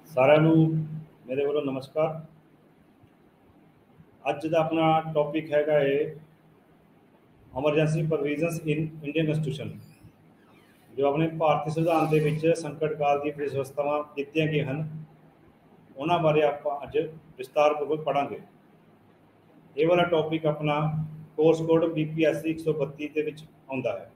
ਸਾਰਿਆਂ ਨੂੰ ਮੇਰੇ ਵੱਲੋਂ ਨਮਸਕਾਰ। ਅੱਜ ਦਾ ਆਪਣਾ ਟੌਪਿਕ ਹੈਗਾ emergency provisions in Indian constitution. ਜੋ ਆਪਣੇ ਭਾਰਤੀ ਸੰਵਿਧਾਨ ਦੇ ਵਿੱਚ ਸੰਕਟ ਕਾਲ ਦੀ ਵਿਵਸਥਾਵਾਂ ਦਿੱਤੀਆਂ ਗਈਆਂ ਹਨ, ਉਹਨਾਂ ਬਾਰੇ ਆਪਾਂ ਅੱਜ ਵਿਸਤਾਰਪੂਰਵਕ ਪੜ੍ਹਾਂਗੇ। ਇਹ ਵਾਲਾ ਟੌਪਿਕ ਆਪਣਾ ਕੋਰਸ ਕੋਡ BPSC 132 ਦੇ ਵਿੱਚ ਆਉਂਦਾ ਹੈ।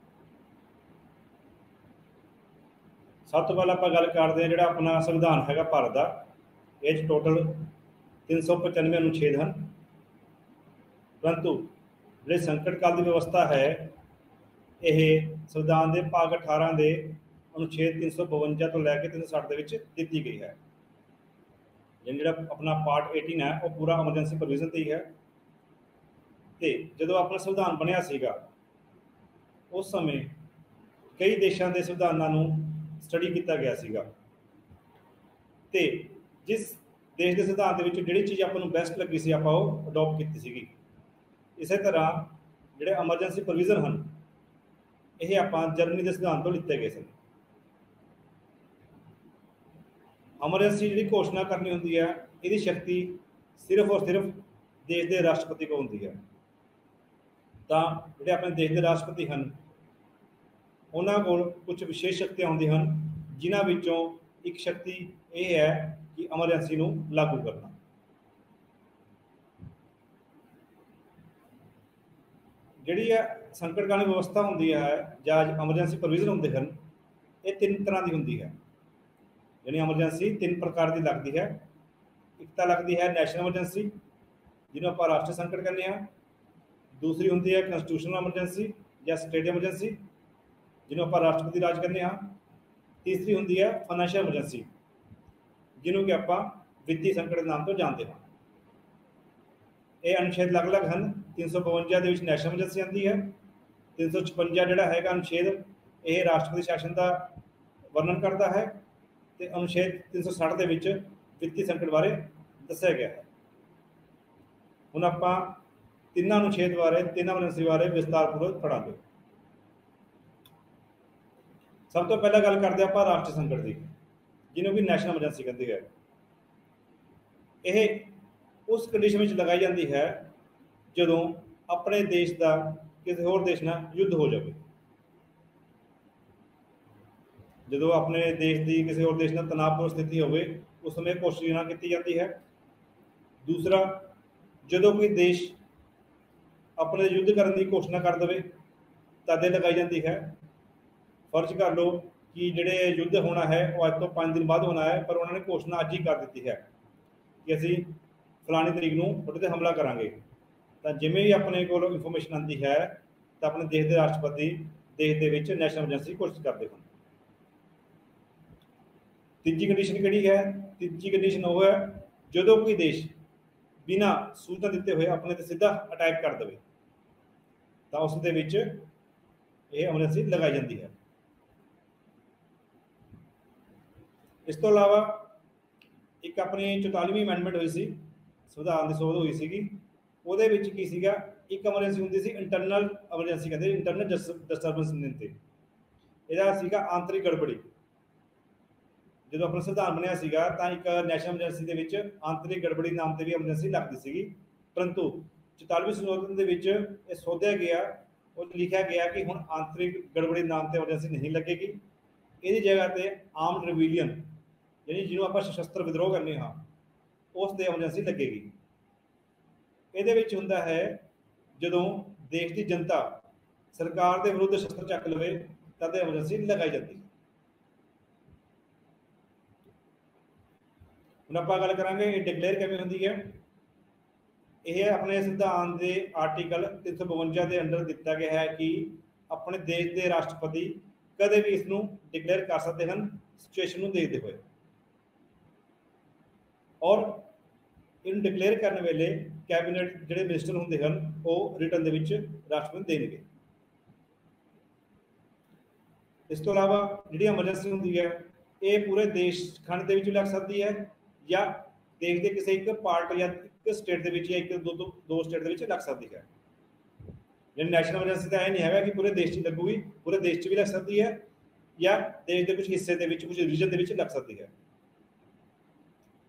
ਸਭ ਤੋਂ ਪਹਿਲਾਂ ਆਪਾਂ ਗੱਲ ਕਰਦੇ ਹਾਂ ਜਿਹੜਾ ਆਪਣਾ ਸੰਵਿਧਾਨ ਹੈਗਾ ਭਾਰਤ ਦਾ, ਇਹ 'ਚ ਟੋਟਲ 395 ਅਨੁਛੇਦ ਹਨ। ਪਰੰਤੂ ਜਿਹੜੇ ਸੰਕਟ ਕਾਲ ਦੀ ਵਿਵਸਥਾ ਹੈ, ਇਹ ਸੰਵਿਧਾਨ ਦੇ ਭਾਗ 18 ਦੇ ਅਨੁਛੇਦ 352 ਤੋਂ ਲੈ ਕੇ 360 ਦੇ ਵਿੱਚ ਦਿੱਤੀ ਗਈ ਹੈ। ਜਿਹੜਾ ਆਪਣਾ ਪਾਰਟ 18 ਹੈ ਉਹ ਪੂਰਾ ਐਮਰਜੈਂਸੀ ਪ੍ਰੋਵੀਜ਼ਨ ਤੇ ਹੀ ਹੈ। ਤੇ ਜਦੋਂ ਆਪਣਾ ਸੰਵਿਧਾਨ ਬਣਿਆ ਸੀਗਾ, ਉਸ ਸਮੇਂ ਕਈ ਦੇਸ਼ਾਂ ਦੇ ਸੰਵਿਧਾਨਾਂ ਨੂੰ ਸਟੱਡੀ ਕੀਤਾ ਗਿਆ ਸੀਗਾ, ਤੇ ਜਿਸ ਦੇਸ਼ ਦੇ ਸੰਵਿਧਾਨ ਦੇ ਵਿੱਚ ਜਿਹੜੀ ਚੀਜ਼ ਆਪਾਂ ਨੂੰ ਬੈਸਟ ਲੱਗੀ ਸੀ ਆਪਾਂ ਉਹ ਅਡੋਪਟ ਕੀਤੀ ਸੀਗੀ। ਇਸੇ ਤਰ੍ਹਾਂ ਜਿਹੜੇ ਐਮਰਜੈਂਸੀ ਪ੍ਰੋਵੀਜ਼ਨ ਹਨ, ਇਹ ਆਪਾਂ ਜਰਮਨੀ ਦੇ ਸੰਵਿਧਾਨ ਤੋਂ ਲਿੱਤੇ ਗਏ ਸਨ। ਐਮਰਜੈਂਸੀ ਜਿਹੜੀ ਘੋਸ਼ਣਾ ਕਰਨੀ ਹੁੰਦੀ ਹੈ, ਇਹਦੀ ਸ਼ਕਤੀ ਸਿਰਫ ਔਰ ਸਿਰਫ ਦੇਸ਼ ਦੇ ਰਾਸ਼ਟਰਪਤੀ ਕੋਲ ਹੁੰਦੀ ਹੈ। ਤਾਂ ਜਿਹੜੇ ਆਪਣੇ ਦੇਸ਼ ਦੇ ਰਾਸ਼ਟਰਪਤੀ ਹਨ, ਉਹਨਾਂ ਕੋਲ ਕੁਝ ਵਿਸ਼ੇਸ਼ ਸ਼ਕਤੀਆਂ ਹੁੰਦੀਆਂ ਹਨ, ਜਿਨ੍ਹਾਂ ਵਿੱਚੋਂ ਇੱਕ ਸ਼ਕਤੀ ਇਹ ਹੈ ਕਿ ਐਮਰਜੈਂਸੀ ਨੂੰ ਲਾਗੂ ਕਰਨਾ। ਜਿਹੜੀ ਹੈ ਸੰਕਟਕਾਲੀਨ ਵਿਵਸਥਾ ਹੁੰਦੀ ਹੈ ਜਾਂ ਐਮਰਜੈਂਸੀ ਪ੍ਰੋਵੀਜ਼ਨ ਹੁੰਦੇ ਹਨ, ਇਹ ਤਿੰਨ ਤਰ੍ਹਾਂ ਦੀ ਹੁੰਦੀ ਹੈ। ਯਾਨੀ ਐਮਰਜੈਂਸੀ ਤਿੰਨ ਪ੍ਰਕਾਰ ਦੀ ਲੱਗਦੀ ਹੈ। ਇੱਕ ਤਾਂ ਲੱਗਦੀ ਹੈ ਨੈਸ਼ਨਲ ਐਮਰਜੈਂਸੀ, ਜਿਹਨੂੰ ਆਪਾਂ ਰਾਸ਼ਟਰੀ ਸੰਕਟ ਕਹਿੰਦੇ ਹਾਂ। ਦੂਸਰੀ ਹੁੰਦੀ ਹੈ ਕਨਸਟੀਟਿਊਸ਼ਨਲ ਐਮਰਜੈਂਸੀ ਜਾਂ ਸਟੇਟ ਐਮਰਜੈਂਸੀ, ਜਿਹਨੂੰ ਆਪਾਂ ਰਾਸ਼ਟਰਪਤੀ ਰਾਜ ਕਹਿੰਦੇ ਹਾਂ। ਤੀਸਰੀ ਹੁੰਦੀ ਹੈ ਫਾਈਨੈਂਸ਼ੀਅਲ ਐਮਰਜੈਂਸੀ, ਜਿਹਨੂੰ ਕਿ ਆਪਾਂ ਵਿੱਤੀ ਸੰਕਟ ਦੇ ਨਾਮ ਤੋਂ ਜਾਣਦੇ ਹਾਂ। ਇਹ ਅਨੁਛੇਦ ਅਲੱਗ-ਅਲੱਗ ਹਨ। 352 ਦੇ ਵਿੱਚ ਨੈਸ਼ਨਲ ਐਮਰਜੈਂਸੀ ਆਉਂਦੀ ਹੈ। 356 ਜਿਹੜਾ ਹੈਗਾ ਅਨੁਛੇਦ, ਇਹ ਰਾਸ਼ਟਰਪਤੀ ਸ਼ਾਸਨ ਦਾ ਵਰਣਨ ਕਰਦਾ ਹੈ, ਤੇ ਅਨੁਛੇਦ 360 ਦੇ ਵਿੱਚ ਵਿੱਤੀ ਸੰਕਟ ਬਾਰੇ ਦੱਸਿਆ ਗਿਆ ਹੈ। ਹੁਣ ਆਪਾਂ ਤਿੰਨਾਂ ਅਨੁਛੇਦ ਬਾਰੇ, ਤਿੰਨ ਐਮਰਜੈਂਸੀ ਬਾਰੇ ਵਿਸਤਾਰਪੂਰਵਕ ਪੜ੍ਹਾਂਗੇ। ਸਭ ਤੋਂ ਪਹਿਲਾਂ ਗੱਲ ਕਰਦੇ ਆਪਾਂ ਰਾਸ਼ਟਰੀ ਸੰਕਟ ਦੀ, ਜਿਹਨੂੰ ਵੀ ਨੈਸ਼ਨਲ ਐਮਰਜੈਂਸੀ ਕਹਿੰਦੇ ਹੈ। ਇਹ ਉਸ ਕੰਡੀਸ਼ਨ ਵਿੱਚ ਲਗਾਈ ਜਾਂਦੀ ਹੈ ਜਦੋਂ ਆਪਣੇ ਦੇਸ਼ ਦਾ ਕਿਸੇ ਹੋਰ ਦੇਸ਼ ਨਾਲ ਯੁੱਧ ਹੋ ਜਾਵੇ। ਜਦੋਂ ਆਪਣੇ ਦੇਸ਼ ਦੀ ਕਿਸੇ ਹੋਰ ਦੇਸ਼ ਨਾਲ ਤਣਾਅਪੂਰਨ ਸਥਿਤੀ ਹੋਵੇ, ਉਸ ਸਮੇਂ ਘੋਸ਼ਣਾ ਕੀਤੀ ਜਾਂਦੀ ਹੈ। ਦੂਸਰਾ, ਜਦੋਂ ਕੋਈ ਦੇਸ਼ ਆਪਣੇ ਯੁੱਧ ਕਰਨ ਦੀ ਘੋਸ਼ਣਾ ਕਰ ਦੇਵੇ, ਤਦ ਇਹ ਲਗਾਈ ਜਾਂਦੀ ਹੈ। ਫਰਜ਼ ਕਰ ਲਓ ਕਿ ਜਿਹੜੇ ਯੁੱਧ ਹੋਣਾ ਹੈ ਉਹ ਅੱਜ ਤੋਂ 5 ਦਿਨ ਬਾਅਦ ਹੋਣਾ ਹੈ, ਪਰ ਉਹਨਾਂ ਨੇ ਘੋਸ਼ਣਾ ਅੱਜ ਹੀ ਕਰ ਦਿੱਤੀ ਹੈ ਕਿ ਅਸੀਂ ਫਲਾਣੀ ਤਰੀਕ ਨੂੰ ਤੁਹਾਡੇ 'ਤੇ ਹਮਲਾ ਕਰਾਂਗੇ। ਤਾਂ ਜਿਵੇਂ ਹੀ ਆਪਣੇ ਕੋਲ ਇਨਫੋਰਮੇਸ਼ਨ ਆਉਂਦੀ ਹੈ, ਤਾਂ ਆਪਣੇ ਦੇਸ਼ ਦੇ ਰਾਸ਼ਟਰਪਤੀ ਦੇਸ਼ ਦੇ ਵਿੱਚ ਨੈਸ਼ਨਲ ਐਮਰਜੈਂਸੀ ਘੋਸ਼ਿਤ ਕਰਦੇ ਹਨ। ਤੀਜੀ ਕੰਡੀਸ਼ਨ ਕਿਹੜੀ ਹੈ? ਤੀਜੀ ਕੰਡੀਸ਼ਨ ਉਹ ਹੈ ਜਦੋਂ ਕੋਈ ਦੇਸ਼ ਬਿਨਾਂ ਸੂਚਨਾ ਦਿੱਤੇ ਹੋਏ ਆਪਣੇ 'ਤੇ ਸਿੱਧਾ ਅਟੈਕ ਕਰ ਦੇਵੇ, ਤਾਂ ਉਸ ਦੇ ਵਿੱਚ ਇਹ ਐਮਰਜੈਂਸੀ ਲਗਾਈ ਜਾਂਦੀ ਹੈ। ਇਸ ਤੋਂ ਇਲਾਵਾ ਇੱਕ ਆਪਣੀ 44ਵੀਂ ਅਮੈਂਡਮੈਂਟ ਹੋਈ ਸੀ, ਸੰਵਿਧਾਨ ਦੀ ਸੋਧ ਹੋਈ ਸੀਗੀ। ਉਹਦੇ ਵਿੱਚ ਕੀ ਸੀਗਾ, ਇੱਕ ਐਮਰਜੈਂਸੀ ਹੁੰਦੀ ਸੀ ਇੰਟਰਨਲ ਐਮਰਜੈਂਸੀ, ਕਹਿੰਦੇ ਇੰਟਰਨਲ ਡਿਸਟਰਬੈਂਸ ਤੇ। ਇਹਦਾ ਸੀਗਾ ਆਂਤਰਿਕ ਗੜਬੜੀ। ਜਦੋਂ ਆਪਣਾ ਸੰਵਿਧਾਨ ਬਣਿਆ ਸੀਗਾ, ਤਾਂ ਇੱਕ ਨੈਸ਼ਨਲ ਐਮਰਜੈਂਸੀ ਦੇ ਵਿੱਚ ਆਂਤਰਿਕ ਗੜਬੜੀ ਨਾਮ ਤੇ ਵੀ ਐਮਰਜੈਂਸੀ ਲੱਗਦੀ ਸੀਗੀ। ਪਰੰਤੂ 44ਵੀਂ ਸੰਸ਼ੋਧਨ ਦੇ ਵਿੱਚ ਇਹ ਸੋਧਿਆ ਗਿਆ, ਉਹ ਲਿਖਿਆ ਗਿਆ ਕਿ ਹੁਣ ਆਂਤਰਿਕ ਗੜਬੜੀ ਨਾਮ ਤੇ ਐਮਰਜੈਂਸੀ ਨਹੀਂ ਲੱਗੇਗੀ। ਇਹਦੀ ਜਗ੍ਹਾ ਤੇ ਆਰਮਡ ਰਿਬੇਲੀਅਨ, ਯਾਨੀ ਜਿਹਨੂੰ ਆਪਾਂ ਸਸ਼ਸਤਰ ਵਿਦਰੋਹ ਕਹਿੰਦੇ ਹਾਂ, ਉਸ ਤੇ ਐਮਰਜੈਂਸੀ ਲੱਗੇਗੀ। ਇਹਦੇ ਵਿੱਚ ਹੁੰਦਾ ਹੈ ਜਦੋਂ ਦੇਸ਼ ਦੀ ਜਨਤਾ ਸਰਕਾਰ ਦੇ ਵਿਰੁੱਧ ਸ਼ਸਤਰ ਚੱਕ ਲਵੇ, ਤਦ ਐਮਰਜੈਂਸੀ ਲਗਾਈ ਜਾਂਦੀ ਹੈ। ਹੁਣ ਆਪਾਂ ਗੱਲ ਕਰਾਂਗੇ ਇਹ ਡਿਕਲੇਅਰ ਕਿਵੇਂ ਹੁੰਦੀ ਹੈ। ਇਹ ਆਪਣੇ ਸੰਵਿਧਾਨ ਦੇ ਆਰਟੀਕਲ 352 ਦੇ ਅੰਡਰ ਦਿੱਤਾ ਗਿਆ ਹੈ ਕਿ ਆਪਣੇ ਦੇਸ਼ ਦੇ ਰਾਸ਼ਟਰਪਤੀ ਕਦੇ ਵੀ ਇਸ ਨੂੰ ਡਿਕਲੇਅਰ ਕਰ ਸਕਦੇ ਹਨ, ਸਿਚੁਏਸ਼ਨ ਨੂੰ ਦੇਖਦੇ ਹੋਏ। ਔਰ ਇਹਨੂੰ ਡਿਕਲੇਅਰ ਕਰਨ ਵੇਲੇ ਕੈਬਨਿਟ ਜਿਹੜੇ ਮਿਨਿਸਟਰ ਹੁੰਦੇ ਹਨ, ਉਹ ਰਿਟਨ ਦੇ ਵਿੱਚ ਰਾਸ਼ਟਰਪਤੀ ਨੂੰ ਦੇਣਗੇ। ਇਸ ਤੋਂ ਇਲਾਵਾ ਜਿਹੜੀ ਐਮਰਜੈਂਸੀ ਹੁੰਦੀ ਹੈ, ਇਹ ਪੂਰੇ ਦੇਸ਼ ਖੰਡ ਦੇ ਵਿੱਚ ਲੱਗ ਸਕਦੀ ਹੈ, ਜਾਂ ਦੇਸ਼ ਦੇ ਕਿਸੇ ਇੱਕ ਪਾਰਟ ਜਾਂ ਇੱਕ ਸਟੇਟ ਦੇ ਵਿੱਚ, ਜਾਂ ਇੱਕ ਦੋ ਸਟੇਟ ਦੇ ਵਿੱਚ ਲੱਗ ਸਕਦੀ ਹੈ। ਜਿਹੜੀ ਨੈਸ਼ਨਲ ਐਮਰਜੈਂਸੀ ਤਾਂ ਇਹ ਨਹੀਂ ਹੈਗਾ ਕਿ ਪੂਰੇ ਦੇਸ਼ 'ਚ ਲੱਗੂਗੀ, ਪੂਰੇ ਦੇਸ਼ 'ਚ ਵੀ ਲੱਗ ਸਕਦੀ ਹੈ, ਜਾਂ ਦੇਸ਼ ਦੇ ਕੁਝ ਹਿੱਸੇ ਦੇ ਵਿੱਚ, ਕੁਝ ਰੀਜਨ ਦੇ ਵਿੱਚ ਲੱਗ ਸਕਦੀ ਹੈ।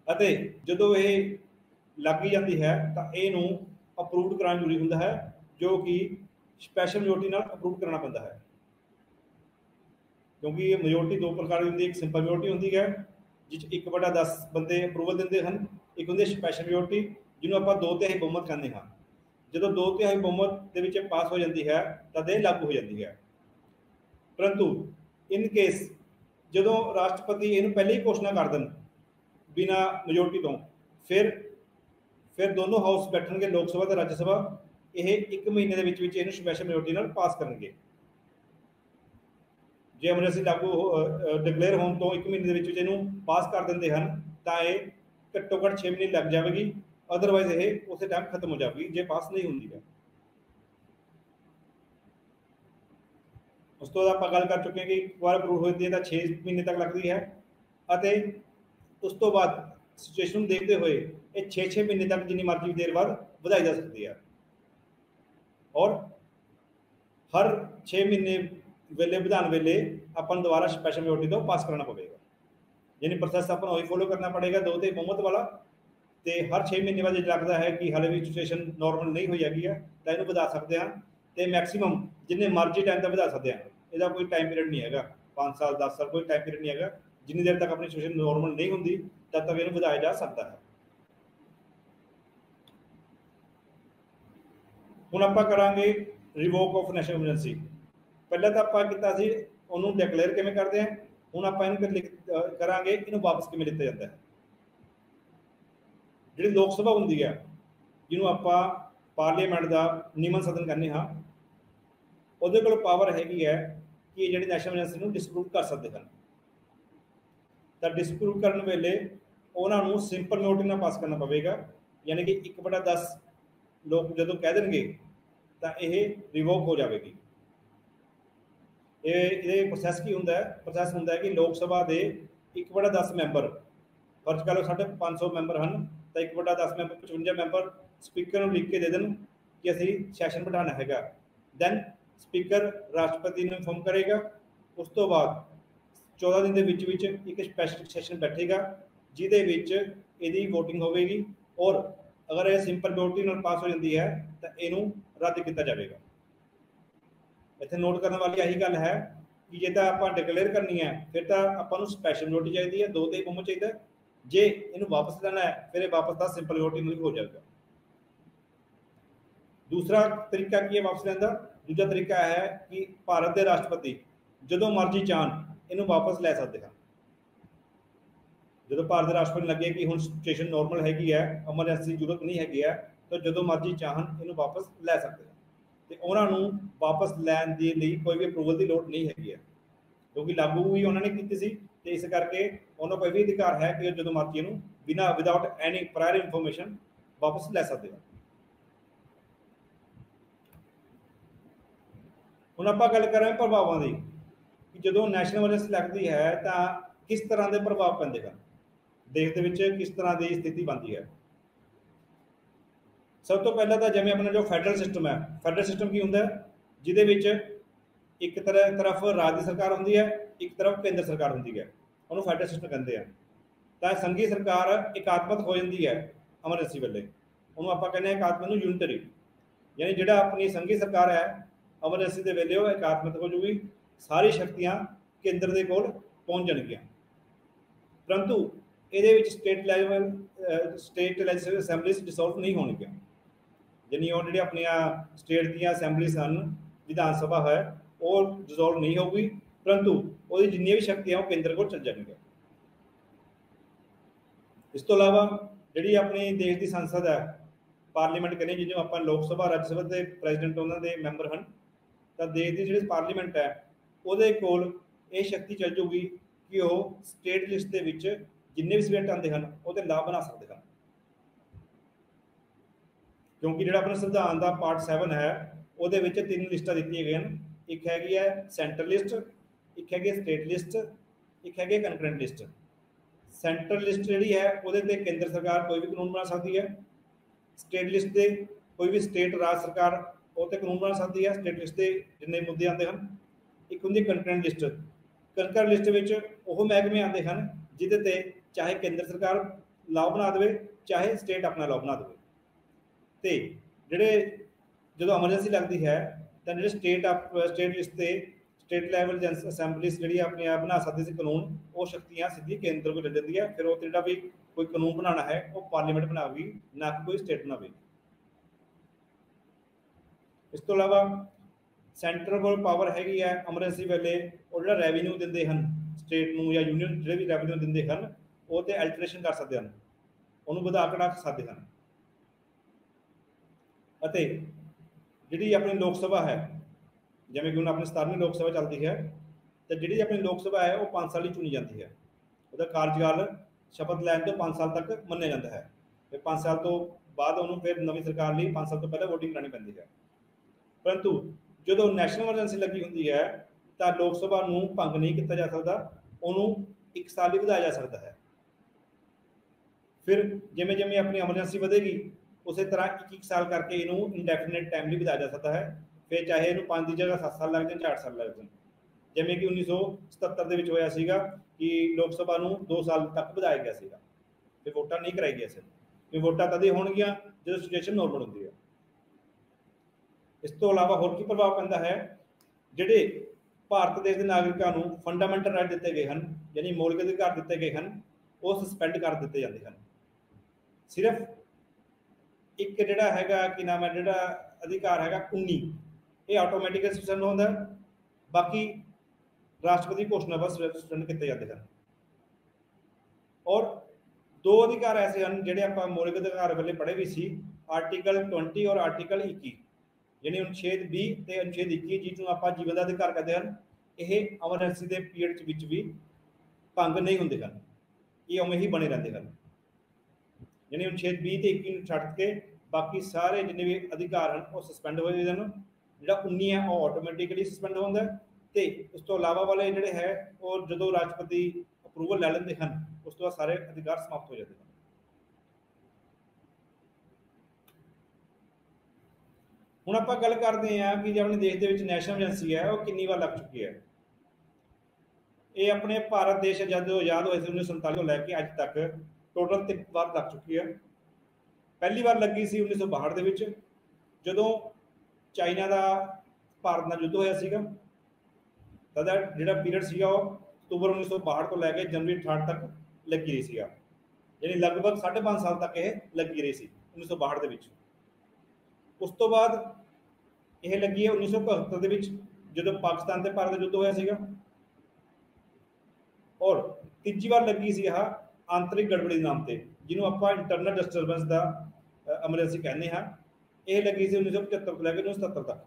ਅਤੇ ਜਦੋਂ ਇਹ ਲੱਗ ਜਾਂਦੀ ਹੈ ਤਾਂ ਇਹਨੂੰ ਅਪਰੂਵਡ ਕਰਾਉਣਾ ਜ਼ਰੂਰੀ ਹੁੰਦਾ ਹੈ, ਜੋ ਕਿ ਸਪੈਸ਼ਲ ਮੈਜੋਰਟੀ ਨਾਲ ਅਪਰੂਵ ਕਰਨਾ ਪੈਂਦਾ ਹੈ। ਕਿਉਂਕਿ ਇਹ ਮੈਜੋਰਟੀ ਦੋ ਪ੍ਰਕਾਰ ਦੀ ਹੁੰਦੀ ਹੈ, ਇੱਕ ਸਿੰਪਲ ਮੈਜੋਰਟੀ ਹੁੰਦੀ ਹੈ ਜਿਸ 'ਚ 1/10 ਬੰਦੇ ਅਪਰੂਵਲ ਦਿੰਦੇ ਹਨ, ਇੱਕ ਹੁੰਦੀ ਹੈ ਸਪੈਸ਼ਲ ਮੈਜੋਰਟੀ ਜਿਹਨੂੰ ਆਪਾਂ 2/3 ਬਹੁਮਤ ਕਹਿੰਦੇ ਹਾਂ। ਜਦੋਂ 2/3 ਬਹੁਮਤ ਦੇ ਵਿੱਚ ਪਾਸ ਹੋ ਜਾਂਦੀ ਹੈ ਤਦ ਇਹ ਲਾਗੂ ਹੋ ਜਾਂਦੀ ਹੈ। ਪਰੰਤੂ ਇਨ ਕੇਸ ਜਦੋਂ ਰਾਸ਼ਟਰਪਤੀ ਇਹਨੂੰ ਪਹਿਲੇ ਹੀ ਘੋਸ਼ਣਾ ਕਰ ਦੇਣ ਬਿਨਾਂ ਮੈਜੋਰਟੀ ਤੋਂ, ਫਿਰ ਦੋਨੋਂ ਹਾਊਸ ਬੈਠਣਗੇ, ਲੋਕ ਸਭਾ ਤੇ ਰਾਜ ਸਭਾ, ਇਹ 1 ਮਹੀਨੇ ਦੇ ਵਿੱਚ ਇਹਨੂੰ ਸਪੈਸ਼ਲ ਮੈਜੋਰਟੀ ਨਾਲ ਪਾਸ ਕਰਨਗੇ। ਜੇ ਐਮਰਜੈਂਸੀ ਲਾਗੂ ਡਿਕਲੇਅਰ ਹੋਣ ਤੋਂ 1 ਮਹੀਨੇ ਦੇ ਵਿੱਚ ਇਹਨੂੰ ਪਾਸ ਕਰ ਦਿੰਦੇ ਹਨ ਤਾਂ ਇਹ ਘੱਟੋ ਘੱਟ 6 ਮਹੀਨੇ ਲੱਗ ਜਾਵੇਗੀ, ਅਦਰਵਾਈਜ਼ ਇਹ ਉਸੇ ਟਾਈਮ ਖਤਮ ਹੋ ਜਾਵੇਗੀ ਜੇ ਪਾਸ ਨਹੀਂ ਹੁੰਦੀ ਹੈ। ਉਸ ਤੋਂ ਬਾਅਦ ਆਪਾਂ ਗੱਲ ਕਰ ਚੁੱਕੇ ਹਾਂ ਕਿ ਇੱਕ ਵਾਰ ਅਪਰੂਵ ਹੋ ਜਾਂਦੀ ਹੈ ਤਾਂ 6 ਮਹੀਨੇ ਤੱਕ ਲੱਗਦੀ ਹੈ, ਅਤੇ ਉਸ ਤੋਂ ਬਾਅਦ ਸਿਚੁਏਸ਼ਨ ਨੂੰ ਦੇਖਦੇ ਹੋਏ ਇਹ 6 ਮਹੀਨੇ ਤੱਕ ਜਿੰਨੀ ਮਰਜ਼ੀ ਦੇਰ ਬਾਅਦ ਵਧਾਈ ਜਾ ਸਕਦੀ ਹੈ। ਔਰ ਹਰ 6 ਮਹੀਨੇ ਵੇਲੇ ਵਿਧਾਨ ਵੇਲੇ ਆਪਾਂ ਨੂੰ ਦੁਬਾਰਾ ਸਪੈਸ਼ਲ ਮੈਜੋਰਟੀ ਤੋਂ ਪਾਸ ਕਰਾਉਣਾ ਪਵੇਗਾ, ਯਾਨੀ ਪ੍ਰੋਸੈਸ ਆਪਾਂ ਨੂੰ ਉਹੀ ਫੋਲੋ ਕਰਨਾ ਪੜੇਗਾ 2/3 ਬਹੁਮਤ ਵਾਲਾ। ਤੇ ਹਰ 6 ਮਹੀਨੇ ਬਾਅਦ ਜੇ ਲੱਗਦਾ ਹੈ ਕਿ ਹਾਲੇ ਵੀ ਸਿਚੁਏਸ਼ਨ ਨਾਰਮਲ ਨਹੀਂ ਹੋਈ ਹੈਗੀ ਹੈ ਤਾਂ ਇਹਨੂੰ ਵਧਾ ਸਕਦੇ ਹਾਂ, ਤੇ ਮੈਕਸਿਮਮ ਜਿੰਨੇ ਮਰਜ਼ੀ ਟਾਈਮ ਤੱਕ ਵਧਾ ਸਕਦੇ ਹਾਂ। ਇਹਦਾ ਕੋਈ ਟਾਈਮ ਪੀਰੀਅਡ ਨਹੀਂ ਹੈਗਾ, 5 ਸਾਲ 10 ਸਾਲ ਕੋਈ ਟਾਈਮ ਪੀਰੀਅਡ ਨਹੀਂ ਹੈਗਾ। ਜਿੰਨੀ ਦੇਰ ਤੱਕ ਆਪਣੀ ਸਿਚੁਏਸ਼ਨ ਨਾਰਮਲ ਨਹੀਂ ਹੁੰਦੀ ਤਦ ਤੱਕ ਇਹਨੂੰ ਵਧਾਇਆ ਜਾ ਸਕਦਾ ਹੈ। ਹੁਣ ਆਪਾਂ ਕਰਾਂਗੇ ਰਿਵੋਕ ਆਫ ਨੈਸ਼ਨਲ ਐਮਰਜੈਂਸੀ। ਪਹਿਲਾਂ ਤਾਂ ਆਪਾਂ ਕੀਤਾ ਸੀ ਉਹਨੂੰ ਡਿਕਲੇਅਰ ਕਿਵੇਂ ਕਰਦੇ ਹਾਂ, ਹੁਣ ਆਪਾਂ ਇਹਨੂੰ ਕਰਾਂਗੇ ਇਹਨੂੰ ਵਾਪਸ ਕਿਵੇਂ ਲਿੱਤਾ ਜਾਂਦਾ ਹੈ। ਜਿਹੜੀ ਲੋਕ ਸਭਾ ਹੁੰਦੀ ਹੈ ਜਿਹਨੂੰ ਆਪਾਂ ਪਾਰਲੀਮੈਂਟ ਦਾ ਨਿਯਮਨ ਸਦਨ ਕਹਿੰਦੇ ਹਾਂ, ਉਹਦੇ ਕੋਲ ਪਾਵਰ ਹੈਗੀ ਹੈ ਕਿ ਇਹ ਜਿਹੜੀ ਨੈਸ਼ਨਲ ਐਮਰਜੈਂਸੀ ਨੂੰ ਡਿਸਪਰੂਵ ਕਰ ਸਕਦੇ ਹਨ। ਤਾਂ ਡਿਸਪਰੂਵ ਕਰਨ ਵੇਲੇ ਉਹਨਾਂ ਨੂੰ ਸਿੰਪਲ ਮੈਜੋਰਟੀ ਨਾਲ ਪਾਸ ਕਰਨਾ ਪਵੇਗਾ, ਯਾਨੀ ਕਿ 1/10 ਲੋਕ ਜਦੋਂ ਕਹਿ ਦੇਣਗੇ ਤਾਂ ਇਹ ਰਿਵੋਕ ਹੋ ਜਾਵੇਗੀ। ਇਹ ਪ੍ਰੋਸੈਸ ਕੀ ਹੁੰਦਾ ਹੈ? ਪ੍ਰੋਸੈਸ ਹੁੰਦਾ ਹੈ ਕਿ ਲੋਕ ਸਭਾ ਦੇ 1/10 ਮੈਂਬਰ, ਫਰਜ਼ ਕਰ ਲਓ 550 ਮੈਂਬਰ ਹਨ, ਤਾਂ 1/10 ਮੈਂਬਰ 55 ਮੈਂਬਰ ਸਪੀਕਰ ਨੂੰ ਲਿਖ ਕੇ ਦੇ ਦੇਣ ਕਿ ਅਸੀਂ ਸੈਸ਼ਨ ਬਿਠਾਉਣਾ ਹੈਗਾ। ਦੈਨ ਸਪੀਕਰ ਰਾਸ਼ਟਰਪਤੀ ਨੂੰ ਇਨਫੋਰਮ ਕਰੇਗਾ। ਉਸ ਤੋਂ ਬਾਅਦ 14 ਦਿਨ ਦੇ ਵਿੱਚ ਇੱਕ ਸਪੈਸ਼ਲ ਸੈਸ਼ਨ ਬੈਠੇਗਾ ਜਿਹਦੇ ਵਿੱਚ ਇਹਦੀ ਵੋਟਿੰਗ ਹੋਵੇਗੀ, ਔਰ ਅਗਰ ਇਹ ਸਿੰਪਲ ਮੈਜੋਰਟੀ ਨਾਲ ਪਾਸ ਹੋ ਜਾਂਦੀ ਹੈ ਤਾਂ ਇਹਨੂੰ ਰੱਦ ਕੀਤਾ ਜਾਵੇਗਾ। ਇੱਥੇ ਨੋਟ ਕਰਨ ਵਾਲੀ ਇਹੀ ਗੱਲ ਹੈ ਕਿ ਜੇ ਤਾਂ ਆਪਾਂ ਡਿਕਲੇਅਰ ਕਰਨੀ ਹੈ ਫਿਰ ਤਾਂ ਆਪਾਂ ਨੂੰ ਸਪੈਸ਼ਲ ਮੈਜੋਰਟੀ ਚਾਹੀਦੀ ਹੈ, 2/3 ਬਹੁਮਤ ਚਾਹੀਦਾ। ਜੇ ਇਹਨੂੰ ਵਾਪਸ ਲੈਣਾ ਹੈ ਫਿਰ ਇਹ ਵਾਪਸ ਦਾ ਸਿੰਪਲ ਮੈਜੋਰਟੀ ਨਾਲ ਹੋ ਜਾਏਗਾ। ਦੂਸਰਾ ਤਰੀਕਾ ਕੀ ਹੈ ਵਾਪਸ ਲੈਣ ਦਾ? ਦੂਜਾ ਤਰੀਕਾ ਹੈ ਕਿ ਭਾਰਤ ਦੇ ਰਾਸ਼ਟਰਪਤੀ ਜਦੋਂ ਮਰਜ਼ੀ ਚਾਹਣ ਇਹਨੂੰ ਵਾਪਸ ਲੈ ਸਕਦੇ ਹਨ। ਜਦੋਂ ਭਾਰਤ ਦੇ ਰਾਸ਼ਟਰਪਤੀ ਲੱਗੇ ਕਿ ਹੁਣ ਸਿਚੁਏਸ਼ਨ ਨਾਰਮਲ ਹੈਗੀ ਹੈ, ਐਮਰਜੈਂਸੀ ਦੀ ਜ਼ਰੂਰਤ ਨਹੀਂ ਹੈਗੀ ਹੈ, ਤਾਂ ਜਦੋਂ ਮਰਜ਼ੀ ਚਾਹਣ ਇਹਨੂੰ ਵਾਪਸ ਲੈ ਸਕਦੇ ਹਨ। ਤੇ ਉਹਨਾਂ ਨੂੰ ਵਾਪਸ ਲੈਣ ਦੇ ਲਈ ਕੋਈ ਵੀ ਅਪਰੂਵਲ ਦੀ ਲੋੜ ਨਹੀਂ ਹੈਗੀ ਹੈ, ਕਿਉਂਕਿ ਲਾਗੂ ਵੀ ਉਹਨਾਂ ਨੇ ਕੀਤੀ ਸੀ, ਤੇ ਇਸ ਕਰਕੇ ਉਹਨਾਂ ਕੋਲ ਵੀ ਅਧਿਕਾਰ ਹੈ ਕਿ ਜਦੋਂ ਮਰਜ਼ੀ ਇਹਨੂੰ ਵਿਦਆਊਟ ਐਨੀ ਪ੍ਰਾਇਰ ਇਨਫੋਰਮੇਸ਼ਨ ਵਾਪਸ ਲੈ ਸਕਦੇ ਹਨ। ਹੁਣ ਆਪਾਂ ਗੱਲ ਕਰਾਂਗੇ ਪ੍ਰਭਾਵਾਂ ਦੀ ਕਿ ਜਦੋਂ ਨੈਸ਼ਨਲ ਐਮਰਜੈਂਸੀ ਲੱਗਦੀ ਹੈ ਤਾਂ ਕਿਸ ਤਰ੍ਹਾਂ ਦੇ ਪ੍ਰਭਾਵ ਪੈਂਦੇ ਹਨ, ਦੇਸ਼ ਦੇ ਵਿੱਚ ਕਿਸ ਤਰ੍ਹਾਂ ਦੀ ਸਥਿਤੀ ਬਣਦੀ ਹੈ। ਸਭ ਤੋਂ ਪਹਿਲਾਂ ਤਾਂ ਜਿਵੇਂ ਆਪਣਾ ਜੋ ਫੈਡਰਲ ਸਿਸਟਮ ਹੈ, ਫੈਡਰਲ ਸਿਸਟਮ ਕੀ ਹੁੰਦਾ ਹੈ? ਜਿਹਦੇ ਵਿੱਚ ਇੱਕ ਤਰਫ ਰਾਜ ਦੀ ਸਰਕਾਰ ਹੁੰਦੀ ਹੈ, ਇੱਕ ਤਰਫ ਕੇਂਦਰ ਸਰਕਾਰ ਹੁੰਦੀ ਹੈ, ਉਹਨੂੰ ਫੈਡਰਲ ਸਿਸਟਮ ਕਹਿੰਦੇ ਆ। ਤਾਂ ਸੰਘੀ ਸਰਕਾਰ ਇਕਾਤਮਕ ਹੋ ਜਾਂਦੀ ਹੈ ਐਮਰਜੈਂਸੀ ਵੇਲੇ, ਉਹਨੂੰ ਆਪਾਂ ਕਹਿੰਦੇ ਹਾਂ ਇਕਾਤਮਕ ਨੂੰ ਯੂਨਿਟਰੀ, ਯਾਨੀ ਜਿਹੜਾ ਆਪਣੀ ਸੰਘੀ ਸਰਕਾਰ ਹੈ ਐਮਰਜੈਂਸੀ ਦੇ ਵੇਲੇ ਉਹ ਇਕਾਤਮਕ ਹੋ ਜੂਗੀ, ਸਾਰੀ ਸ਼ਕਤੀਆਂ ਕੇਂਦਰ ਦੇ ਕੋਲ ਪਹੁੰਚ ਜਾਣਗੀਆਂ। ਪਰੰਤੂ ਇਹਦੇ ਵਿੱਚ ਸਟੇਟ ਲੈਜਿਸਲੇਟਿਵ ਅਸੈਂਬਲੀਜ਼ ਡਿਸੋਲਵ ਨਹੀਂ ਹੋਣਗੀਆਂ, ਯਾਨੀ ਉਹ ਜਿਹੜੀ ਆਪਣੀਆਂ ਸਟੇਟ ਦੀਆਂ ਅਸੈਂਬਲੀਜ਼ ਹਨ, ਵਿਧਾਨ ਸਭਾ ਹੈ, ਉਹ ਡਿਸੋਲਵ ਨਹੀਂ ਹੋਊਗੀ, ਪਰੰਤੂ ਉਹਦੀ ਜਿੰਨੀਆਂ ਵੀ ਸ਼ਕਤੀਆਂ ਉਹ ਕੇਂਦਰ ਕੋਲ ਚੱਲ ਜਾਣਗੀਆਂ। ਇਸ ਤੋਂ ਇਲਾਵਾ ਜਿਹੜੀ ਆਪਣੀ ਦੇਸ਼ ਦੀ ਸੰਸਦ ਹੈ, ਪਾਰਲੀਮੈਂਟ ਕਹਿੰਦੇ ਜਿਹਨੂੰ ਆਪਾਂ ਲੋਕ ਸਭਾ ਰਾਜ ਸਭਾ ਦੇ ਪ੍ਰੈਜ਼ੀਡੈਂਟ ਉਹਨਾਂ ਦੇ ਮੈਂਬਰ ਹਨ, ਤਾਂ ਦੇਸ਼ ਦੀ ਜਿਹੜੀ ਪਾਰਲੀਮੈਂਟ ਹੈ ਉਹਦੇ ਕੋਲ ਇਹ ਸ਼ਕਤੀ ਚੱਲ ਜਾਊਗੀ ਕਿ ਉਹ ਸਟੇਟ ਲਿਸਟ ਦੇ ਵਿੱਚ ਜਿੰਨੇ ਵੀ ਸਟੇਟ ਆਉਂਦੇ ਹਨ ਉਹਦੇ ਲਾਅ ਬਣਾ ਸਕਦੇ ਹਨ। ਕਿਉਂਕਿ ਜਿਹੜਾ ਆਪਣਾ ਸੰਵਿਧਾਨ ਦਾ ਪਾਰਟ 7 ਹੈ ਉਹਦੇ ਵਿੱਚ 3 ਲਿਸਟਾਂ ਦਿੱਤੀਆਂ ਗਈਆਂ ਹਨ, ਇੱਕ ਹੈਗੀ ਹੈ ਸੈਂਟਰਲ ਲਿਸਟ, ਇੱਕ ਹੈਗੀ ਸਟੇਟ ਲਿਸਟ, ਇੱਕ ਹੈਗੀ ਕੰਕਰੈਂਟ ਲਿਸਟ। ਸੈਂਟਰਲ ਲਿਸਟ ਜਿਹੜੀ ਹੈ ਉਹਦੇ ਤੇ ਕੇਂਦਰ ਸਰਕਾਰ ਕੋਈ ਵੀ ਕਾਨੂੰਨ ਬਣਾ ਸਕਦੀ ਹੈ, ਸਟੇਟ ਲਿਸਟ ਤੇ ਕੋਈ ਵੀ ਸਟੇਟ ਰਾਜ ਸਰਕਾਰ ਉਹ ਤੇ ਕਾਨੂੰਨ ਬਣਾ ਸਕਦੀ ਹੈ, ਸਟੇਟ ਲਿਸਟ ਦੇ ਜਿੰਨੇ ਮੁੱਦੇ ਆਉਂਦੇ ਹਨ। ਇੱਕ ਹੁੰਦੀ ਕੰਕਰੈਂਟ ਲਿਸਟ, ਕੰਕਰੈਂਟ ਲਿਸਟ ਵਿੱਚ ਉਹ ਮਹਿਕਮੇ ਆਉਂਦੇ ਹਨ ਜਿਹਦੇ ਤੇ ਚਾਹੇ ਕੇਂਦਰ ਸਰਕਾਰ ਲਾਅ ਬਣਾ ਦੇਵੇ, ਚਾਹੇ ਸਟੇਟ ਆਪਣਾ ਲਾਅ ਬਣਾ ਦੇਵੇ। ਤੇ ਜਿਹੜੇ ਜਦੋਂ ਐਮਰਜੈਂਸੀ ਲੱਗਦੀ ਹੈ ਤਾਂ ਜਿਹੜੇ ਸਟੇਟ ਲਿਸਟ ਤੇ ਸਟੇਟ ਲੈਵਲ ਅਸੈਂਬਲੀਜ਼ ਜਿਹੜੀ ਆਪਣੇ ਆਪ ਬਣਾ ਸਕਦੀ ਸੀ ਕਾਨੂੰਨ, ਉਹ ਸ਼ਕਤੀਆਂ ਸਿੱਧੀ ਕੇਂਦਰ ਕੋਲ ਲੈ ਜਾਂਦੀ ਹੈ। ਫਿਰ ਉਹ ਜਿਹੜਾ ਵੀ ਕੋਈ ਕਾਨੂੰਨ ਬਣਾਉਣਾ ਹੈ ਉਹ ਪਾਰਲੀਮੈਂਟ ਬਣਾਵੇਗੀ, ਨਾ ਕਿ ਕੋਈ ਸਟੇਟ ਬਣਾਵੇਗੀ। ਇਸ ਤੋਂ ਇਲਾਵਾ ਸੈਂਟਰ ਕੋਲ ਪਾਵਰ ਹੈਗੀ ਹੈ ਐਮਰਜੈਂਸੀ ਵੇਲੇ, ਉਹ ਜਿਹੜਾ ਰੈਵਨਿਊ ਦਿੰਦੇ ਹਨ ਸਟੇਟ ਨੂੰ ਜਾਂ ਯੂਨੀਅਨ, ਜਿਹੜੇ ਵੀ ਰੈਵਨਿਊ ਦਿੰਦੇ ਹਨ ਉਹ ਤੇ ਅਲਟਰੇਸ਼ਨ ਕਰ ਸਕਦੇ ਹਨ, ਉਹਨੂੰ ਵਧਾ ਘਟਾ ਸਕਦੇ ਹਨ। ਅਤੇ ਜਿਹੜੀ ਆਪਣੀ ਲੋਕ ਸਭਾ ਹੈ, ਜਿਵੇਂ ਕਿ ਹੁਣ ਆਪਣੀ 17ਵੀਂ ਲੋਕ ਸਭਾ ਚੱਲਦੀ ਹੈ, ਤਾਂ ਜਿਹੜੀ ਆਪਣੀ ਲੋਕ ਸਭਾ ਹੈ ਉਹ 5 ਸਾਲ ਲਈ ਚੁਣੀ ਜਾਂਦੀ ਹੈ। ਉਹਦਾ ਕਾਰਜਕਾਲ ਸ਼ਪਥ ਲੈਣ ਤੋਂ 5 ਸਾਲ ਤੱਕ ਮੰਨਿਆ ਜਾਂਦਾ ਹੈ। ਫਿਰ 5 ਸਾਲ ਤੋਂ ਬਾਅਦ ਉਹਨੂੰ ਫਿਰ ਨਵੀਂ ਸਰਕਾਰ ਲਈ 5 ਸਾਲ ਤੋਂ ਪਹਿਲਾਂ ਵੋਟਿੰਗ ਕਰਾਉਣੀ ਪੈਂਦੀ ਹੈ। ਪਰੰਤੂ ਜਦੋਂ ਨੈਸ਼ਨਲ ਐਮਰਜੈਂਸੀ ਲੱਗੀ ਹੁੰਦੀ ਹੈ ਤਾਂ ਲੋਕ ਸਭਾ ਨੂੰ ਭੰਗ ਨਹੀਂ ਕੀਤਾ ਜਾ ਸਕਦਾ, ਉਹਨੂੰ 1 ਸਾਲ ਲਈ ਵਧਾਇਆ ਜਾ ਸਕਦਾ ਹੈ। ਫਿਰ ਜਿਵੇਂ ਜਿਵੇਂ ਆਪਣੀ ਐਮਰਜੈਂਸੀ ਵਧੇਗੀ ਉਸੇ ਤਰ੍ਹਾਂ 1-1 ਸਾਲ ਕਰਕੇ ਇਹਨੂੰ ਇੰਡੈਫੀਨਿਟ ਟਾਈਮ ਲਈ ਵਧਾਇਆ ਜਾ ਸਕਦਾ ਹੈ। ਫਿਰ ਚਾਹੇ ਇਹਨੂੰ 5 ਦੀ ਜਗ੍ਹਾ 7 ਸਾਲ ਲੱਗ ਜਾਣ, 8 ਸਾਲ ਲੱਗ ਜਾਣ, ਜਿਵੇਂ ਕਿ 1977 ਦੇ ਵਿੱਚ ਹੋਇਆ ਸੀਗਾ ਕਿ ਲੋਕ ਸਭਾ ਨੂੰ 2 ਸਾਲ ਤੱਕ ਵਧਾਇਆ ਗਿਆ ਸੀਗਾ। ਫਿਰ ਵੋਟਾਂ ਨਹੀਂ ਕਰਾਈ ਗਈਆਂ ਸੀ, ਕਿ ਵੋਟਾਂ ਤਦ ਹੀ ਹੋਣਗੀਆਂ ਜਦੋਂ ਸਿਚੁਏਸ਼ਨ ਨੋਰਮਲ ਹੁੰਦੀ ਹੈ। ਇਸ ਤੋਂ ਇਲਾਵਾ ਹੋਰ ਕੀ ਪ੍ਰਭਾਵ ਪੈਂਦਾ ਹੈ, ਜਿਹੜੇ ਭਾਰਤ ਦੇਸ਼ ਦੇ ਨਾਗਰਿਕਾਂ ਨੂੰ ਫੰਡਾਮੈਂਟਲ ਰਾਈਟ ਦਿੱਤੇ ਗਏ ਹਨ, ਯਾਨੀ ਮੌਲਿਕ ਅਧਿਕਾਰ ਦਿੱਤੇ ਗਏ ਹਨ, ਉਹ ਸਸਪੈਂਡ ਕਰ ਦਿੱਤੇ ਜਾਂਦੇ ਹਨ। ਸਿਰਫ ਇੱਕ ਜਿਹੜਾ ਹੈਗਾ ਕਿ ਨਾਮ ਹੈ, ਜਿਹੜਾ ਅਧਿਕਾਰ ਹੈਗਾ 19, ਇਹ ਆਟੋਮੈਟਿਕਲੀ ਸਸਪੈਂਡ ਹੁੰਦਾ, ਬਾਕੀ ਰਾਸ਼ਟਰਪਤੀ ਘੋਸ਼ਣਾ ਬਸ ਸਸਪੈਂਡ ਕੀਤੇ ਜਾਂਦੇ ਹਨ। ਔਰ 2 ਅਧਿਕਾਰ ਐਸੇ ਹਨ ਜਿਹੜੇ ਆਪਾਂ ਮੌਲਿਕ ਅਧਿਕਾਰ ਵੇਲੇ ਪੜ੍ਹੇ ਵੀ ਸੀ, ਆਰਟੀਕਲ 20 ਔਰ ਆਰਟੀਕਲ 21, ਯਾਨੀ ਅਨੁਛੇਦ 20 ਤੇ ਅਨੁਛੇਦ 21, ਜਿਹਨੂੰ ਆਪਾਂ ਜੀਵਨ ਦਾ ਅਧਿਕਾਰ ਕਹਿੰਦੇ ਹਨ। ਇਹ ਐਮਰਜੈਂਸੀ ਦੇ ਪੀਰੀਅਡ ਵਿੱਚ ਵੀ ਭੰਗ ਨਹੀਂ ਹੁੰਦੇ ਹਨ, ਇਹ ਉਵੇਂ ਹੀ ਬਣੇ ਰਹਿੰਦੇ ਹਨ। ਯਾਨੀ ਅਨੁਛੇਦ 20 ਤੇ 21 ਨੂੰ ਛੱਡ ਕੇ ਬਾਕੀ ਸਾਰੇ ਜਿੰਨੇ ਵੀ ਅਧਿਕਾਰ ਹਨ ਉਹ ਸਸਪੈਂਡ ਹੋ ਜਾਂਦੇ ਹਨ। ਜਿਹੜਾ 19 ਹੈ ਉਹ ਆਟੋਮੈਟਿਕਲੀ ਸਸਪੈਂਡ ਹੁੰਦਾ, ਤੇ ਉਸ ਤੋਂ ਇਲਾਵਾ ਵਾਲੇ ਜਿਹੜੇ ਹੈ ਉਹ ਜਦੋਂ ਰਾਸ਼ਟਰਪਤੀ ਅਪਰੂਵਲ ਲੈ ਲੈਂਦੇ ਹਨ ਉਸ ਤੋਂ ਬਾਅਦ ਸਾਰੇ ਅਧਿਕਾਰ ਸਮਾਪਤ ਹੋ ਜਾਂਦੇ ਹਨ। ਹੁਣ ਆਪਾਂ ਗੱਲ ਕਰਦੇ ਹਾਂ ਕਿ ਜੇ ਆਪਣੇ ਦੇਸ਼ ਦੇ ਵਿੱਚ ਨੈਸ਼ਨਲ ਐਮਰਜੈਂਸੀ ਹੈ ਉਹ ਕਿੰਨੀ ਵਾਰ ਲੱਗ ਚੁੱਕੀ ਹੈ। ਇਹ ਆਪਣੇ ਭਾਰਤ ਦੇਸ਼ ਜਦੋਂ ਆਜ਼ਾਦ ਹੋਏ ਸੀ 1947 ਤੋਂ ਲੈ ਕੇ ਅੱਜ ਤੱਕ ਟੋਟਲ 3 ਵਾਰ ਲੱਗ ਚੁੱਕੀ ਹੈ। ਪਹਿਲੀ ਵਾਰ ਲੱਗੀ ਸੀ 1962 ਦੇ ਵਿੱਚ, ਜਦੋਂ ਚਾਈਨਾ ਦਾ ਭਾਰਤ ਨਾਲ ਯੁੱਧ ਹੋਇਆ ਸੀਗਾ। ਤਦ ਜਿਹੜਾ ਪੀਰੀਅਡ ਸੀਗਾ ਉਹ ਅਕਤੂਬਰ 1962 ਤੋਂ ਲੈ ਕੇ ਜਨਵਰੀ 68 ਤੱਕ ਲੱਗੀ ਰਹੀ ਸੀਗਾ, ਯਾਨੀ ਲਗਭਗ 5.5 ਸਾਲ ਤੱਕ ਇਹ ਲੱਗੀ ਰਹੀ ਸੀ 1962 ਦੇ ਵਿੱਚ। ਉਸ ਤੋਂ ਬਾਅਦ ਇਹ ਲੱਗੀ ਹੈ 1971 ਦੇ ਵਿੱਚ, ਜਦੋਂ ਪਾਕਿਸਤਾਨ ਤੇ ਭਾਰਤ ਦਾ ਯੁੱਧ ਹੋਇਆ ਸੀਗਾ। ਔਰ ਤੀਜੀ ਵਾਰ ਲੱਗੀ ਸੀ ਆਹ ਆਂਤਰਿਕ ਗੜਬੜੀ ਨਾਮ ਤੇ, ਜਿਹਨੂੰ ਆਪਾਂ ਇੰਟਰਨਲ ਡਿਸਟਰਬੈਂਸ ਦਾ ਐਮਰਜੈਂਸੀ ਕਹਿੰਦੇ ਹਾਂ। ਇਹ ਲੱਗੀ ਸੀ 1975 ਤੋਂ ਲੈ ਕੇ 1977 ਤੱਕ।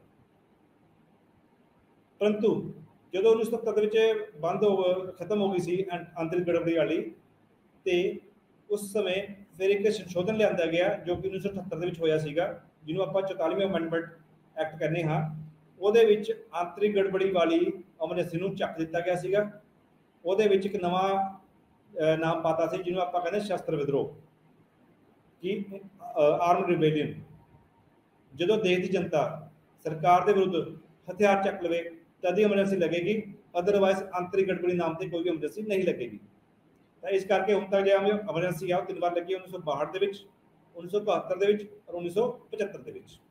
ਪਰੰਤੂ ਜਦੋਂ 1977 ਦੇ ਵਿੱਚ ਖਤਮ ਹੋ ਗਈ ਸੀ ਆਂਤਰਿਕ ਗੜਬੜੀ ਵਾਲੀ, ਤੇ ਉਸ ਸਮੇਂ ਫਿਰ ਇੱਕ ਸੰਸ਼ੋਧਨ ਲਿਆਂਦਾ ਗਿਆ ਜੋ ਕਿ 1978 ਦੇ ਵਿੱਚ ਹੋਇਆ ਸੀਗਾ, ਜਿਹਨੂੰ ਆਪਾਂ 44ਵਾਂ ਅਮੈਂਡਮੈਂਟ ਐਕਟ ਕਹਿੰਦੇ ਹਾਂ। ਉਹਦੇ ਵਿੱਚ ਆਂਤਰਿਕ ਗੜਬੜੀ ਵਾਲੀ ਐਮਰਜੈਂਸੀ ਨੂੰ ਚੱਕ ਦਿੱਤਾ ਗਿਆ ਸੀਗਾ। ਉਹਦੇ ਵਿੱਚ ਇੱਕ ਨਵਾਂ ਨਾਮ ਪਾਤਾ ਸੀ ਜਿਹਨੂੰ ਆਪਾਂ ਕਹਿੰਦੇ ਸ਼ਸਤਰ ਵਿਦਰੋਹ, ਕਿ ਆਰਮ ਰਿਬੇਲੀਅਨ। ਜਦੋਂ ਦੇਸ਼ ਦੀ ਜਨਤਾ ਸਰਕਾਰ ਦੇ ਵਿਰੁੱਧ ਹਥਿਆਰ ਚੱਕ ਲਵੇ ਤਦ ਹੀ ਐਮਰਜੈਂਸੀ ਲੱਗੇਗੀ, ਅਦਰਵਾਈਜ਼ ਆਂਤਰਿਕ ਗੜਬੜੀ ਨਾਮ ਤੇ ਕੋਈ ਵੀ ਐਮਰਜੈਂਸੀ ਨਹੀਂ ਲੱਗੇਗੀ। ਤਾਂ ਇਸ ਕਰਕੇ ਹੁਣ ਤੱਕ ਜਿਹੜਾ ਐਮਰਜੈਂਸੀ ਆ ਉਹ 3 ਵਾਰ ਲੱਗੀ, 1962 ਦੇ ਵਿੱਚ, 1971 ਦੇ ਵਿੱਚ ਔਰ 1975 ਦੇ ਵਿੱਚ।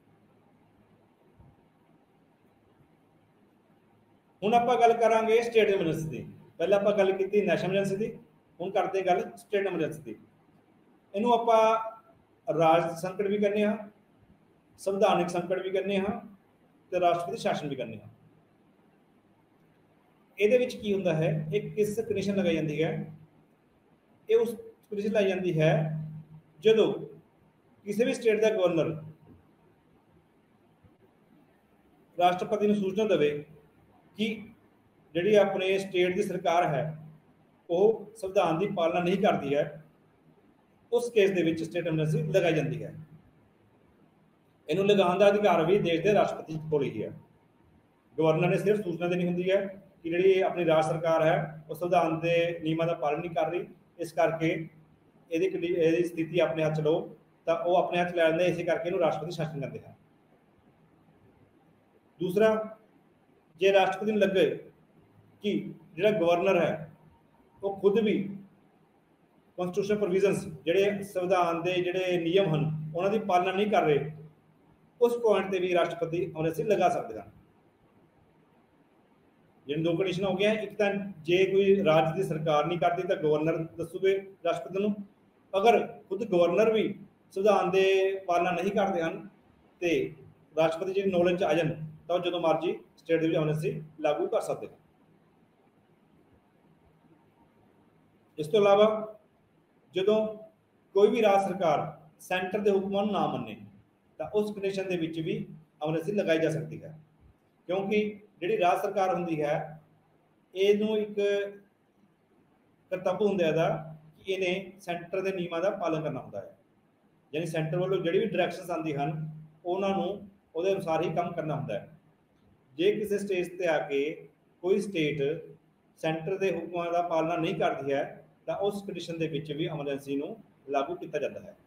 ਹੁਣ ਆਪਾਂ ਗੱਲ ਕਰਾਂਗੇ ਸਟੇਟ ਐਮਰਜੈਂਸੀ ਦੀ। ਪਹਿਲਾਂ ਆਪਾਂ ਗੱਲ ਕੀਤੀ ਨੈਸ਼ਨਲ ਐਮਰਜੈਂਸੀ ਦੀ, ਹੁਣ ਕਰਦੇ ਗੱਲ ਸਟੇਟ ਐਮਰਜੈਂਸੀ ਦੀ। ਇਹਨੂੰ ਆਪਾਂ ਰਾਜ ਸੰਕਟ ਵੀ ਕਹਿੰਦੇ ਹਾਂ, ਸੰਵਿਧਾਨਿਕ ਸੰਕਟ ਵੀ ਕਹਿੰਦੇ ਹਾਂ, ਤੇ ਰਾਸ਼ਟਰਪਤੀ ਸ਼ਾਸਨ ਵੀ ਕਹਿੰਦੇ ਹਾਂ। ਇਹਦੇ ਵਿੱਚ ਕੀ ਹੁੰਦਾ ਹੈ, ਇੱਕ ਕਿਸ ਕੰਡੀਸ਼ਨ ਲਗਾਈ ਜਾਂਦੀ ਹੈ, ਇਹ ਉਸ ਕੰਡੀਸ਼ਨ ਲਾਈ ਜਾਂਦੀ ਹੈ ਜਦੋਂ ਕਿਸੇ ਵੀ ਸਟੇਟ ਦਾ ਗਵਰਨਰ ਰਾਸ਼ਟਰਪਤੀ ਨੂੰ ਸੂਚਨਾ ਦੇਵੇ ਕਿ ਜਿਹੜੀ ਆਪਣੇ ਸਟੇਟ ਦੀ ਸਰਕਾਰ ਹੈ ਉਹ ਸੰਵਿਧਾਨ ਦੀ ਪਾਲਣਾ ਨਹੀਂ ਕਰਦੀ ਹੈ, ਉਸ ਕੇਸ ਦੇ ਵਿੱਚ ਸਟੇਟ ਐਮਰਜੈਂਸੀ ਲਗਾਈ ਜਾਂਦੀ ਹੈ। ਇਹਨੂੰ ਲਗਾਉਣ ਦਾ ਅਧਿਕਾਰ ਵੀ ਦੇਸ਼ ਦੇ ਰਾਸ਼ਟਰਪਤੀ ਕੋਲ ਹੀ ਹੈ। ਗਵਰਨਰ ਨੇ ਸਿਰਫ ਸੂਚਨਾ ਦੇਣੀ ਹੁੰਦੀ ਹੈ ਕਿ ਜਿਹੜੀ ਆਪਣੀ ਰਾਜ ਸਰਕਾਰ ਹੈ ਉਹ ਸੰਵਿਧਾਨ ਦੇ ਨਿਯਮਾਂ ਦਾ ਪਾਲਣ ਨਹੀਂ ਕਰ ਰਹੀ, ਇਸ ਕਰਕੇ ਇਹਦੀ ਸਥਿਤੀ ਆਪਣੇ ਹੱਥ 'ਚ ਲਓ, ਤਾਂ ਉਹ ਆਪਣੇ ਹੱਥ ਲੈ ਲੈਂਦੇ, ਇਸੇ ਕਰਕੇ ਇਹਨੂੰ ਰਾਸ਼ਟਰਪਤੀ ਸ਼ਾਸਨ ਕਹਿੰਦੇ ਹਨ। ਦੂਸਰਾ, ਜੇ ਰਾਸ਼ਟਰਪਤੀ ਨੂੰ ਲੱਗੇ ਕਿ ਜਿਹੜਾ ਗਵਰਨਰ ਹੈ ਉਹ ਖੁਦ ਵੀ ਕਨਸਟੀਟਿਊਸ਼ਨਲ ਪ੍ਰੋਵੀਜ਼ਨਸ ਜਿਹੜੇ ਸੰਵਿਧਾਨ ਦੇ ਜਿਹੜੇ ਨਿਯਮ ਹਨ ਉਹਨਾਂ ਦੀ ਪਾਲਣਾ ਨਹੀਂ ਕਰ ਰਹੇ, ਉਸ ਪੁਆਇੰਟ ਤੇ ਵੀ ਰਾਸ਼ਟਰਪਤੀ ਐਮਰਜੈਂਸੀ ਲਗਾ ਸਕਦੇ ਹਨ। जिन दो कंडीशन हो गया, एक तो जे कोई राज्य की सरकार नहीं करती तो गवर्नर दसूगे राष्ट्रपति को, अगर खुद गवर्नर भी संविधान के पालना नहीं करते हैं तो राष्ट्रपति जी नॉलेज आ जाए तो जो मर्जी स्टेट की एमरजेंसी लागू कर सकते हैं। इस तो इलावा जो कोई भी राज सरकार सेंटर के हुक्मों ना मने तो उस कंडीशन के भी एमरजेंसी लगाई जा सकती है, क्योंकि जी राज सरकार होंगी है इनू एक करतब होंगे कि इन्हें सेंटर के नियमों का पालन करना होंगे है, यानी सेंटर वालों जी भी डायरैक्शनस आती हैं उन्होंने अनुसार ही काम करना होंगे है। जे किसी स्टेज पर आके कोई स्टेट सेंटर के हुक्मों का पालना नहीं करती है तो उस कंडीशन के भी एमरजेंसी को लागू किया जाता है।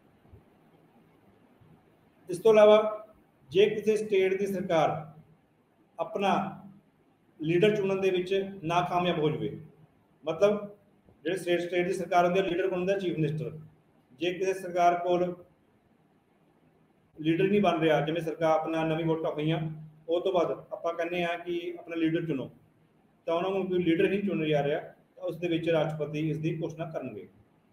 इस तो इलावा जे किसी स्टेट की सरकार अपना लीडर चुनने के नाकामयाब हो जाए, मतलब जो स्टेट की सरकार होंगी लीडर कौन होंगे, चीफ मिनिस्टर। जे किसी सरकार को लीडर नहीं बन रहा, जिवें सरकार अपना नवी वोटां हुई उस तो बाद आप कहने कि अपना लीडर चुनो तो उन्होंने कोई लीडर नहीं चुन जा रहा तो उस राष्ट्रपति इसकी घोषणा करेंगे।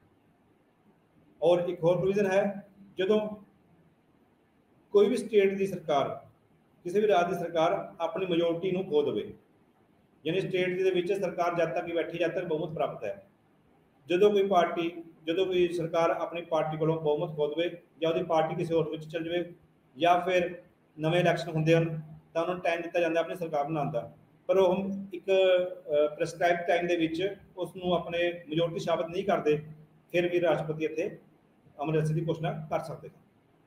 और एक होर प्रोविजन है, जो कोई भी स्टेट की सरकार किसी भी राज्य की सरकार अपनी मेजोरिटी को खो दे, यानी स्टेट के सरकार जब तक बैठी जब तक बहुमत प्राप्त है, जो कोई पार्टी जो कोई सरकार अपनी पार्टी को बहुमत खो दे या वो पार्टी किसी होर चल जाए या फिर नवे इलैक्शन होंगे हैं तो उन्होंने टाइम दिता जाता अपनी सरकार बनाने का, पर वो एक प्रिस्क्राइब टाइम के उसनों अपने मेजोरिटी साबित नहीं करते, फिर भी राष्ट्रपति इत्थे एमरजेंसी की घोषणा कर सकते हैं।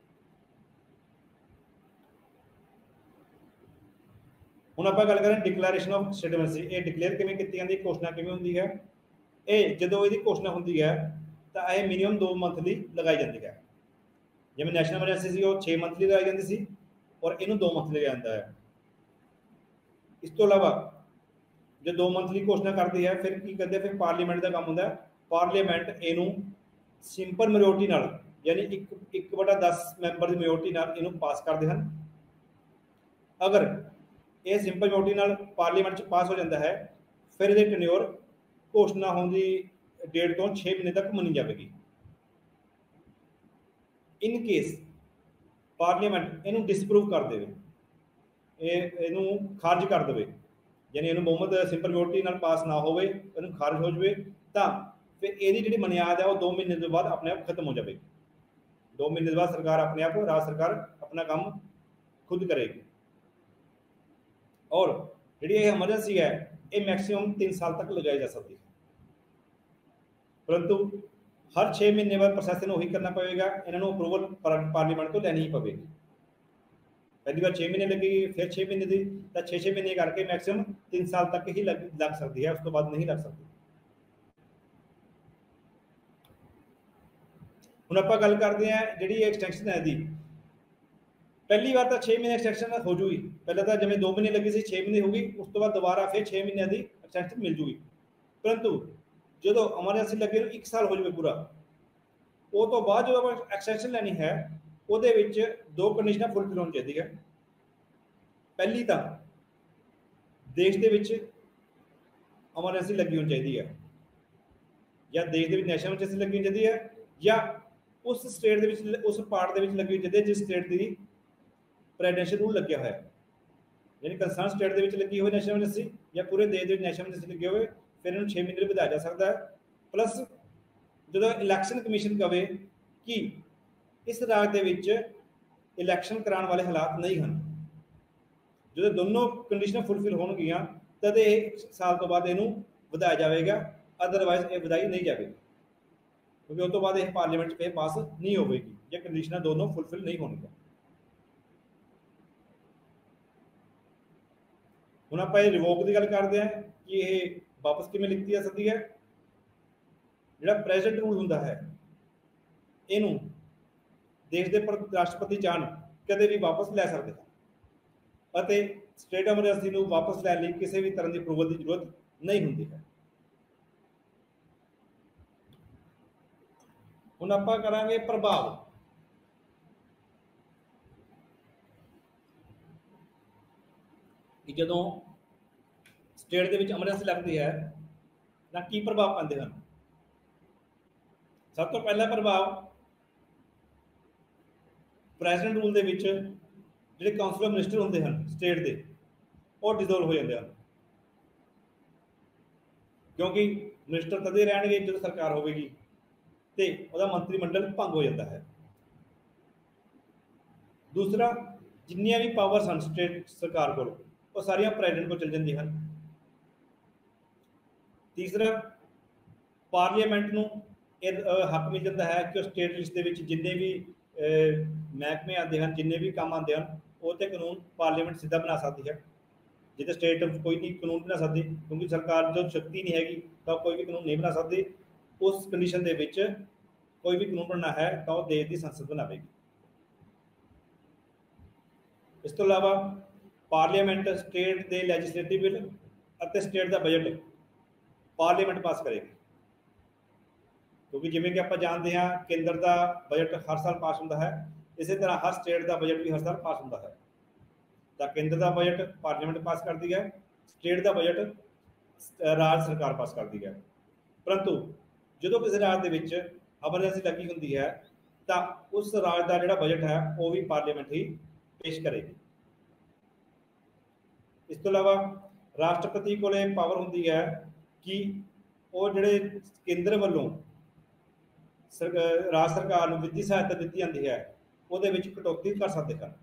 हुण आपां गल करें डिक्लेरेशन ऑफ स्टेट एमरजेंसी, ये डिक्लेयर किवें कीती जांदी, घोषणा किवें हुंदी है। ये जदों इहदी घोषणा हुंदी है तो यह मिनिमम 2 मंथली लगाई जाती है, जिवें नैशनल एमरजेंसी सी वो 6 मंथली लगाई जाती सी और इनू 2 मंथली लगाया जाता है। इस तो इलावा जो 2 मंथली घोषणा करती है फिर की करते, फिर पार्लीमेंट का काम होंदा है। पार्लीमेंट इनू सिंपल मेजोरिटी नाल यानी 1/10 मैंबर की मेजोरिटी नाल इनू पास करते हैं। अगर यह सिंपल मेजोरिटी नाल पार्लीमेंट पास हो जाता है फिर ये टन्योर घोषणा होने की डेट तो 6 महीने तक मनी जाएगी। इन केस पार्लीमेंट इनू डिसप्रूव कर दे, इनू खारिज कर दे, यानी इनू बहुमत सिंपल मेजोरिटी नाल पास ना होवे, इनू खारिज हो जाए तो फिर यही जी मनियाद है वो 2 महीने के बाद अपने आप खत्म हो जाएगी। 2 महीने के बाद सरकार अपने आप राज सरकार अपना काम खुद करेगी। और जी एमरजेंसी है ये मैक्सीमम 3 साल तक लगाई जा सकती है, परंतु हर 6 महीने बाद प्रोसैस वही करना पड़ेगा, इन्होंने अप्रूवल पार्लीमेंट तो लैनी ही पवेगी। पहली बार 6 महीने लगेगी, फिर 6 महीने की तो 6 महीने करके मैक्सीमम 3 साल तक ही लग सकती है, उस तो बाद नहीं लग सकती। हुण आपां गल करते हैं जी एक्सटेंशन है दी, पहली बार तो 6 महीने एक्सटेंशन हो जूगी, पहले तो जिवें 2 महीने लगी सी 6 महीने होगी, उस तो बाद दोबारा फिर 6 महीने की एक्सटेंशन मिल जूगी। परंतु जो एमरजेंसी लगे 1 साल हो जाए पूरा, वो तो बाद जो एक्सटेंशन लैनी है वो 2 कंडीशन फुलफिल होनी चाहिए है। पहली तो देश के एमरजेंसी लगी होनी चाहिए है, या देश के नैशनल एमरजेंसी लगी होनी चाहिए है, या उस स्टेट के उस पार्ट के लगी होनी चाहिए जिस स्टेट की प्रेसिडेंशियल रूल लगे हुआ है, यानी कंसर्न स्टेट के लगी हुई नैशनल एमरजेंसी या पूरे देश के नैशनल एमरजेंसी लगे हुए, फिर इन्होंने 6 महीने बढ़ाया जा सकता है। प्लस जो इलैक्शन कमीशन कहे कि इस राज्य के इलैक्शन कराने वाले हालात नहीं हैं, जो दोनों कंडीशन फुलफिल होणगियां तद 1 साल तो बाद इनू बढ़ाया जाएगा, अदरवाइज ये बढ़ाई नहीं जाएगी, क्योंकि उस तो बाद यह पार्लीमेंट फिर पास नहीं होगी या कंडीशन दोनों फुलफिल नहीं होंगे। हुण आपां रिवोक की गल करते हैं कि यह वापस किवें लिखी जा सकती है। जिहड़ा प्रेजेंट रूल हुंदा है इनू देश के राष्ट्रपति चाहन कदे भी वापस लै सकते हैं अते स्टेट एमरजेंसी को वापस लैण लई किसी भी तरह की अप्रूवल की जरूरत नहीं होंदी है। ਹੁਣ ਆਪਾਂ ਕਰਾਂਗੇ ਪ੍ਰਭਾਵ। ਕਿ ਜਦੋਂ ਸਟੇਟ ਦੇ ਵਿੱਚ ਐਮਰਜੈਂਸੀ ਲੱਗਦੀ ਹੈ ਤਾਂ ਕੀ ਪ੍ਰਭਾਵ ਪੈਂਦੇ ਹਨ। ਸਭ ਤੋਂ ਪਹਿਲਾ ਪ੍ਰਭਾਵ ਪ੍ਰੈਜ਼ੀਡੈਂਟ ਰੂਲ ਦੇ ਵਿੱਚ ਜਿਹੜੇ ਕਾਉਂਸਲ ਆਫ ਮਿਨਿਸਟਰ ਹੁੰਦੇ ਹਨ ਸਟੇਟ ਦੇ, ਉਹ ਡਿਸੋਲਵ ਹੋ ਜਾਂਦੇ ਹਨ, ਕਿਉਂਕਿ ਮਿਨਿਸਟਰ ਤਦੇ ਰਹਿਣਗੇ ਜਦੋਂ ਸਰਕਾਰ ਹੋਵੇਗੀ ਤੇ ਉਹਦਾ ਮੰਤਰੀ ਮੰਡਲ ਭੰਗ ਹੋ ਜਾਂਦਾ ਹੈ। ਦੂਸਰਾ, ਜਿੰਨੀਆਂ ਵੀ ਪਾਵਰਸ ਹਨ ਸਟੇਟ ਸਰਕਾਰ ਕੋਲ, ਉਹ ਸਾਰੀਆਂ ਪ੍ਰੈਜ਼ੀਡੈਂਟ ਕੋਲ ਚਲ ਜਾਂਦੀਆਂ ਹਨ। ਤੀਸਰਾ, ਪਾਰਲੀਮੈਂਟ ਨੂੰ ਇਹ ਹੱਕ ਮਿਲ ਜਾਂਦਾ ਹੈ ਕਿ ਉਹ ਸਟੇਟ ਲਿਸਟ ਦੇ ਵਿੱਚ ਜਿੰਨੇ ਵੀ ਮਹਿਕਮੇ ਆਉਂਦੇ ਹਨ, ਜਿੰਨੇ ਵੀ ਕੰਮ ਆਉਂਦੇ ਹਨ, ਉਹ ਤੇ ਕਾਨੂੰਨ ਪਾਰਲੀਮੈਂਟ ਸਿੱਧਾ ਬਣਾ ਸਕਦੀ ਹੈ। ਜਿੱਥੇ ਸਟੇਟ ਕੋਈ ਨਹੀਂ ਕਾਨੂੰਨ ਬਣਾ ਸਕਦੀ, ਕਿਉਂਕਿ ਸਰਕਾਰ ਜੋ ਸ਼ਕਤੀ ਨਹੀਂ ਹੈਗੀ ਤਾਂ ਕੋਈ ਵੀ ਕਾਨੂੰਨ ਨਹੀਂ ਬਣਾ ਸਕਦੀ। ਉਸ ਕੰਡੀਸ਼ਨ ਦੇ ਵਿੱਚ ਕੋਈ ਵੀ ਕਾਨੂੰਨ ਬਣਨਾ ਹੈ ਤਾਂ ਉਹ ਦੇਸ਼ ਦੀ ਸੰਸਦ ਬਣਾਵੇਗੀ। ਇਸ ਤੋਂ ਇਲਾਵਾ ਪਾਰਲੀਮੈਂਟ ਸਟੇਟ ਦੇ ਲੈਜਿਸਲੇਟਿਵ ਬਿੱਲ ਅਤੇ ਸਟੇਟ ਦਾ ਬਜਟ ਪਾਰਲੀਮੈਂਟ ਪਾਸ ਕਰੇਗੀ, ਕਿਉਂਕਿ ਜਿਵੇਂ ਕਿ ਆਪਾਂ ਜਾਣਦੇ ਹਾਂ ਕੇਂਦਰ ਦਾ ਬਜਟ ਹਰ ਸਾਲ ਪਾਸ ਹੁੰਦਾ ਹੈ, ਇਸੇ ਤਰ੍ਹਾਂ ਹਰ ਸਟੇਟ ਦਾ ਬਜਟ ਵੀ ਹਰ ਸਾਲ ਪਾਸ ਹੁੰਦਾ ਹੈ। ਤਾਂ ਕੇਂਦਰ ਦਾ ਬਜਟ ਪਾਰਲੀਮੈਂਟ ਪਾਸ ਕਰਦੀ ਹੈ, ਸਟੇਟ ਦਾ ਬਜਟ ਰਾਜ ਸਰਕਾਰ ਪਾਸ ਕਰਦੀ ਹੈ। ਪਰੰਤੂ ਜਦੋਂ ਕਿਸੇ ਰਾਜ ਦੇ ਵਿੱਚ ਐਮਰਜੈਂਸੀ ਲੱਗੀ ਹੁੰਦੀ ਹੈ ਤਾਂ ਉਸ ਰਾਜ ਦਾ ਜਿਹੜਾ ਬਜਟ ਹੈ ਉਹ ਵੀ ਪਾਰਲੀਮੈਂਟ ਹੀ ਪੇਸ਼ ਕਰੇਗੀ। ਇਸ ਤੋਂ ਇਲਾਵਾ ਰਾਸ਼ਟਰਪਤੀ ਕੋਲੇ ਪਾਵਰ ਹੁੰਦੀ ਹੈ ਕਿ ਉਹ ਜਿਹੜੇ ਕੇਂਦਰ ਵੱਲੋਂ ਰਾਜ ਸਰਕਾਰ ਨੂੰ ਵਿੱਤੀ ਸਹਾਇਤਾ ਦਿੱਤੀ ਜਾਂਦੀ ਹੈ ਉਹਦੇ ਵਿੱਚ ਕਟੌਤੀ ਕਰ ਸਕਦੇ ਹਨ,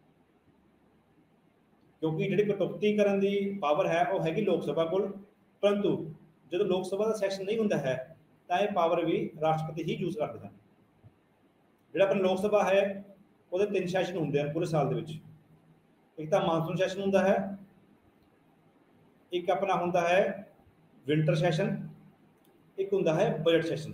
ਕਿਉਂਕਿ ਜਿਹੜੀ ਕਟੌਤੀ ਕਰਨ ਦੀ ਪਾਵਰ ਹੈ ਉਹ ਹੈਗੀ ਲੋਕ ਸਭਾ ਕੋਲ। ਪਰੰਤੂ ਜਦੋਂ ਲੋਕ ਸਭਾ ਦਾ ਸੈਸ਼ਨ ਨਹੀਂ ਹੁੰਦਾ ਹੈ ਤਾਂ ਇਹ ਪਾਵਰ ਵੀ ਰਾਸ਼ਟਰਪਤੀ ਹੀ ਯੂਜ਼ ਕਰਦੇ ਹਨ। ਜਿਹੜਾ ਆਪਣਾ ਲੋਕ ਸਭਾ ਹੈ ਉਹਦੇ 3 ਸੈਸ਼ਨ ਹੁੰਦੇ ਹਨ ਪੂਰੇ ਸਾਲ ਦੇ ਵਿੱਚ। ਇੱਕ ਤਾਂ ਮਾਨਸੂਨ ਸੈਸ਼ਨ ਹੁੰਦਾ ਹੈ, ਇੱਕ ਆਪਣਾ ਹੁੰਦਾ ਹੈ ਵਿੰਟਰ ਸੈਸ਼ਨ, ਇੱਕ ਹੁੰਦਾ ਹੈ ਬਜਟ ਸੈਸ਼ਨ।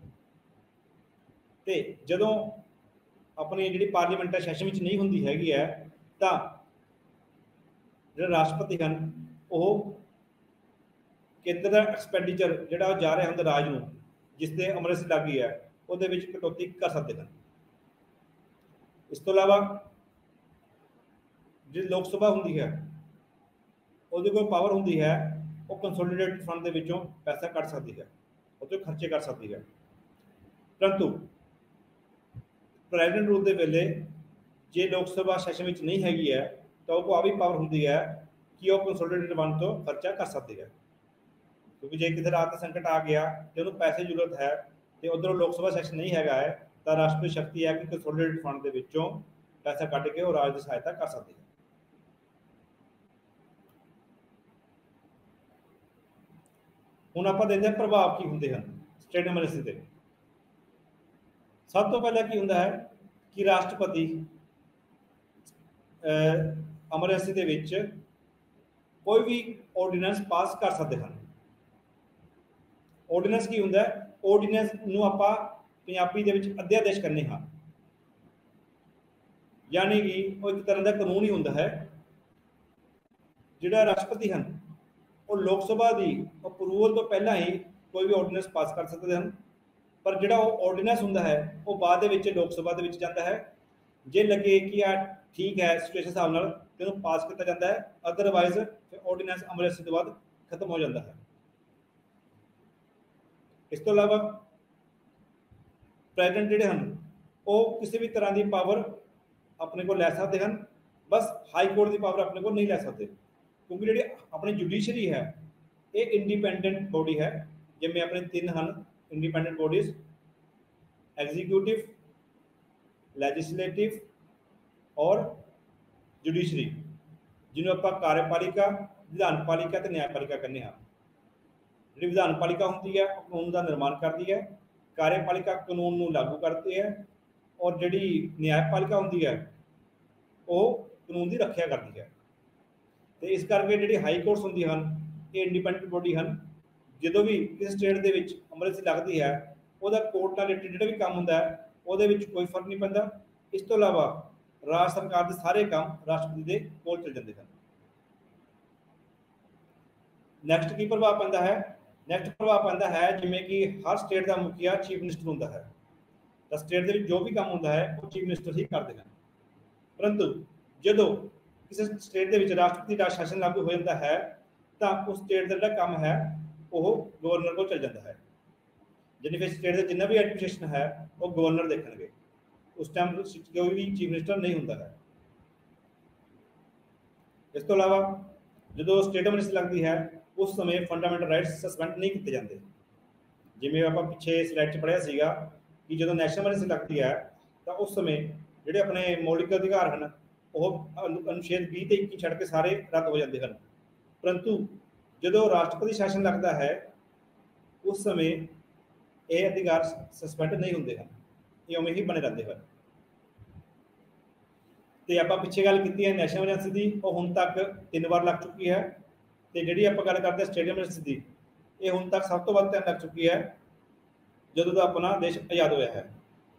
ਤੇ ਜਦੋਂ ਆਪਣੀ ਜਿਹੜੀ ਪਾਰਲੀਮੈਂਟ ਸੈਸ਼ਨ ਵਿੱਚ ਨਹੀਂ ਹੁੰਦੀ ਹੈਗੀ ਹੈ ਤਾਂ ਜਿਹੜੇ ਰਾਸ਼ਟਰਪਤੀ ਹਨ ਉਹ ਕੇਂਦਰ ਦਾ ਐਕਸਪੈਂਡੀਚਰ ਜਿਹੜਾ ਉਹ ਜਾ ਰਿਹਾ ਹੁੰਦਾ ਰਾਜ ਨੂੰ, ਜਿਸ ਤੇ ਐਮਰਜੈਂਸੀ ਲੱਗੀ ਹੈ, ਉਹਦੇ ਵਿੱਚ ਕਟੌਤੀ ਕਰ ਸਕਦੇ ਹਨ। ਇਸ ਤੋਂ ਇਲਾਵਾ ਜਿਹੜੀ ਲੋਕ ਸਭਾ ਹੁੰਦੀ ਹੈ ਉਹਦੇ ਕੋਲ ਪਾਵਰ ਹੁੰਦੀ ਹੈ, ਉਹ ਕੰਸੋਲੀਡੇਟਡ ਫੰਡ ਦੇ ਵਿੱਚੋਂ ਪੈਸਾ ਕੱਢ ਸਕਦੀ ਹੈ, ਉਹ ਤੋਂ ਖਰਚੇ ਕਰ ਸਕਦੀ ਹੈ। ਪਰੰਤੂ ਪ੍ਰੈਜ਼ੀਡੈਂਟ ਰੂਲ ਦੇ ਵੇਲੇ ਜੇ ਲੋਕ ਸਭਾ ਸੈਸ਼ਨ ਵਿੱਚ ਨਹੀਂ ਹੈਗੀ ਹੈ ਤਾਂ ਉਹ ਕੋਲ ਆ ਵੀ ਪਾਵਰ ਹੁੰਦੀ ਹੈ ਕਿ ਉਹ ਕੰਸੋਲੀਡੇਟਡ ਫੰਡ ਤੋਂ ਖਰਚਾ ਕਰ ਸਕਦੀ ਹੈ, ਕਿਉਂਕਿ ਜੇ ਕਿਤੇ ਰਾਤ ਦਾ ਸੰਕਟ ਆ ਗਿਆ ਤੇ ਉਹਨੂੰ ਪੈਸੇ ਦੀ ਜ਼ਰੂਰਤ ਹੈ ਤੇ ਉਧਰੋਂ ਲੋਕ ਸਭਾ ਸੈਸ਼ਨ ਨਹੀਂ ਹੈਗਾ ਹੈ ਤਾਂ ਰਾਸ਼ਟਰੀ ਸ਼ਕਤੀ ਹੈ ਕਿ ਕੰਸੋਲੀਡੇਟਡ ਫੰਡ ਦੇ ਵਿੱਚੋਂ ਪੈਸਾ ਕੱਢ ਕੇ ਉਹ ਰਾਜ ਦੀ ਸਹਾਇਤਾ ਕਰ ਸਕਦੀ ਹੈ। ਹੁਣ ਆਪਾਂ ਦੇਖਦੇ ਹਾਂ ਪ੍ਰਭਾਵ ਕੀ ਹੁੰਦੇ ਹਨ ਸਟੇਟ ਐਮਰਜੈਂਸੀ ਦੇ। ਸਭ ਤੋਂ ਪਹਿਲਾਂ ਕੀ ਹੁੰਦਾ ਹੈ ਕਿ ਰਾਸ਼ਟਰਪਤੀ ਐਮਰਜੈਂਸੀ ਦੇ ਵਿੱਚ ਕੋਈ ਵੀ ਆਰਡੀਨੈਂਸ ਪਾਸ ਕਰ ਸਕਦੇ ਹਨ। ਆਰਡੀਨੈਂਸ ਕੀ ਹੁੰਦਾ ਹੈ? ਆਰਡੀਨੈਂਸ ਨੂੰ ਆਪਾਂ ਪੰਜਾਬੀ ਦੇ ਵਿੱਚ ਅਧਿਆਦੇਸ਼ ਕਹਿੰਦੇ ਹਾਂ, ਯਾਨੀ ਕਿ ਉਹ ਇੱਕ ਤਰ੍ਹਾਂ ਦਾ ਕਾਨੂੰਨ ਹੀ ਹੁੰਦਾ ਹੈ। ਜਿਹੜਾ ਰਾਸ਼ਟਰਪਤੀ ਹਨ ਉਹ ਲੋਕ ਸਭਾ ਦੀ ਅਪਰੂਵਲ ਤੋਂ ਪਹਿਲਾਂ ਹੀ ਕੋਈ ਵੀ ਆਰਡੀਨੈਂਸ ਪਾਸ ਕਰ ਸਕਦੇ ਹਨ, ਪਰ ਜਿਹੜਾ ਉਹ ਆਰਡੀਨੈਂਸ ਹੁੰਦਾ ਹੈ ਉਹ ਬਾਅਦ ਦੇ ਵਿੱਚ ਲੋਕ ਸਭਾ ਦੇ ਵਿੱਚ ਜਾਂਦਾ ਹੈ। ਜੇ ਲੱਗੇ ਕਿ ਆ ਠੀਕ ਹੈ ਸਿਚੁਏਸ਼ਨ ਹਿਸਾਬ ਨਾਲ ਤੇ ਉਹਨੂੰ ਪਾਸ ਕੀਤਾ ਜਾਂਦਾ ਹੈ, ਅਦਰਵਾਈਜ਼ ਫਿਰ ਆਰਡੀਨੈਂਸ ਐਮਰਜੈਂਸੀ ਤੋਂ ਬਾਅਦ ਖਤਮ ਹੋ ਜਾਂਦਾ ਹੈ। ਇਸ ਤੋਂ ਇਲਾਵਾ ਪ੍ਰੈਜ਼ੀਡੈਂਟ ਜਿਹੜੇ ਹਨ ਉਹ ਕਿਸੇ ਵੀ ਤਰ੍ਹਾਂ ਦੀ ਪਾਵਰ ਆਪਣੇ ਕੋਲ ਲੈ ਸਕਦੇ ਹਨ, ਬਸ ਹਾਈ ਕੋਰਟ ਦੀ ਪਾਵਰ ਆਪਣੇ ਕੋਲ ਨਹੀਂ ਲੈ ਸਕਦੇ, ਕਿਉਂਕਿ ਜਿਹੜੀ ਆਪਣੀ ਜੁਡੀਸ਼ਰੀ ਹੈ ਇਹ ਇੰਡੀਪੈਂਡੈਂਟ ਬੋਡੀ ਹੈ। ਜਿਵੇਂ ਆਪਣੇ 3 ਹਨ ਇੰਡੀਪੈਂਡੈਂਟ ਬੋਡੀਜ਼, ਐਗਜ਼ੀਕਿਊਟਿਵ, ਲੈਜਿਸਲੇਟਿਵ ਔਰ ਜੁਡੀਸ਼ਰੀ, ਜਿਹਨੂੰ ਆਪਾਂ ਕਾਰਜਪਾਲਿਕਾ, ਵਿਧਾਨਪਾਲਿਕਾ ਤੇ ਨਿਆਂਪਾਲਿਕਾ ਕਹਿੰਦੇ ਹਾਂ। ਜਿਹੜੀ ਵਿਧਾਨਪਾਲਿਕਾ ਹੁੰਦੀ ਹੈ ਉਹ ਕਾਨੂੰਨ ਦਾ ਨਿਰਮਾਣ ਕਰਦੀ ਹੈ, ਕਾਰਜਪਾਲਿਕਾ ਕਾਨੂੰਨ ਨੂੰ ਲਾਗੂ ਕਰਦੀ ਹੈ, ਔਰ ਜਿਹੜੀ ਨਿਆਂਪਾਲਿਕਾ ਹੁੰਦੀ ਹੈ ਉਹ ਕਾਨੂੰਨ ਦੀ ਰੱਖਿਆ ਕਰਦੀ ਹੈ। ਤੇ ਇਸ ਕਰਕੇ ਜਿਹੜੀ ਹਾਈ ਕੋਰਟਸ ਹੁੰਦੀਆਂ ਹਨ ਇਹ ਇੰਡੀਪੈਂਡੈਂਟ ਬੋਡੀ ਹਨ। ਜਦੋਂ ਵੀ ਕਿਸੇ ਸਟੇਟ ਦੇ ਵਿੱਚ ਐਮਰਜੈਂਸੀ ਲੱਗਦੀ ਹੈ ਉਹਦਾ ਕੋਰਟ ਨਾਲ ਰਿਲੇਟਡ ਜਿਹੜਾ ਵੀ ਕੰਮ ਹੁੰਦਾ ਹੈ ਉਹਦੇ ਵਿੱਚ ਕੋਈ ਫਰਕ ਨਹੀਂ ਪੈਂਦਾ। ਇਸ ਤੋਂ ਇਲਾਵਾ ਰਾਜ ਸਰਕਾਰ ਦੇ ਸਾਰੇ ਕੰਮ ਰਾਸ਼ਟਰਪਤੀ ਦੇ ਕੋਲ ਚਲ ਜਾਂਦੇ ਹਨ। ਨੈਕਸਟ ਕੀ ਪ੍ਰਭਾਵ ਪੈਂਦਾ ਹੈ? ਨੈਕਸਟ ਪ੍ਰਭਾਵ ਪੈਂਦਾ ਹੈ ਜਿਵੇਂ ਕਿ ਹਰ ਸਟੇਟ ਦਾ ਮੁਖੀਆ ਚੀਫ ਮਿਨਿਸਟਰ ਹੁੰਦਾ ਹੈ। ਤਾਂ ਸਟੇਟ ਦੇ ਵਿੱਚ ਜੋ ਵੀ ਕੰਮ ਹੁੰਦਾ ਹੈ ਉਹ ਚੀਫ ਮਿਨਿਸਟਰ ਹੀ ਕਰਦੇ ਹਨ। ਪਰੰਤੂ ਜਦੋਂ ਕਿਸੇ ਸਟੇਟ ਦੇ ਵਿੱਚ ਰਾਸ਼ਟਰਪਤੀ ਦਾ ਸ਼ਾਸਨ ਲਾਗੂ ਹੋ ਜਾਂਦਾ ਹੈ ਤਾਂ ਉਸ ਸਟੇਟ ਦਾ ਜਿਹੜਾ ਕੰਮ ਹੈ ਉਹ ਗਵਰਨਰ ਕੋਲ ਚਲ ਜਾਂਦਾ ਹੈ। ਯਾਨੀ ਫਿਰ ਸਟੇਟ ਦਾ ਜਿੰਨਾ ਵੀ ਐਡਮਿਨਿਸਟ੍ਰੇਸ਼ਨ ਹੈ ਉਹ ਗਵਰਨਰ ਦੇਖਣਗੇ। ਉਸ ਟਾਈਮ ਕੋਈ ਵੀ ਚੀਫ ਮਿਨਿਸਟਰ ਨਹੀਂ ਹੁੰਦਾ ਹੈ। ਇਸ ਤੋਂ ਇਲਾਵਾ ਜਦੋਂ ਸਟੇਟ ਐਮਰਜੈਂਸੀ ਲੱਗਦੀ ਹੈ ਉਸ ਸਮੇਂ ਫੰਡਾਮੈਂਟਲ ਰਾਈਟਸ ਸਸਪੈਂਡ ਨਹੀਂ ਕੀਤੇ ਜਾਂਦੇ। ਜਿਵੇਂ ਆਪਾਂ ਪਿੱਛੇ ਸਲਾਈਡ 'ਚ ਪੜ੍ਹਿਆ ਸੀਗਾ ਕਿ ਜਦੋਂ ਨੈਸ਼ਨਲ ਐਮਰਜੈਂਸੀ ਲੱਗਦੀ ਹੈ ਤਾਂ ਉਸ ਸਮੇਂ ਜਿਹੜੇ ਆਪਣੇ ਮੌਲਿਕ ਅਧਿਕਾਰ ਹਨ ਉਹ ਅਨੁਛੇਦ 20 ਤੇ 21 ਛੱਡ ਕੇ ਸਾਰੇ ਰੱਦ ਹੋ ਜਾਂਦੇ ਹਨ। ਪਰੰਤੂ ਜਦੋਂ ਰਾਸ਼ਟਰਪਤੀ ਸ਼ਾਸਨ ਲੱਗਦਾ ਹੈ ਉਸ ਸਮੇਂ ਇਹ ਅਧਿਕਾਰ ਸਸਪੈਂਡ ਨਹੀਂ ਹੁੰਦੇ ਹਨ, ਇਹ ਉਵੇਂ ਹੀ ਬਣੇ ਰਹਿੰਦੇ ਹਨ। ਤੇ ਆਪਾਂ ਪਿੱਛੇ ਗੱਲ ਕੀਤੀ ਹੈ ਨੈਸ਼ਨਲ ਐਮਰਜੈਂਸੀ ਦੀ, ਉਹ ਹੁਣ ਤੱਕ 3 ਵਾਰ ਲੱਗ ਚੁੱਕੀ ਹੈ। ਤੇ ਜਿਹੜੀ ਆਪਾਂ ਗੱਲ ਕਰਦੇ ਹਾਂ ਸਟੇਟ ਐਮਰਜੈਂਸੀ ਦੀ, ਇਹ ਹੁਣ ਤੱਕ ਸਭ ਤੋਂ ਵੱਧ ਟਾਈਮ ਲੱਗ ਚੁੱਕੀ ਹੈ ਜਦੋਂ ਦਾ ਆਪਣਾ ਦੇਸ਼ ਆਜ਼ਾਦ ਹੋਇਆ ਹੈ।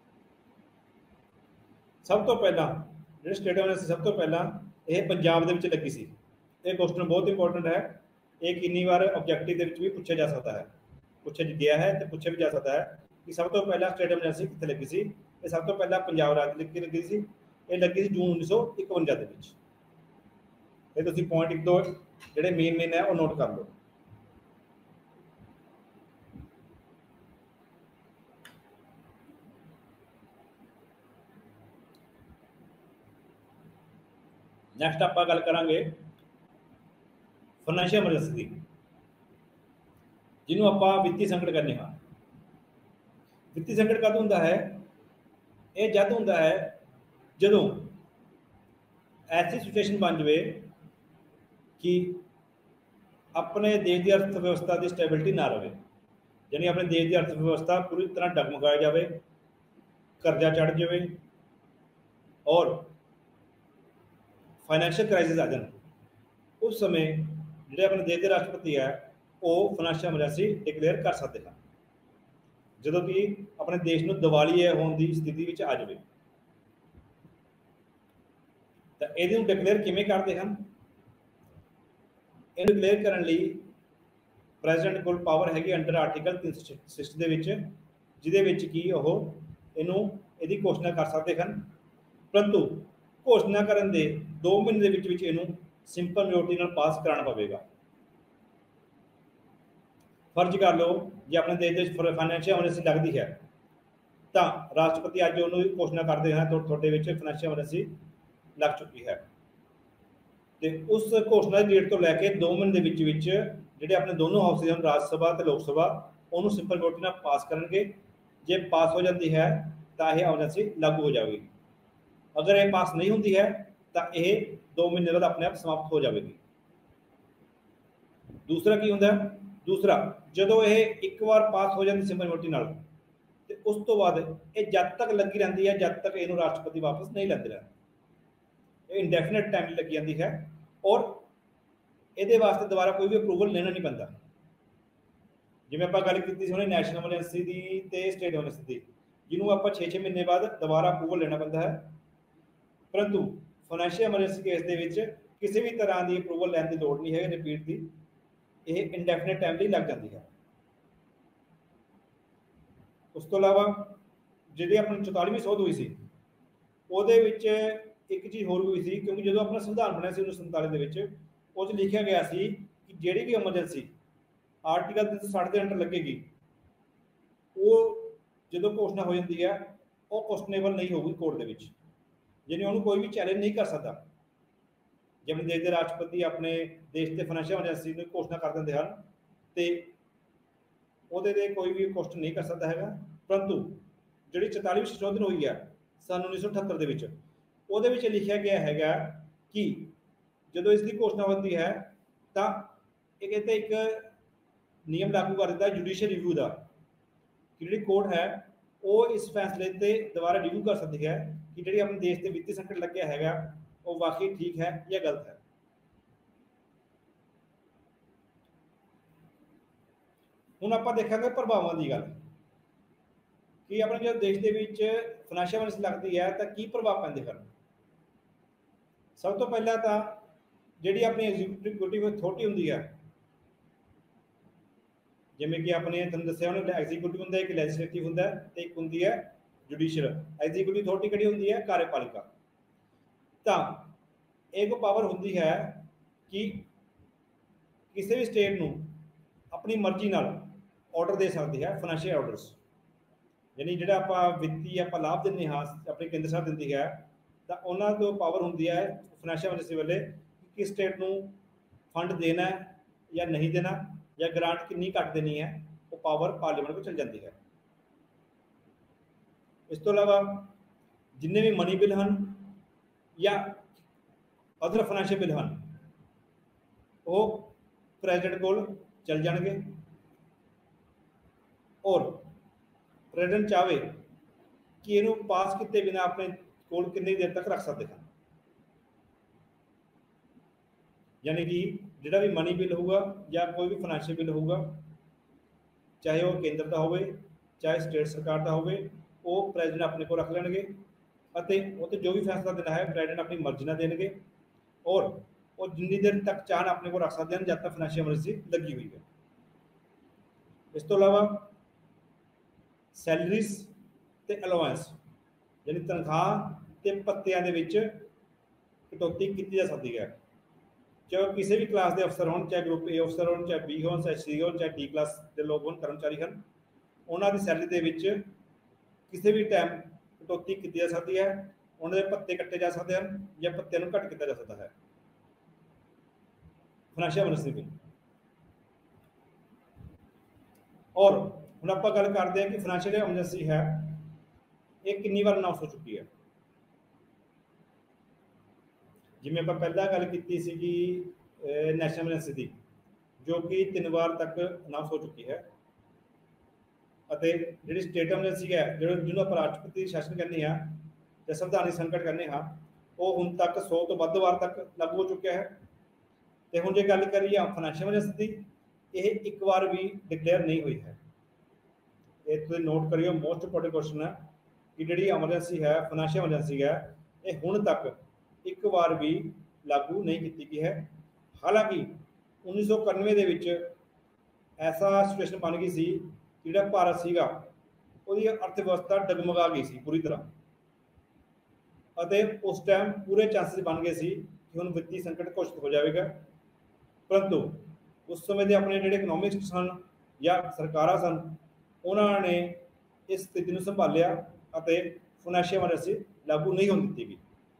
ਸਭ ਤੋਂ ਪਹਿਲਾਂ ਜਿਹੜੀ ਸਟੇਟ ਐਮਰਜੈਂਸੀ ਸਭ ਤੋਂ ਪਹਿਲਾਂ ਇਹ ਪੰਜਾਬ ਦੇ ਵਿੱਚ ਲੱਗੀ ਸੀ। ਇਹ ਕੁਐਸਚਨ ਬਹੁਤ ਇੰਪੋਰਟੈਂਟ ਹੈ, ਇਹ ਕਿੰਨੀ ਵਾਰ ਆਬਜੈਕਟਿਵ ਦੇ ਵਿੱਚ ਵੀ ਪੁੱਛਿਆ ਜਾ ਸਕਦਾ ਹੈ, ਪੁੱਛਿਆ ਗਿਆ ਹੈ ਤੇ ਪੁੱਛਿਆ ਵੀ ਜਾ ਸਕਦਾ ਹੈ ਕਿ ਸਭ ਤੋਂ ਪਹਿਲਾਂ ਸਟੇਟ ਐਮਰਜੈਂਸੀ ਕਿੱਥੇ ਲੱਗੀ ਸੀ। ਇਹ ਸਭ ਤੋਂ ਪਹਿਲਾਂ ਪੰਜਾਬ ਰਾਜ ਵਿੱਚ ਲੱਗੀ ਸੀ। ਇਹ ਲੱਗੀ ਸੀ ਜੂਨ 1951 ਦੇ ਵਿੱਚ। ਇਹ ਤੁਸੀਂ ਪੁਆਇੰਟ 1 2 ਜਿਹੜੇ ਮੇਨ ਹੈ ਉਹ ਨੋਟ ਕਰ ਲਓ। ਨੈਕਸਟ ਆਪਾਂ ਗੱਲ ਕਰਾਂਗੇ ਫਾਈਨੈਂਸ਼ੀਅਲ ਐਮਰਜੈਂਸੀ ਦੀ, ਜਿਹਨੂੰ ਆਪਾਂ ਵਿੱਤੀ ਸੰਕਟ ਕਹਿੰਦੇ ਹਾਂ। ਵਿੱਤੀ ਸੰਕਟ ਕਦ ਹੁੰਦਾ ਹੈ? ਇਹ ਜਦ ਹੁੰਦਾ ਹੈ ਜਦੋਂ ਐਸੀ ਸਿਚੁਏਸ਼ਨ ਬਣ ਜਾਵੇ ਕਿ ਆਪਣੇ ਦੇਸ਼ ਦੀ ਅਰਥ ਵਿਵਸਥਾ ਦੀ ਸਟੈਬਿਲਿਟੀ ਨਾ ਰਹੇ। ਯਾਨੀ ਆਪਣੇ ਦੇਸ਼ ਦੀ ਅਰਥ ਵਿਵਸਥਾ ਪੂਰੀ ਤਰ੍ਹਾਂ ਡਗਮਗਾਇਆ ਜਾਵੇ, ਕਰਜ਼ਾ ਚੜ ਜਾਵੇ ਔਰ ਫਾਈਨੈਂਸ਼ੀਅਲ ਕ੍ਰਾਈਸਿਸ ਆ ਜਾਣ। ਉਸ ਸਮੇਂ ਜਿਹੜੇ ਆਪਣੇ ਦੇਸ਼ ਦੇ ਰਾਸ਼ਟਰਪਤੀ ਹੈ ਉਹ ਫਾਈਨੈਂਸ਼ੀਅਲ ਐਮਰਜੈਂਸੀ ਡਿਕਲੇਅਰ ਕਰ ਸਕਦੇ ਹਨ, ਜਦੋਂ ਕਿ ਆਪਣੇ ਦੇਸ਼ ਨੂੰ ਦਿਵਾਲੀਆ ਹੋਣ ਦੀ ਸਥਿਤੀ ਵਿੱਚ ਆ ਜਾਵੇ। ਤਾਂ ਇਹਦੇ ਨੂੰ ਡਿਕਲੇਅਰ ਕਿਵੇਂ ਕਰਦੇ ਹਨ? ਇਹਨੂੰ ਡਿਕਲੇਅਰ ਕਰਨ ਲਈ ਪ੍ਰੈਜ਼ੀਡੈਂਟ ਕੋਲ ਪਾਵਰ ਹੈਗੀ ਅੰਡਰ ਆਰਟੀਕਲ 366 ਦੇ ਵਿੱਚ, ਜਿਹਦੇ ਵਿੱਚ ਕਿ ਉਹ ਇਹਦੀ ਘੋਸ਼ਣਾ ਕਰ ਸਕਦੇ ਹਨ। ਪਰੰਤੂ ਘੋਸ਼ਣਾ ਕਰਨ ਦੇ 2 ਮਹੀਨੇ ਦੇ ਵਿੱਚ ਇਹਨੂੰ ਸਿੰਪਲ ਮੈਜੋਰਟੀ ਨਾਲ ਪਾਸ ਕਰਾਉਣਾ ਪਵੇਗਾ। ਫਰਜ਼ ਕਰ ਲਓ ਜੇ ਆਪਣੇ ਦੇਸ਼ ਦੇ ਫਾਈਨੈਂਸ਼ੀਅਲ ਐਮਰਜੈਂਸੀ ਲੱਗਦੀ ਹੈ ਤਾਂ ਰਾਸ਼ਟਰਪਤੀ ਅੱਜ ਉਹਨੂੰ ਘੋਸ਼ਣਾ ਕਰਦੇ ਹਨ ਤੁਹਾਡੇ ਵਿੱਚ ਫਾਈਨੈਂਸ਼ੀਅਲ ਐਮਰਜੈਂਸੀ ਲੱਗ ਚੁੱਕੀ ਹੈ। ਤੇ ਉਸ ਘੋਸ਼ਣਾ ਦੀ ਡੇਟ ਤੋਂ ਲੈ ਕੇ 2 ਮਹੀਨੇ ਦੇ ਵਿੱਚ ਜਿਹੜੇ ਆਪਣੇ ਦੋਨੋਂ ਹਾਊਸਿਸ ਹਨ, ਰਾਜ ਸਭਾ ਤੇ ਲੋਕ ਸਭਾ, ਉਹਨੂੰ ਸਿੰਪਲ ਮੈਜੋਰਟੀ ਨਾਲ ਪਾਸ ਕਰਨਗੇ। ਜੇ ਪਾਸ ਹੋ ਜਾਂਦੀ ਹੈ ਤਾਂ ਇਹ ਐਮਰਜੈਂਸੀ ਲਾਗੂ ਹੋ ਜਾਵੇਗੀ। ਅਗਰ ਇਹ ਪਾਸ ਨਹੀਂ ਹੁੰਦੀ ਹੈ ਤਾਂ ਇਹ 2 ਮਹੀਨੇ ਬਾਅਦ ਆਪਣੇ ਆਪ ਸਮਾਪਤ ਹੋ ਜਾਵੇਗੀ। ਦੂਸਰਾ ਕੀ ਹੁੰਦਾ? ਦੂਸਰਾ, ਜਦੋਂ ਇਹ ਇੱਕ ਵਾਰ ਪਾਸ ਹੋ ਜਾਂਦੀ ਸਿੰਪਲ ਮੈਜੋਰਟੀ ਨਾਲ ਤੇ ਉਸ ਤੋਂ ਬਾਅਦ ਇਹ ਜਦ ਤੱਕ ਲੱਗੀ ਰਹਿੰਦੀ ਹੈ ਜਦ ਤੱਕ ਇਹਨੂੰ ਰਾਸ਼ਟਰਪਤੀ ਵਾਪਸ ਨਹੀਂ ਲੈਂਦੇ ਰਹਿੰਦੇ। ਇਹ ਇੰਡੈਫੀਨਿਟ ਟਾਈਮ ਲਈ ਲੱਗੀ ਜਾਂਦੀ ਹੈ ਔਰ ਇਹਦੇ ਵਾਸਤੇ ਦੁਬਾਰਾ ਕੋਈ ਵੀ ਅਪਰੂਵਲ ਲੈਣਾ ਨਹੀਂ ਪੈਂਦਾ। ਜਿਵੇਂ ਆਪਾਂ ਗੱਲ ਕੀਤੀ ਸੀ ਉਹਨੇ ਨੈਸ਼ਨਲ ਐਮਰਜੈਂਸੀ ਦੀ ਤੇ ਸਟੇਟ ਐਮਰਜੈਂਸੀ ਦੀ, ਜਿਹਨੂੰ ਆਪਾਂ 6 ਮਹੀਨੇ ਬਾਅਦ ਦੁਬਾਰਾ ਅਪਰੂਵਲ ਲੈਣਾ ਪੈਂਦਾ ਹੈ। ਪਰੰਤੂ ਫਾਈਨੈਂਸ਼ੀਅਲ ਐਮਰਜੈਂਸੀ ਕੇਸ ਦੇ ਵਿੱਚ ਕਿਸੇ ਵੀ ਤਰ੍ਹਾਂ ਦੀ ਅਪਰੂਵਲ ਲੈਣ ਦੀ ਲੋੜ ਨਹੀਂ ਹੈ ਰਿਪੀਟ ਦੀ, ਇਹ ਇੰਡੈਫੀਨਿਟ ਟਾਈਮ ਲਈ ਲੱਗ ਜਾਂਦੀ ਹੈ। ਉਸ ਤੋਂ ਇਲਾਵਾ ਜਿਹੜੀ ਆਪਣੀ 44ਵੀਂ ਸੋਧ ਹੋਈ ਸੀ ਉਹਦੇ ਵਿੱਚ ਇੱਕ ਚੀਜ਼ ਹੋਰ ਹੋਈ ਸੀ, ਕਿਉਂਕਿ ਜਦੋਂ ਆਪਣਾ ਸੰਵਿਧਾਨ ਬਣਿਆ ਸੀ 1947 ਦੇ ਵਿੱਚ, ਉਹ 'ਚ ਲਿਖਿਆ ਗਿਆ ਸੀ ਕਿ ਜਿਹੜੀ ਵੀ ਐਮਰਜੈਂਸੀ ਆਰਟੀਕਲ 360 ਦੇ ਅੰਡਰ ਲੱਗੇਗੀ ਉਹ ਜਦੋਂ ਘੋਸ਼ਣਾ ਹੋ ਜਾਂਦੀ ਹੈ ਉਹ ਕੁਐਸਚਨੇਬਲ ਨਹੀਂ ਹੋਊਗੀ ਕੋਰਟ ਦੇ ਵਿੱਚ, ਯਾਨੀ ਉਹਨੂੰ ਕੋਈ ਵੀ ਚੈਲੰਜ ਨਹੀਂ ਕਰ ਸਕਦਾ। ਜੇ ਆਪਣੇ ਦੇਸ਼ ਦੇ ਰਾਸ਼ਟਰਪਤੀ ਆਪਣੇ ਦੇਸ਼ ਦੇ ਫਾਈਨੈਂਸ਼ੀਅਲ ਐਮਰਜੈਂਸੀ ਨੂੰ ਘੋਸ਼ਣਾ ਕਰ ਦਿੰਦੇ ਹਨ ਤੇ ਉਹਦੇ ਤੇ ਕੋਈ ਵੀ ਕੁਐਸਚਨ ਨਹੀਂ ਕਰ ਸਕਦਾ ਹੈਗਾ। ਪਰੰਤੂ ਜਿਹੜੀ 44ਵੀਂ ਸੰਸ਼ੋਧਨ ਹੋਈ ਹੈ ਸਨ 1978 ਦੇ ਵਿੱਚ, ਉਹਦੇ ਵਿੱਚ ਲਿਖਿਆ ਗਿਆ ਹੈਗਾ ਕਿ ਜਦੋਂ ਇਸ ਦੀ ਘੋਸ਼ਣਾ ਹੁੰਦੀ ਹੈ ਤਾਂ ਇਹ ਕਹਿੰਦੇ ਇੱਕ ਨਿਯਮ ਲਾਗੂ ਕਰ ਦਿੱਤਾ ਜੁਡੀਸ਼ੀਅਲ ਰਿਵਿਊ ਦਾ, ਕਿ ਜਿਹੜੀ ਕੋਰਟ ਹੈ ਉਹ ਇਸ ਫੈਸਲੇ ਤੇ ਦੁਬਾਰਾ ਰਿਵਿਊ ਕਰ ਸਕਦੀ ਹੈ ਕਿ ਜਿਹੜੀ ਆਪਣੇ ਦੇਸ਼ ਤੇ ਵਿੱਤੀ ਸੰਕਟ ਲੱਗਿਆ ਹੈਗਾ ਉਹ ਵਾਕਈ ਠੀਕ ਹੈ ਜਾਂ ਗਲਤ ਹੈ। ਹੁਣ ਆਪਾਂ ਦੇਖਾਂਗੇ ਪ੍ਰਭਾਵਾਂ ਦੀ ਗੱਲ ਕਿ ਆਪਣੇ ਜੋ ਦੇਸ਼ ਦੇ ਵਿੱਚ ਫਾਈਨੈਂਸ਼ੀਅਲ ਐਮਰਜੈਂਸੀ ਲੱਗਦੀ ਹੈ ਤਾਂ ਕੀ ਪ੍ਰਭਾਵ ਪੈਂਦੇ ਹਨ। ਸਭ ਤੋਂ ਪਹਿਲਾਂ ਤਾਂ ਜਿਹੜੀ ਆਪਣੀ ਐਗਜ਼ੀਕਿਊਟਿਵ ਅਥਾਰਟੀ ਹੁੰਦੀ ਹੈ, ਜਿਵੇਂ ਕਿ ਆਪਣੇ ਤੁਹਾਨੂੰ ਦੱਸਿਆ ਉਹਨੇ ਐਗਜ਼ੀਕਿਊਟਿਵ ਹੁੰਦਾ, ਇੱਕ ਲੈਜਿਸਲੇਟਿਵ ਹੁੰਦਾ ਤੇ ਇੱਕ ਹੁੰਦੀ ਹੈ जुडिशियल एग्जीक्यूटिव अथॉरिटी किहड़ी हुंदी है कार्यपालिका। तो एक पावर हुंदी है कि किसी भी स्टेट नूं अपनी मर्जी नाल ऑर्डर दे सकती है, फाइनैशियल ऑर्डर्स यानी जिहड़ा आपां वित्ती आपां लाभ दिंदे हां अपनी केंद्र सरकार दिंदी है, तो उन्हां कोल पावर हुंदी है फाइनैशियल एमरजेंसी वेले कि स्टेट नूं फंड देना है या नहीं देना, या ग्रांट कितनी घट देनी है, वो पावर पार्लीमेंट को चल जाती है। इस तो अलावा जिन्ने भी मनी बिल हैं या अदर फाइनैशियल बिल हैं वो प्रेजिडेंट को चल जाएंगे, और प्रेजिडेंट चाहे कि इनू पास किए बिना अपने कोल कितनी देर तक रख सकते हैं। यानी कि जिहड़ा भी मनी बिल होगा या कोई भी फाइनैशियल बिल होगा, चाहे वह केंद्र का हो चाहे स्टेट सरकार का हो, वो प्रेजिडेंट अपने को रख लेंगे और जो भी फैसला देना है प्रेजिडेंट अपनी मर्जी ना देंगे, और वो जिन्नी देर तक चाहन अपने को रख सकते हैं जब तक फाइनैशियल एमरजेंसी लगी हुई है। इस तो अलावा सैलरीज ते अलाउंस यानी तनख्वाह ते भत्तियां दे विच कटौती की जा सकती है, चाहे किसी भी क्लास के अफसर हो, चाहे ग्रुप ए अफसर हो, चाहे बी हो, चाहे सी हो, चाहे डी क्लास के लोग हो, कर्मचारी हैं, उन्होंने सैलरी के विच किसी भी टाइम कटौती की जा सकती है, उन्होंने भत्ते कट्टे जा सकते हैं या भत्ते को घट किया जा सकता है फाइनैशियल एमरजेंसी बिल। और हम आप गल करते हैं कि फाइनैशियल एमरजेंसी है ये कितनी बार अनाउंस हो चुकी है। जिमें आप पहला गल की नैशनल एमरजेंसी की, जो कि 3 बार तक अनाउंस हो चुकी है, जी स्टेट एमरजेंसी है जिन्होंने आप राष्ट्रपति शासन कहने हैं या संवैधानिक संकट कहने हाँ, वो हुण तक 100 तो वध बार तक लागू हो चुका है। तो हुण जो गल करिए फाइनैशियल एमरजेंसी की, यह एक बार भी डिकलेयर नहीं हुई है। ये तुसीं नोट करियो, मोस्ट इंपोर्टेंट क्वेश्चन है कि जी एमरजेंसी है फाइनैशियल एमरजेंसी है ये हुण तक एक बार भी लागू नहीं की गई है। हालांकि 1991 के विच ऐसा सिचुएशन बन गई सी कि जिहड़ा भारत सीगा उहदी अर्थव्यवस्था डगमगा गई सी पूरी तरह, और उस टाइम पूरे चांसिस बन गए सी कि हुण वित्तीय संकट घोषित हो जाएगा। परंतु उस समय के अपने जिहड़े इकनॉमिस्ट सन या सरकारां सन, उन्होंने इस स्थिति को संभालिया और फाइनैशियल एमरजेंसी लागू नहीं होने दी गई,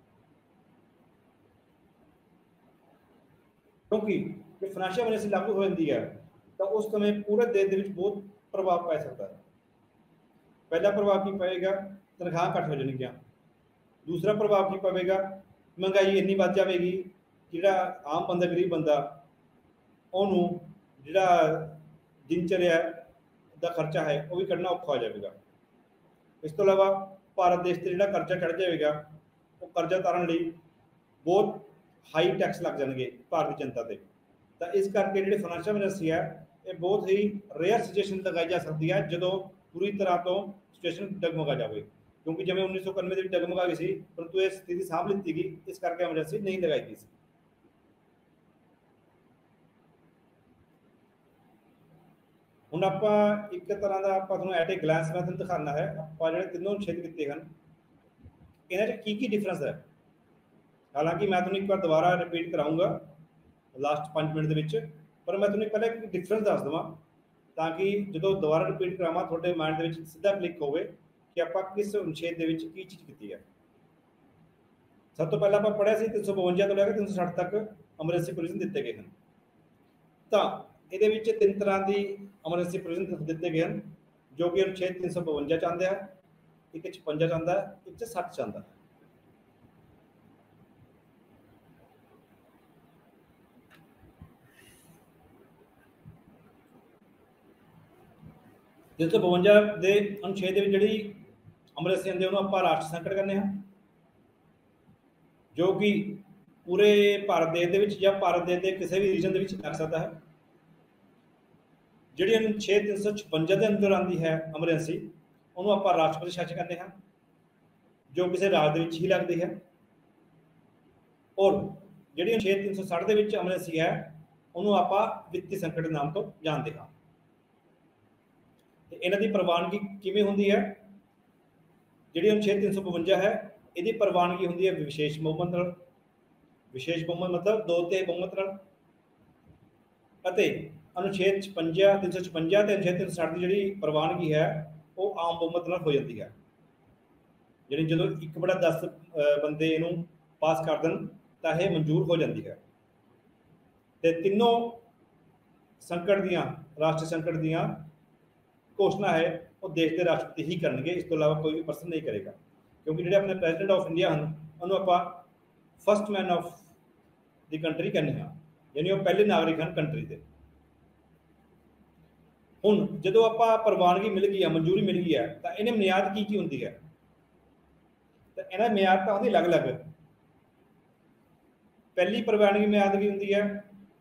क्योंकि जो फाइनैशियल एमरजेंसी लागू हो जाती है तो उस समय पूरे देश के बहुत प्रभाव पै सकता है। पहला प्रभाव की पएगा, तनख्वाह घट हो जाएगी। दूसरा प्रभाव की पवेगा, महंगाई इन्नी बढ़ जाएगी कि जिहड़ा आम बंदा गरीब बंदा उन्होंने जिहड़ा दिनचर्या का खर्चा है वह भी कढ़ना औखा हो जाएगा। इस तो अलावा भारत देश से जिहड़ा कर्जा चढ़ जाएगा, वो कर्जा उतारन लई बहुत हाई टैक्स लग जाएंगे भारतीय जनता से। तो इस करके जी फाइनैशियल एमरजेंसी है ये बहुत ही रेयर सिचुएशन लगाई जा सकती है जो पूरी तरह तो सिचुएशन डगमगा जाए, क्योंकि जिवें 1991 के डगमगा गई सी, परंतु यह स्थिति सांभ ली गई, इस करके एमरजेंसी नहीं लगाई गई सी। हुण आपां एक तरह का आपां तुहानूं एट ए ग्लैंस मैं तुहानूं दिखाना है आपां जिहड़े तीनों अनुच्छेद कीते हैं इन्हां 'च की डिफरेंस है। हालांकि मैं तुहानूं एक बार दोबारा रिपीट कराऊंगा लास्ट 5 मिनट के, पर मैं तुहानूं पहले एक डिफरेंस दस देवां ताकि जो दोबारा रिपीट करावां तुहाडे माइंड दे विच सीधा क्लिक होवे कि आपां किस अनुच्छेद दे विच की चीज़ कीती है। सब तो पहले आपां पढ़िया सी 352 तो लैके 360 तक एमरजेंसी प्रोविजन दिते गए हैं। तो ये 3 तरह की एमरजेंसी प्रोविजन दिते गए हैं, जो कि अनुच्छेद 352 चाहता है, एक 56 चाहता है, एक 60 चाहता है। जिस 52 के अनुच्छेद जी एमरजेंसी आती है उन्होंने आप राष्ट्र संकट करने हैं, जो कि पूरे भारत देश या भारत देश के किसी भी रीजन के लग सकता है। जी अनुच्छेद 356 के अंदर आती है एमरजेंसी उन्होंने आप राष्ट्रपति शासन करते हैं, जो किसी राज्य ही लगती है। और जी अनुच्छेद 360 के एमरजेंसी है उन्होंने आप वित्तीय संकट के नाम तो जानते हैं। इन्हां दी प्रवानगी किवें हुंदी है ਜਿਹੜੀ ਅਨੁਛੇਦ 352 ਹੈ ਇਹਦੀ ਪ੍ਰਵਾਨਗੀ ਹੁੰਦੀ ਹੈ ਵਿਸ਼ੇਸ਼ ਬਹੁਮਤ ਨਾਲ। ਵਿਸ਼ੇਸ਼ ਬਹੁਮਤ ਮਤਲਬ 2/3 ਬਹੁਮਤ ਨਾਲ। ਅਤੇ ਅਨੁਛੇਦ 56 356 ਤੇ ਅਨੁਛੇਦ 360 ਦੀ ਜਿਹੜੀ ਪ੍ਰਵਾਨਗੀ ਹੈ ਉਹ ਆਮ ਬਹੁਮਤ ਨਾਲ ਹੋ ਜਾਂਦੀ ਹੈ। ਜਿਹੜੀ ਜਦੋਂ 1/10 ਬੰਦੇ ਇਹਨੂੰ ਪਾਸ ਕਰ ਦੇਣ ਤਾਂ ਇਹ ਮਨਜ਼ੂਰ ਹੋ ਜਾਂਦੀ ਹੈ। ਤੇ ਤਿੰਨੋਂ ਸੰਕਟ ਦੀਆਂ ਰਾਸ਼ਟਰੀ ਸੰਕਟ ਦੀਆਂ ਘੋਸ਼ਣਾ ਹੈ ਉਹ ਦੇਸ਼ ਦੇ ਰਾਸ਼ਟਰਪਤੀ ਹੀ ਕਰਨਗੇ, ਇਸ ਤੋਂ ਇਲਾਵਾ ਕੋਈ ਵੀ ਪਰਸਨ ਨਹੀਂ ਕਰੇਗਾ। ਕਿਉਂਕਿ ਜਿਹੜੇ ਆਪਣੇ ਪ੍ਰੈਜ਼ੀਡੈਂਟ ਆਫ ਇੰਡੀਆ ਹਨ ਉਹਨੂੰ ਆਪਾਂ first man of the country ਕਹਿੰਦੇ ਹਾਂ, ਯਾਨੀ ਉਹ ਪਹਿਲੇ ਨਾਗਰਿਕ ਹਨ ਕੰਟਰੀ ਦੇ। ਹੁਣ ਜਦੋਂ ਆਪਾਂ ਪ੍ਰਵਾਨਗੀ ਮਿਲ ਗਈ ਹੈ, ਮਨਜ਼ੂਰੀ ਮਿਲ ਗਈ ਹੈ, ਤਾਂ ਇਹਨੇ ਮਿਆਦ ਕੀ ਹੁੰਦੀ ਹੈ? ਤਾਂ ਇਹਨਾਂ ਦੀ ਮਿਆਦ ਤਾਂ ਉਹਦੀ ਅਲੱਗ-ਅਲੱਗ। ਪਹਿਲੀ ਪ੍ਰਵਾਨਗੀ ਮਿਆਦ ਕੀ ਹੁੰਦੀ ਹੈ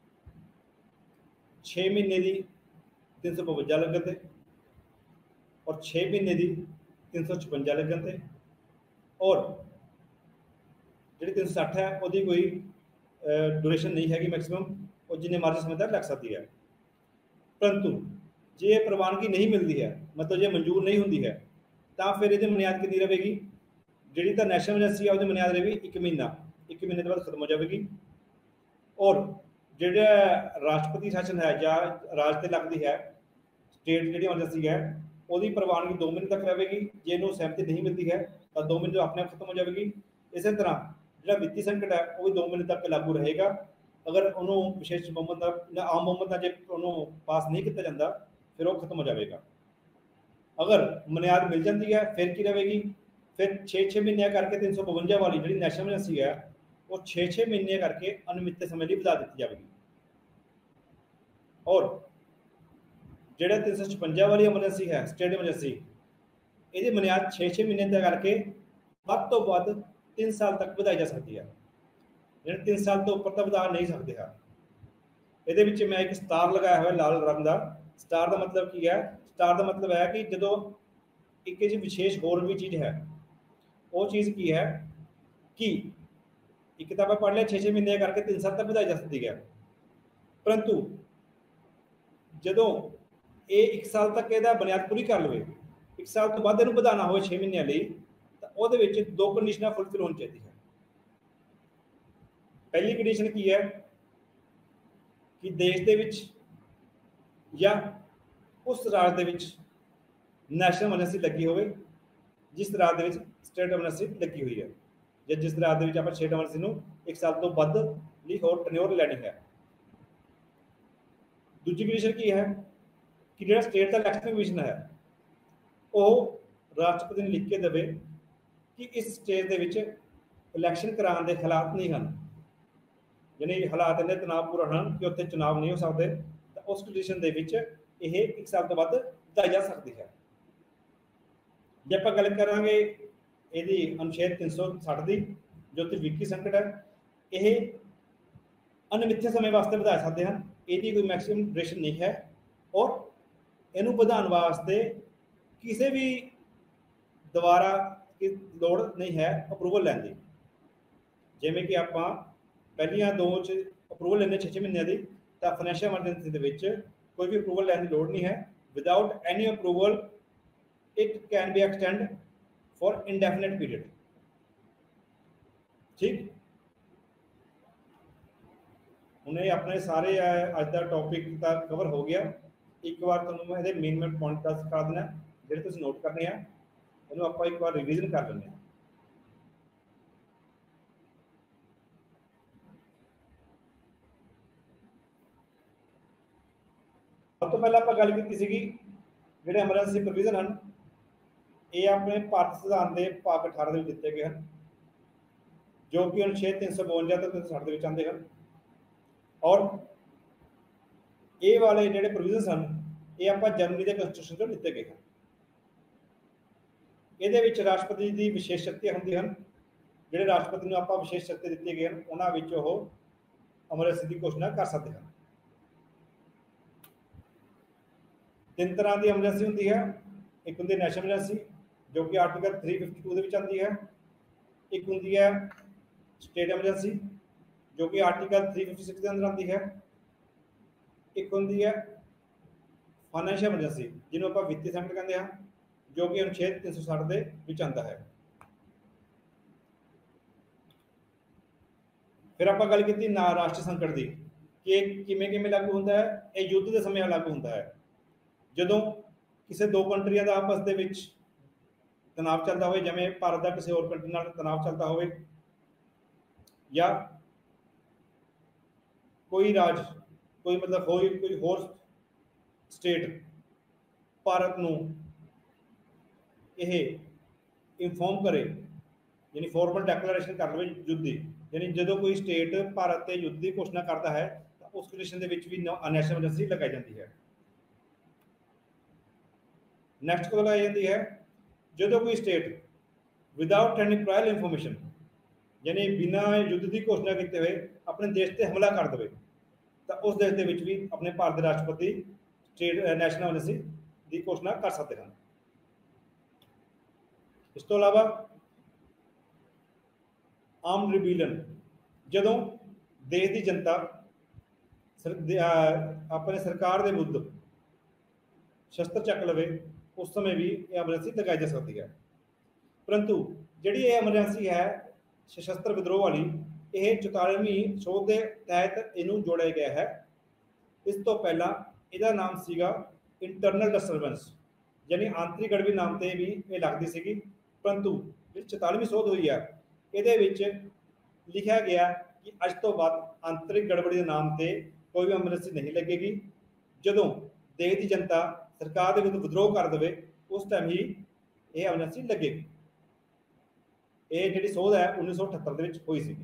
6 ਮਹੀਨੇ ਦੀ 352 ਲੱਗਣ ਤੇ, ਔਰ 6 ਮਹੀਨੇ ਦੀ 356 ਲੱਗਣ ਤੇ, ਔਰ ਜਿਹੜੀ 360 ਹੈ ਉਹਦੀ ਕੋਈ ਡਿਊਰੇਸ਼ਨ ਨਹੀਂ ਹੈਗੀ ਮੈਕਸਿਮਮ, ਉਹ ਜਿੰਨੇ ਮਰਜ਼ੀ ਸਮੇਂ ਤੱਕ ਲੱਗ ਸਕਦੀ ਹੈ। ਪਰੰਤੂ ਜੇ ਪ੍ਰਵਾਨਗੀ ਨਹੀਂ ਮਿਲਦੀ ਹੈ, ਮਤਲਬ ਜੇ ਮਨਜ਼ੂਰ ਨਹੀਂ ਹੁੰਦੀ ਹੈ, ਤਾਂ ਫਿਰ ਇਹਦੀ ਬੁਨਿਆਦ ਕਿੰਨੀ ਰਹੇਗੀ? ਜਿਹੜੀ ਤਾਂ ਨੈਸ਼ਨਲ ਐਮਰਜੈਂਸੀ ਹੈ ਉਹਦੀ ਬੁਨਿਆਦ ਰਹੇਗੀ 1 ਮਹੀਨਾ, 1 ਮਹੀਨੇ ਤੋਂ ਬਾਅਦ ਖਤਮ ਹੋ ਜਾਵੇਗੀ। ਔਰ ਜਿਹੜਾ ਰਾਸ਼ਟਰਪਤੀ ਸ਼ਾਸਨ ਹੈ ਜਾਂ ਰਾਜ ਤੇ ਲੱਗਦੀ ਹੈ ਸਟੇਟ ਜਿਹੜੀ ਐਮਰਜੈਂਸੀ ਹੈ ਉਹਦੀ ਪ੍ਰਵਾਨਗੀ 2 ਮਹੀਨੇ ਤੱਕ ਰਹੇਗੀ। ਜੇ ਇਹਨੂੰ ਸਹਿਮਤੀ ਨਹੀਂ ਮਿਲਦੀ ਹੈ ਤਾਂ 2 ਮਹੀਨੇ ਤੋਂ ਆਪਣੇ ਆਪ ਖਤਮ ਹੋ ਜਾਵੇਗੀ। ਇਸੇ ਤਰ੍ਹਾਂ ਜਿਹੜਾ ਵਿੱਤੀ ਸੰਕਟ ਹੈ ਉਹ ਵੀ 2 ਮਹੀਨੇ ਤੱਕ ਲਾਗੂ ਰਹੇਗਾ। ਅਗਰ ਉਹਨੂੰ ਵਿਸ਼ੇਸ਼ ਬਹੁਮਤ ਦਾ ਜਾਂ ਆਮ ਬਹੁਮਤ ਦਾ ਜੇ ਉਹਨੂੰ ਪਾਸ ਨਹੀਂ ਕੀਤਾ ਜਾਂਦਾ ਫਿਰ ਉਹ ਖਤਮ ਹੋ ਜਾਵੇਗਾ। ਅਗਰ ਬੁਨਿਆਦ ਮਿਲ ਜਾਂਦੀ ਹੈ ਫਿਰ ਕੀ ਰਹੇਗੀ? ਫਿਰ 6 ਮਹੀਨਿਆਂ ਕਰਕੇ 352 ਵਾਲੀ ਜਿਹੜੀ ਨੈਸ਼ਨਲ ਐਮਰਜੈਂਸੀ ਹੈ ਉਹ 6 ਮਹੀਨੇ ਕਰਕੇ ਅਨਿਮਿਤ ਸਮੇਂ ਲਈ ਵਧਾ ਦਿੱਤੀ ਜਾਵੇਗੀ। ਔਰ ਜਿਹੜਾ 356 ਵਾਲੀ ਐਮਰਜੈਂਸੀ ਹੈ ਸਟੇਟ ਐਮਰਜੈਂਸੀ, ਇਹਦੀ ਬੁਨਿਆਦ 6 ਮਹੀਨੇ ਦਾ ਕਰਕੇ ਵੱਧ ਤੋਂ ਵੱਧ 3 ਸਾਲ ਤੱਕ ਵਧਾਈ ਜਾ ਸਕਦੀ ਹੈ। ਜਿਹੜੇ 3 ਸਾਲ ਤੋਂ ਉੱਪਰ ਤਾਂ ਵਧਾ ਨਹੀਂ ਸਕਦੇ ਹਾਂ। ਇਹਦੇ ਵਿੱਚ ਮੈਂ ਇੱਕ ਸਟਾਰ ਲਗਾਇਆ ਹੋਇਆ ਲਾਲ ਰੰਗ ਦਾ। ਸਟਾਰ ਦਾ ਮਤਲਬ ਕੀ ਹੈ? ਸਟਾਰ ਦਾ ਮਤਲਬ ਹੈ ਕਿ ਜਦੋਂ ਇੱਕ ਜੀ ਵਿਸ਼ੇਸ਼ ਹੋਰ ਵੀ ਚੀਜ਼ ਹੈ, ਉਹ ਚੀਜ਼ ਕੀ ਹੈ ਕਿ ਇੱਕ ਤਾਂ ਆਪਾਂ ਪੜ੍ਹ ਲਿਆ 6 ਮਹੀਨੇ ਕਰਕੇ 3 ਸਾਲ ਤੱਕ ਵਧਾਈ ਜਾ ਸਕਦੀ ਹੈ, ਪਰੰਤੂ ਜਦੋਂ ਇਹ 1 ਸਾਲ ਤੱਕ ਇਹਦਾ ਬੁਨਿਆਦ ਪੂਰੀ ਕਰ ਲਵੇ, 1 ਸਾਲ ਤੋਂ ਬਾਅਦ ਇਹਨੂੰ ਵਧਾਉਣਾ ਹੋਵੇ 6 ਮਹੀਨਿਆਂ ਲਈ, ਤਾਂ ਉਹਦੇ ਵਿੱਚ 2 ਕੰਡੀਸ਼ਨਾਂ ਫੁਲਫਿਲ ਹੋਣੀ ਚਾਹੀਦੀ ਹੈ। ਪਹਿਲੀ ਕੰਡੀਸ਼ਨ ਕੀ ਹੈ ਕਿ ਦੇਸ਼ ਦੇ ਵਿੱਚ ਜਾਂ ਉਸ ਰਾਜ ਦੇ ਵਿੱਚ ਨੈਸ਼ਨਲ ਐਮਰਜੈਂਸੀ ਲੱਗੀ ਹੋਵੇ ਜਿਸ ਰਾਜ ਦੇ ਵਿੱਚ ਸਟੇਟ ਐਮਰਜੈਂਸੀ ਲੱਗੀ ਹੋਈ ਹੈ, ਜਾਂ ਜਿਸ ਰਾਜ ਦੇ ਵਿੱਚ ਆਪਾਂ ਸਟੇਟ ਐਮਰਜੈਂਸੀ ਨੂੰ 1 ਸਾਲ ਤੋਂ ਵੱਧ ਲਈ ਹੋਰ ਟੈਨਿਓਰ ਲੈਣੀ ਹੈ। ਦੂਜੀ ਕੰਡੀਸ਼ਨ ਕੀ ਹੈ ਕਿ ਜਿਹੜਾ ਸਟੇਟ ਦਾ ਇਲੈਕਸ਼ਨ ਕਮਿਸ਼ਨ ਹੈ ਉਹ ਰਾਸ਼ਟਰਪਤੀ ਨੂੰ ਲਿਖ ਕੇ ਦੇਵੇ ਕਿ ਇਸ ਸਟੇਟ ਦੇ ਵਿੱਚ ਇਲੈਕਸ਼ਨ ਕਰਾਉਣ ਦੇ ਹਾਲਾਤ ਨਹੀਂ ਹਨ, ਯਾਨੀ ਹਾਲਾਤ ਇੰਨੇ ਤਣਾਅਪੂਰਨ ਹਨ ਕਿ ਉੱਥੇ ਚੁਣਾਵ ਨਹੀਂ ਹੋ ਸਕਦੇ, ਤਾਂ ਉਸ ਕੰਡੀਸ਼ਨ ਦੇ ਵਿੱਚ ਇਹ 1 ਸਾਲ ਤੋਂ ਵੱਧ ਵਧਾਈ ਜਾ ਸਕਦੀ ਹੈ। ਜੇ ਆਪਾਂ ਗੱਲ ਕਰਾਂਗੇ ਇਹਦੀ ਅਨੁਛੇਦ 360 ਦੀ, ਜੋ ਕਿ ਵਿੱਤੀ ਸੰਕਟ ਹੈ, ਇਹ ਅਨਿਮਿਤ ਸਮੇਂ ਵਾਸਤੇ ਵਧਾ ਸਕਦੇ ਹਨ। ਇਹਦੀ ਕੋਈ ਮੈਕਸਿਮਮ ਡਿਊਰੇਸ਼ਨ ਨਹੀਂ ਹੈ ਔਰ ਇਹਨੂੰ ਵਧਾਉਣ ਵਾਸਤੇ ਕਿਸੇ ਵੀ ਦੁਬਾਰਾ ਲੋੜ ਨਹੀਂ ਹੈ ਅਪਰੂਵਲ ਲੈਣ ਦੀ। ਜਿਵੇਂ ਕਿ ਆਪਾਂ ਪਹਿਲੀਆਂ 2 ਚ ਅਪਰੂਵਲ ਲੈਂਦੇ 6 ਮਹੀਨਿਆਂ ਦੀ, ਤਾਂ ਫਾਈਨੈਂਸ਼ੀਅਲ ਐਮਰਜੈਂਸੀ ਦੇ ਵਿੱਚ ਕੋਈ ਵੀ ਅਪਰੂਵਲ ਲੈਣ ਦੀ ਲੋੜ ਨਹੀਂ ਹੈ। Without any approval it can be extend for indefinite period. ਠੀਕ, ਹੁਣ ਇਹ ਆਪਣੇ ਸਾਰੇ ਅੱਜ ਦਾ ਟੌਪਿਕ ਦਾ ਕਵਰ ਹੋ ਗਿਆ। ਇੱਕ ਵਾਰ ਤੁਹਾਨੂੰ ਮੈਂ ਇਹਦੇ ਮੇਨ ਪੁਆਇੰਟ ਦੱਸ ਕਰ ਦੇਣਾ, ਜਿਹੜੇ ਤੁਸੀਂ ਨੋਟ ਕਰਨੇ ਆ, ਇਹਨੂੰ ਆਪਾਂ ਇੱਕ ਵਾਰ ਰਿਵੀਜ਼ਨ ਕਰ ਲੈਂਦੇ ਹਾਂ। ਸਭ ਤੋਂ ਪਹਿਲਾਂ ਆਪਾਂ ਗੱਲ ਕੀਤੀ ਸੀਗੀ ਜਿਹੜੇ ਐਮਰਜੈਂਸੀ ਪ੍ਰੋਵੀਜ਼ਨ ਹਨ ਇਹ ਆਪਣੇ ਭਾਰਤ ਸੰਵਿਧਾਨ ਦੇ ਭਾਗ 18 ਦੇ ਵਿੱਚ ਦਿੱਤੇ ਗਏ ਹਨ, ਜੋ ਕਿ ਅਨੁਛੇਦ 352 ਤੋਂ 360 ਦੇ ਵਿੱਚ ਆਉਂਦੇ ਹਨ। ਔਰ ਇਹ ਵਾਲੇ ਜਿਹੜੇ ਪ੍ਰੋਵੀਜ਼ਨਸ ਹਨ ਇਹ ਆਪਾਂ ਜਰਮਨੀ ਦੇ ਕਨਸਟੀਟਿਊਸ਼ਨ ਤੋਂ ਲਿੱਤੇ ਗਏ ਹਨ। ਇਹਦੇ ਵਿੱਚ ਰਾਸ਼ਟਰਪਤੀ ਦੀ ਵਿਸ਼ੇਸ਼ ਸ਼ਕਤੀਆਂ ਹੁੰਦੀਆਂ ਹਨ। ਜਿਹੜੇ ਰਾਸ਼ਟਰਪਤੀ ਨੂੰ ਆਪਾਂ ਵਿਸ਼ੇਸ਼ ਸ਼ਕਤੀ ਦਿੱਤੀਆਂ ਗਈਆਂ ਹਨ ਉਹਨਾਂ ਵਿੱਚ ਉਹ ਐਮਰਜੈਂਸੀ ਦੀ ਘੋਸ਼ਣਾ ਕਰ ਸਕਦੇ ਹਨ। 3 ਤਰ੍ਹਾਂ ਦੀ ਐਮਰਜੈਂਸੀ ਹੁੰਦੀ ਹੈ। ਇੱਕ ਹੁੰਦੀ ਹੈ ਨੈਸ਼ਨਲ ਐਮਰਜੈਂਸੀ, ਜੋ ਕਿ ਆਰਟੀਕਲ 352 ਦੇ ਵਿੱਚ ਆਉਂਦੀ ਹੈ। ਇੱਕ ਹੁੰਦੀ ਹੈ ਸਟੇਟ ਐਮਰਜੈਂਸੀ, ਜੋ ਕਿ ਆਰਟੀਕਲ 356 ਦੇ ਅੰਦਰ ਆਉਂਦੀ ਹੈ। ਇੱਕ ਹੁੰਦੀ ਹੈ ਫਾਈਨੈਂਸ਼ੀਅਲ ਐਮਰਜੈਂਸੀ, ਜਿਹਨੂੰ ਆਪਾਂ ਵਿੱਤੀ ਸੰਕਟ ਕਹਿੰਦੇ ਹਾਂ, जो कि अनुच्छेद 360 ਦੇ ਵਿੱਚ ਆਉਂਦਾ ਹੈ। ਫਿਰ ਆਪਾਂ ਗੱਲ ਕੀਤੀ ਨਾ ਰਾਸ਼ਟਰੀ ਸੰਕਟ ਦੀ ਕਿ ਇਹ ਕਿਵੇਂ ਲਾਗੂ ਹੁੰਦਾ ਹੈ। ਇਹ ਯੁੱਧ ਦੇ ਸਮੇਂ ਲਾਗੂ ਹੁੰਦਾ ਹੈ, ਜਦੋਂ ਕਿਸੇ ਦੋ ਕੰਟਰੀਆਂ ਦਾ ਆਪਸ ਦੇ ਵਿੱਚ ਤਣਾਅ ਚੱਲਦਾ ਹੋਵੇ, ਜਿਵੇਂ ਭਾਰਤ ਦਾ ਕਿਸੇ ਹੋਰ ਕੰਟਰੀ ਨਾਲ ਤਣਾਅ ਚੱਲਦਾ ਹੋਵੇ, ਜਾਂ ਕੋਈ ਰਾਜ ਕੋਈ ਮਤਲਬ ਕੋਈ ਹੋਰ ਸਟੇਟ ਭਾਰਤ ਨੂੰ ਇਹ ਇਨਫੋਰਮ करे, यानी फॉर्मल डैक्लेरेशन कर लवे युद्ध की, यानी जो कोई स्टेट भारत से युद्ध की घोषणा करता है तो उस कंडीशन के भी नैशनल एमरजेंसी लगाई जाती है। नैक्सट को लगाई जाती है जो कोई state without any prior information, यानी बिना युद्ध की घोषणा किए हुए अपने देश से हमला कर दे, तो उस देश के भी अपने भारत के राष्ट्रपति स्टेट नैशनल एमरजेंसी की घोषणा कर सकते हैं। इस तो अलावा आर्म रिबेलियन, जदों देश की जनता अपने सरकार के विरुद्ध शस्त्र चक लवे, उस समय भी ये एमरजेंसी लगाई जा सकती है। परंतु जी एमरजेंसी है सशस्त्र विद्रोह वाली, यह 44वीं शोध के तहत इनू जोड़ा गया है। इस तो पहला इसका नाम सीगा इंटरनल डिस्टर्बेंस, यानी आंतरिक गड़बड़ी नाम से भी ये लगती सी, परंतु जो 44वीं शोध हुई है ये लिखा गया कि अज तो बाद आंतरिक गड़बड़ी के नाम से कोई भी एमरजेंसी नहीं लगेगी। जदों देश की जनता सरकार के विरुद्ध विद्रोह कर दे उस टाइम ही ये एमरजेंसी लगेगी। ये जी शोध है 1978 हुई सी।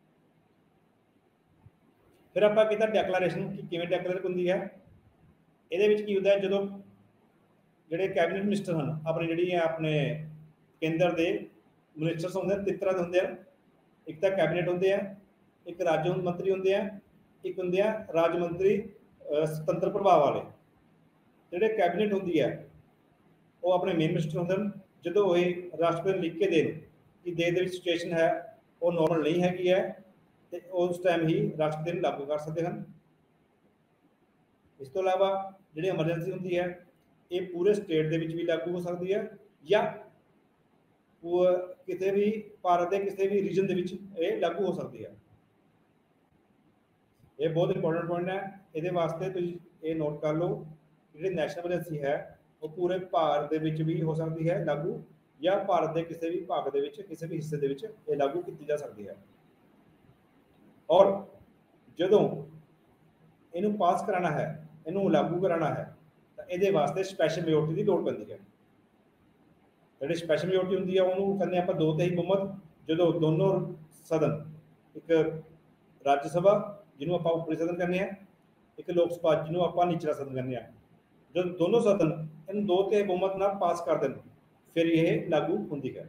फिर आप डैक्लेरेशन कि किवें डैक्लेयर होंदी है, ये की होता है जो जोड़े कैबिनेट मिनिस्टर हैं अपने जी अपने केंद्र के मिनिस्टर्स होंगे 3 तरह के होंगे, एक तो कैबिनेट होंगे है, एक राज्य मंत्री होंगे है, एक होंगे राज्य मंत्री स्वतंत्र प्रभाव वाले। जोड़े कैबिनेट होंगी है वो अपने मेन मिनिस्टर होंगे, जो वो राष्ट्रपति लिख के देन कि देश की सिचुएशन है वो नॉर्मल नहीं हैगी है तो उस टाइम ही राष्ट्रपति लागू कर सकते हैं। इस तो अलावा जी एमरजेंसी होंगी है ये पूरे स्टेट के भी लागू हो सकती है या किसी भी भारत के किसी भी रीजन के लागू हो सकती है। ये बहुत इंपॉर्टेंट पॉइंट है, ये वास्ते ये नोट कर लो जी नैशनल एमरजेंसी है वो पूरे भारत के भी हो सकती है लागू, या भारत के किसी भी भाग के किसी भी हिस्से के लागू की जा सकती है। और जो इनू पास कराना है, इनू लागू कराना है तो ये वास्ते स्पैशल मेजोरिटी की लड़ पैंती है। जी स्पैशल मेजोरिटी होंगी है उन्होंने कहने आप 2/3 बहुमत, जो दोनों सदन, एक राज्य सभा जिन्होंने आप उपरी सदन कहने, एक लोक सभा जिन्होंने आप निचला सदन कहने, जो दोनों सदन इन 2/3 बहुमत ना पास कर दें फिर यह लागू होंगी है।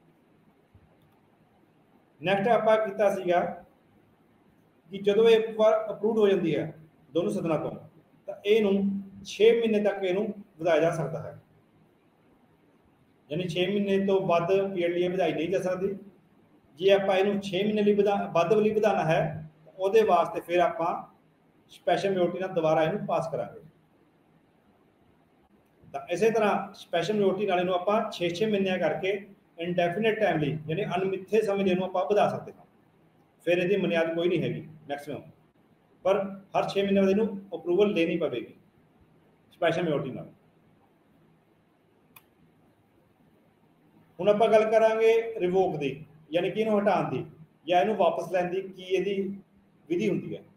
नैक्सट आप किया सीगा कि जो एक बार अप्रूव हो जाती है दोनों सदनों तो यू 6 महीने तक इनू बढ़ाया जा सकता है, यानी 6 महीने तो बाद पीरियड लिए बढ़ाई नहीं जा सकती। जे आप 6 महीने लिए वध वाली बढ़ाना है तो वो वास्ते फिर आप स्पैशल मेजोरिटी दोबारा इनू पास करांगे। तो इस तरह स्पैशल मेजोरिटी नाल आप 6-6 महीने करके इनडेफिनेट टाइम लिए यानी अनमिथे समय आप बढ़ा सकते हैं। फिर यदि बुनियाद कोई नहीं हैगी मैक्सिमम, पर हर 6 महीने बाद इनू अप्रूवल लेनी पवेगी स्पैशल मेजोरिटी नाल। हुण आपां गल करांगे रिवोक दी, यानी कि इनू हटाउण दी या इनू वापस लैण दी की इहदी विधि हुंदी है।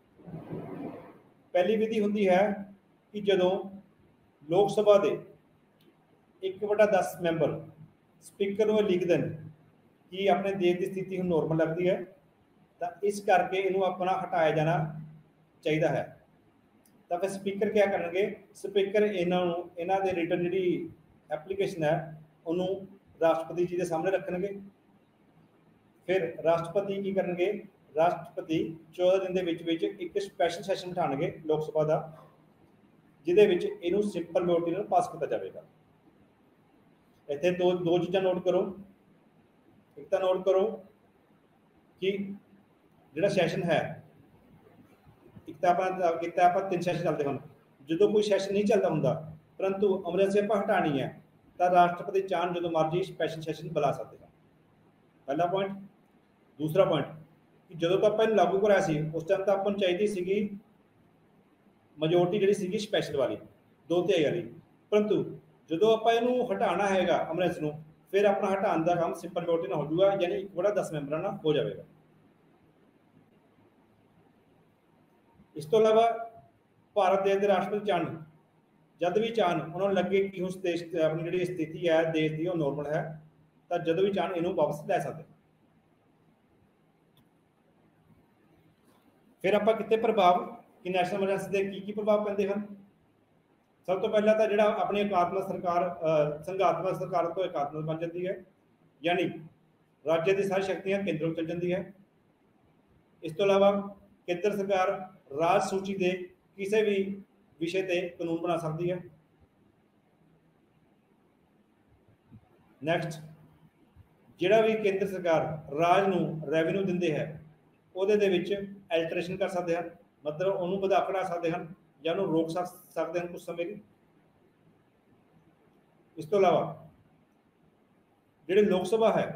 पहली विधि हुंदी है कि जदों लोक सभा के 1/10 मैंबर स्पीकर को लिख दें कि अपने देश की स्थिति हुण नॉर्मल लगती है तो इस करके इनू अपना हटाया जाना चाहिए है। तो फिर स्पीकर क्या करेंगे, स्पीकर इन्हों के रिटन जी एप्लीकेशन है उन्होंने राष्ट्रपति जी के सामने रखेंगे। फिर राष्ट्रपति की करेंगे, राष्ट्रपति 14 दिन के एक स्पैशल सैशन बिठाएंगे लोक सभा का, जिहदे इनू सिंपल मेजोरिटी पास किया जाएगा। इत्थे दो चीज़ां नोट करो, एक तो नोट करो कि जिहड़ा सैशन है एक तो आप 3 सैशन चलते हैं, जो कोई सैशन नहीं चलता होंगे परंतु एमरजेंसी आप हटानी है ਤਾਂ ਰਾਸ਼ਟਰਪਤੀ ਚਾਹਣ ਜਦੋਂ ਮਰਜ਼ੀ ਸਪੈਸ਼ਲ ਸੈਸ਼ਨ ਬੁਲਾ ਸਕਦੇ ਹਨ। ਪਹਿਲਾ ਪੁਆਇੰਟ। ਦੂਸਰਾ ਪੁਆਇੰਟ ਕਿ ਜਦੋਂ ਤੋਂ ਆਪਾਂ ਇਹਨੂੰ ਲਾਗੂ ਕਰਾਇਆ ਸੀ ਉਸ ਟਾਈਮ ਤਾਂ ਆਪਾਂ ਨੂੰ ਚਾਹੀਦੀ ਸੀਗੀ ਮੈਜੋਰਟੀ ਜਿਹੜੀ ਸੀਗੀ ਸਪੈਸ਼ਲ ਵਾਲੀ 2/3 ਵਾਲੀ, ਪਰੰਤੂ ਜਦੋਂ ਆਪਾਂ ਇਹਨੂੰ ਹਟਾਉਣਾ ਹੈਗਾ ਐਮਰਜੈਂਸੀ ਨੂੰ, ਫਿਰ ਆਪਣਾ ਹਟਾਉਣ ਦਾ ਕੰਮ ਸਿੰਪਲ ਮੈਜੋਰਟੀ ਨਾਲ ਹੋ ਜਾਊਗਾ, ਯਾਨੀ 1/10 ਮੈਂਬਰਾਂ ਨਾਲ ਹੋ ਜਾਵੇਗਾ। ਇਸ ਤੋਂ ਇਲਾਵਾ ਭਾਰਤ ਦੇਸ਼ ਦੇ ਰਾਸ਼ਟਰਪਤੀ ਚਾਹਣ, ਜਦ ਵੀ ਚਾਹਣ ਉਹਨਾਂ ਨੂੰ ਲੱਗੇ ਕਿ ਉਸ ਦੇਸ਼ ਆਪਣੀ ਜਿਹੜੀ ਸਥਿਤੀ ਹੈ ਦੇਸ਼ ਦੀ ਉਹ ਨੋਰਮਲ ਹੈ, ਤਾਂ ਜਦੋਂ ਵੀ ਚਾਹਣ ਇਹਨੂੰ ਵਾਪਸ ਲੈ ਸਕਦੇ। ਫਿਰ ਆਪਾਂ ਕਿਤੇ ਪ੍ਰਭਾਵ ਕਿ ਨੈਸ਼ਨਲ ਐਮਰਜੈਂਸੀ ਦੇ ਕੀ ਪ੍ਰਭਾਵ ਪੈਂਦੇ ਹਨ। ਸਭ ਤੋਂ ਪਹਿਲਾਂ ਤਾਂ ਜਿਹੜਾ ਆਪਣੀ ਇਕਾਤਮਕ ਸਰਕਾਰ ਸੰਘਾਤਮਕ ਸਰਕਾਰ ਤੋਂ ਇਕਾਤਮਕ ਬਣ ਜਾਂਦੀ ਹੈ, ਯਾਨੀ ਰਾਜ ਦੀ ਸਾਰੀ ਸ਼ਕਤੀਆਂ ਕੇਂਦਰ ਵਿੱਚ ਚਲ ਜਾਂਦੀ ਹੈ। ਇਸ ਤੋਂ ਇਲਾਵਾ ਕੇਂਦਰ ਸਰਕਾਰ ਰਾਜ ਸੂਚੀ ਦੇ ਕਿਸੇ ਵੀ ਵਿਸ਼ੇ ਤੇ ਕਾਨੂੰਨ ਬਣਾ ਸਕਦੀ ਹੈ। ਨੈਕਸਟ, ਜਿਹੜਾ ਵੀ ਕੇਂਦਰ ਸਰਕਾਰ ਰਾਜ ਨੂੰ ਰੈਵਨਿਊ ਦਿੰਦੇ ਹੈ ਉਹਦੇ ਦੇ ਵਿੱਚ ਐਲਟਰੇਸ਼ਨ ਕਰ ਸਕਦੇ ਹਨ, ਮਤਲਬ ਉਹਨੂੰ ਵਧਾ ਘਟਾ ਸਕਦੇ ਹਨ ਜਾਂ ਉਹਨੂੰ ਰੋਕ ਸਕਦੇ ਹਨ ਕੁਝ ਸਮੇਂ ਲਈ। ਇਸ ਤੋਂ ਇਲਾਵਾ ਜਿਹੜੇ ਲੋਕ ਸਭਾ ਹੈ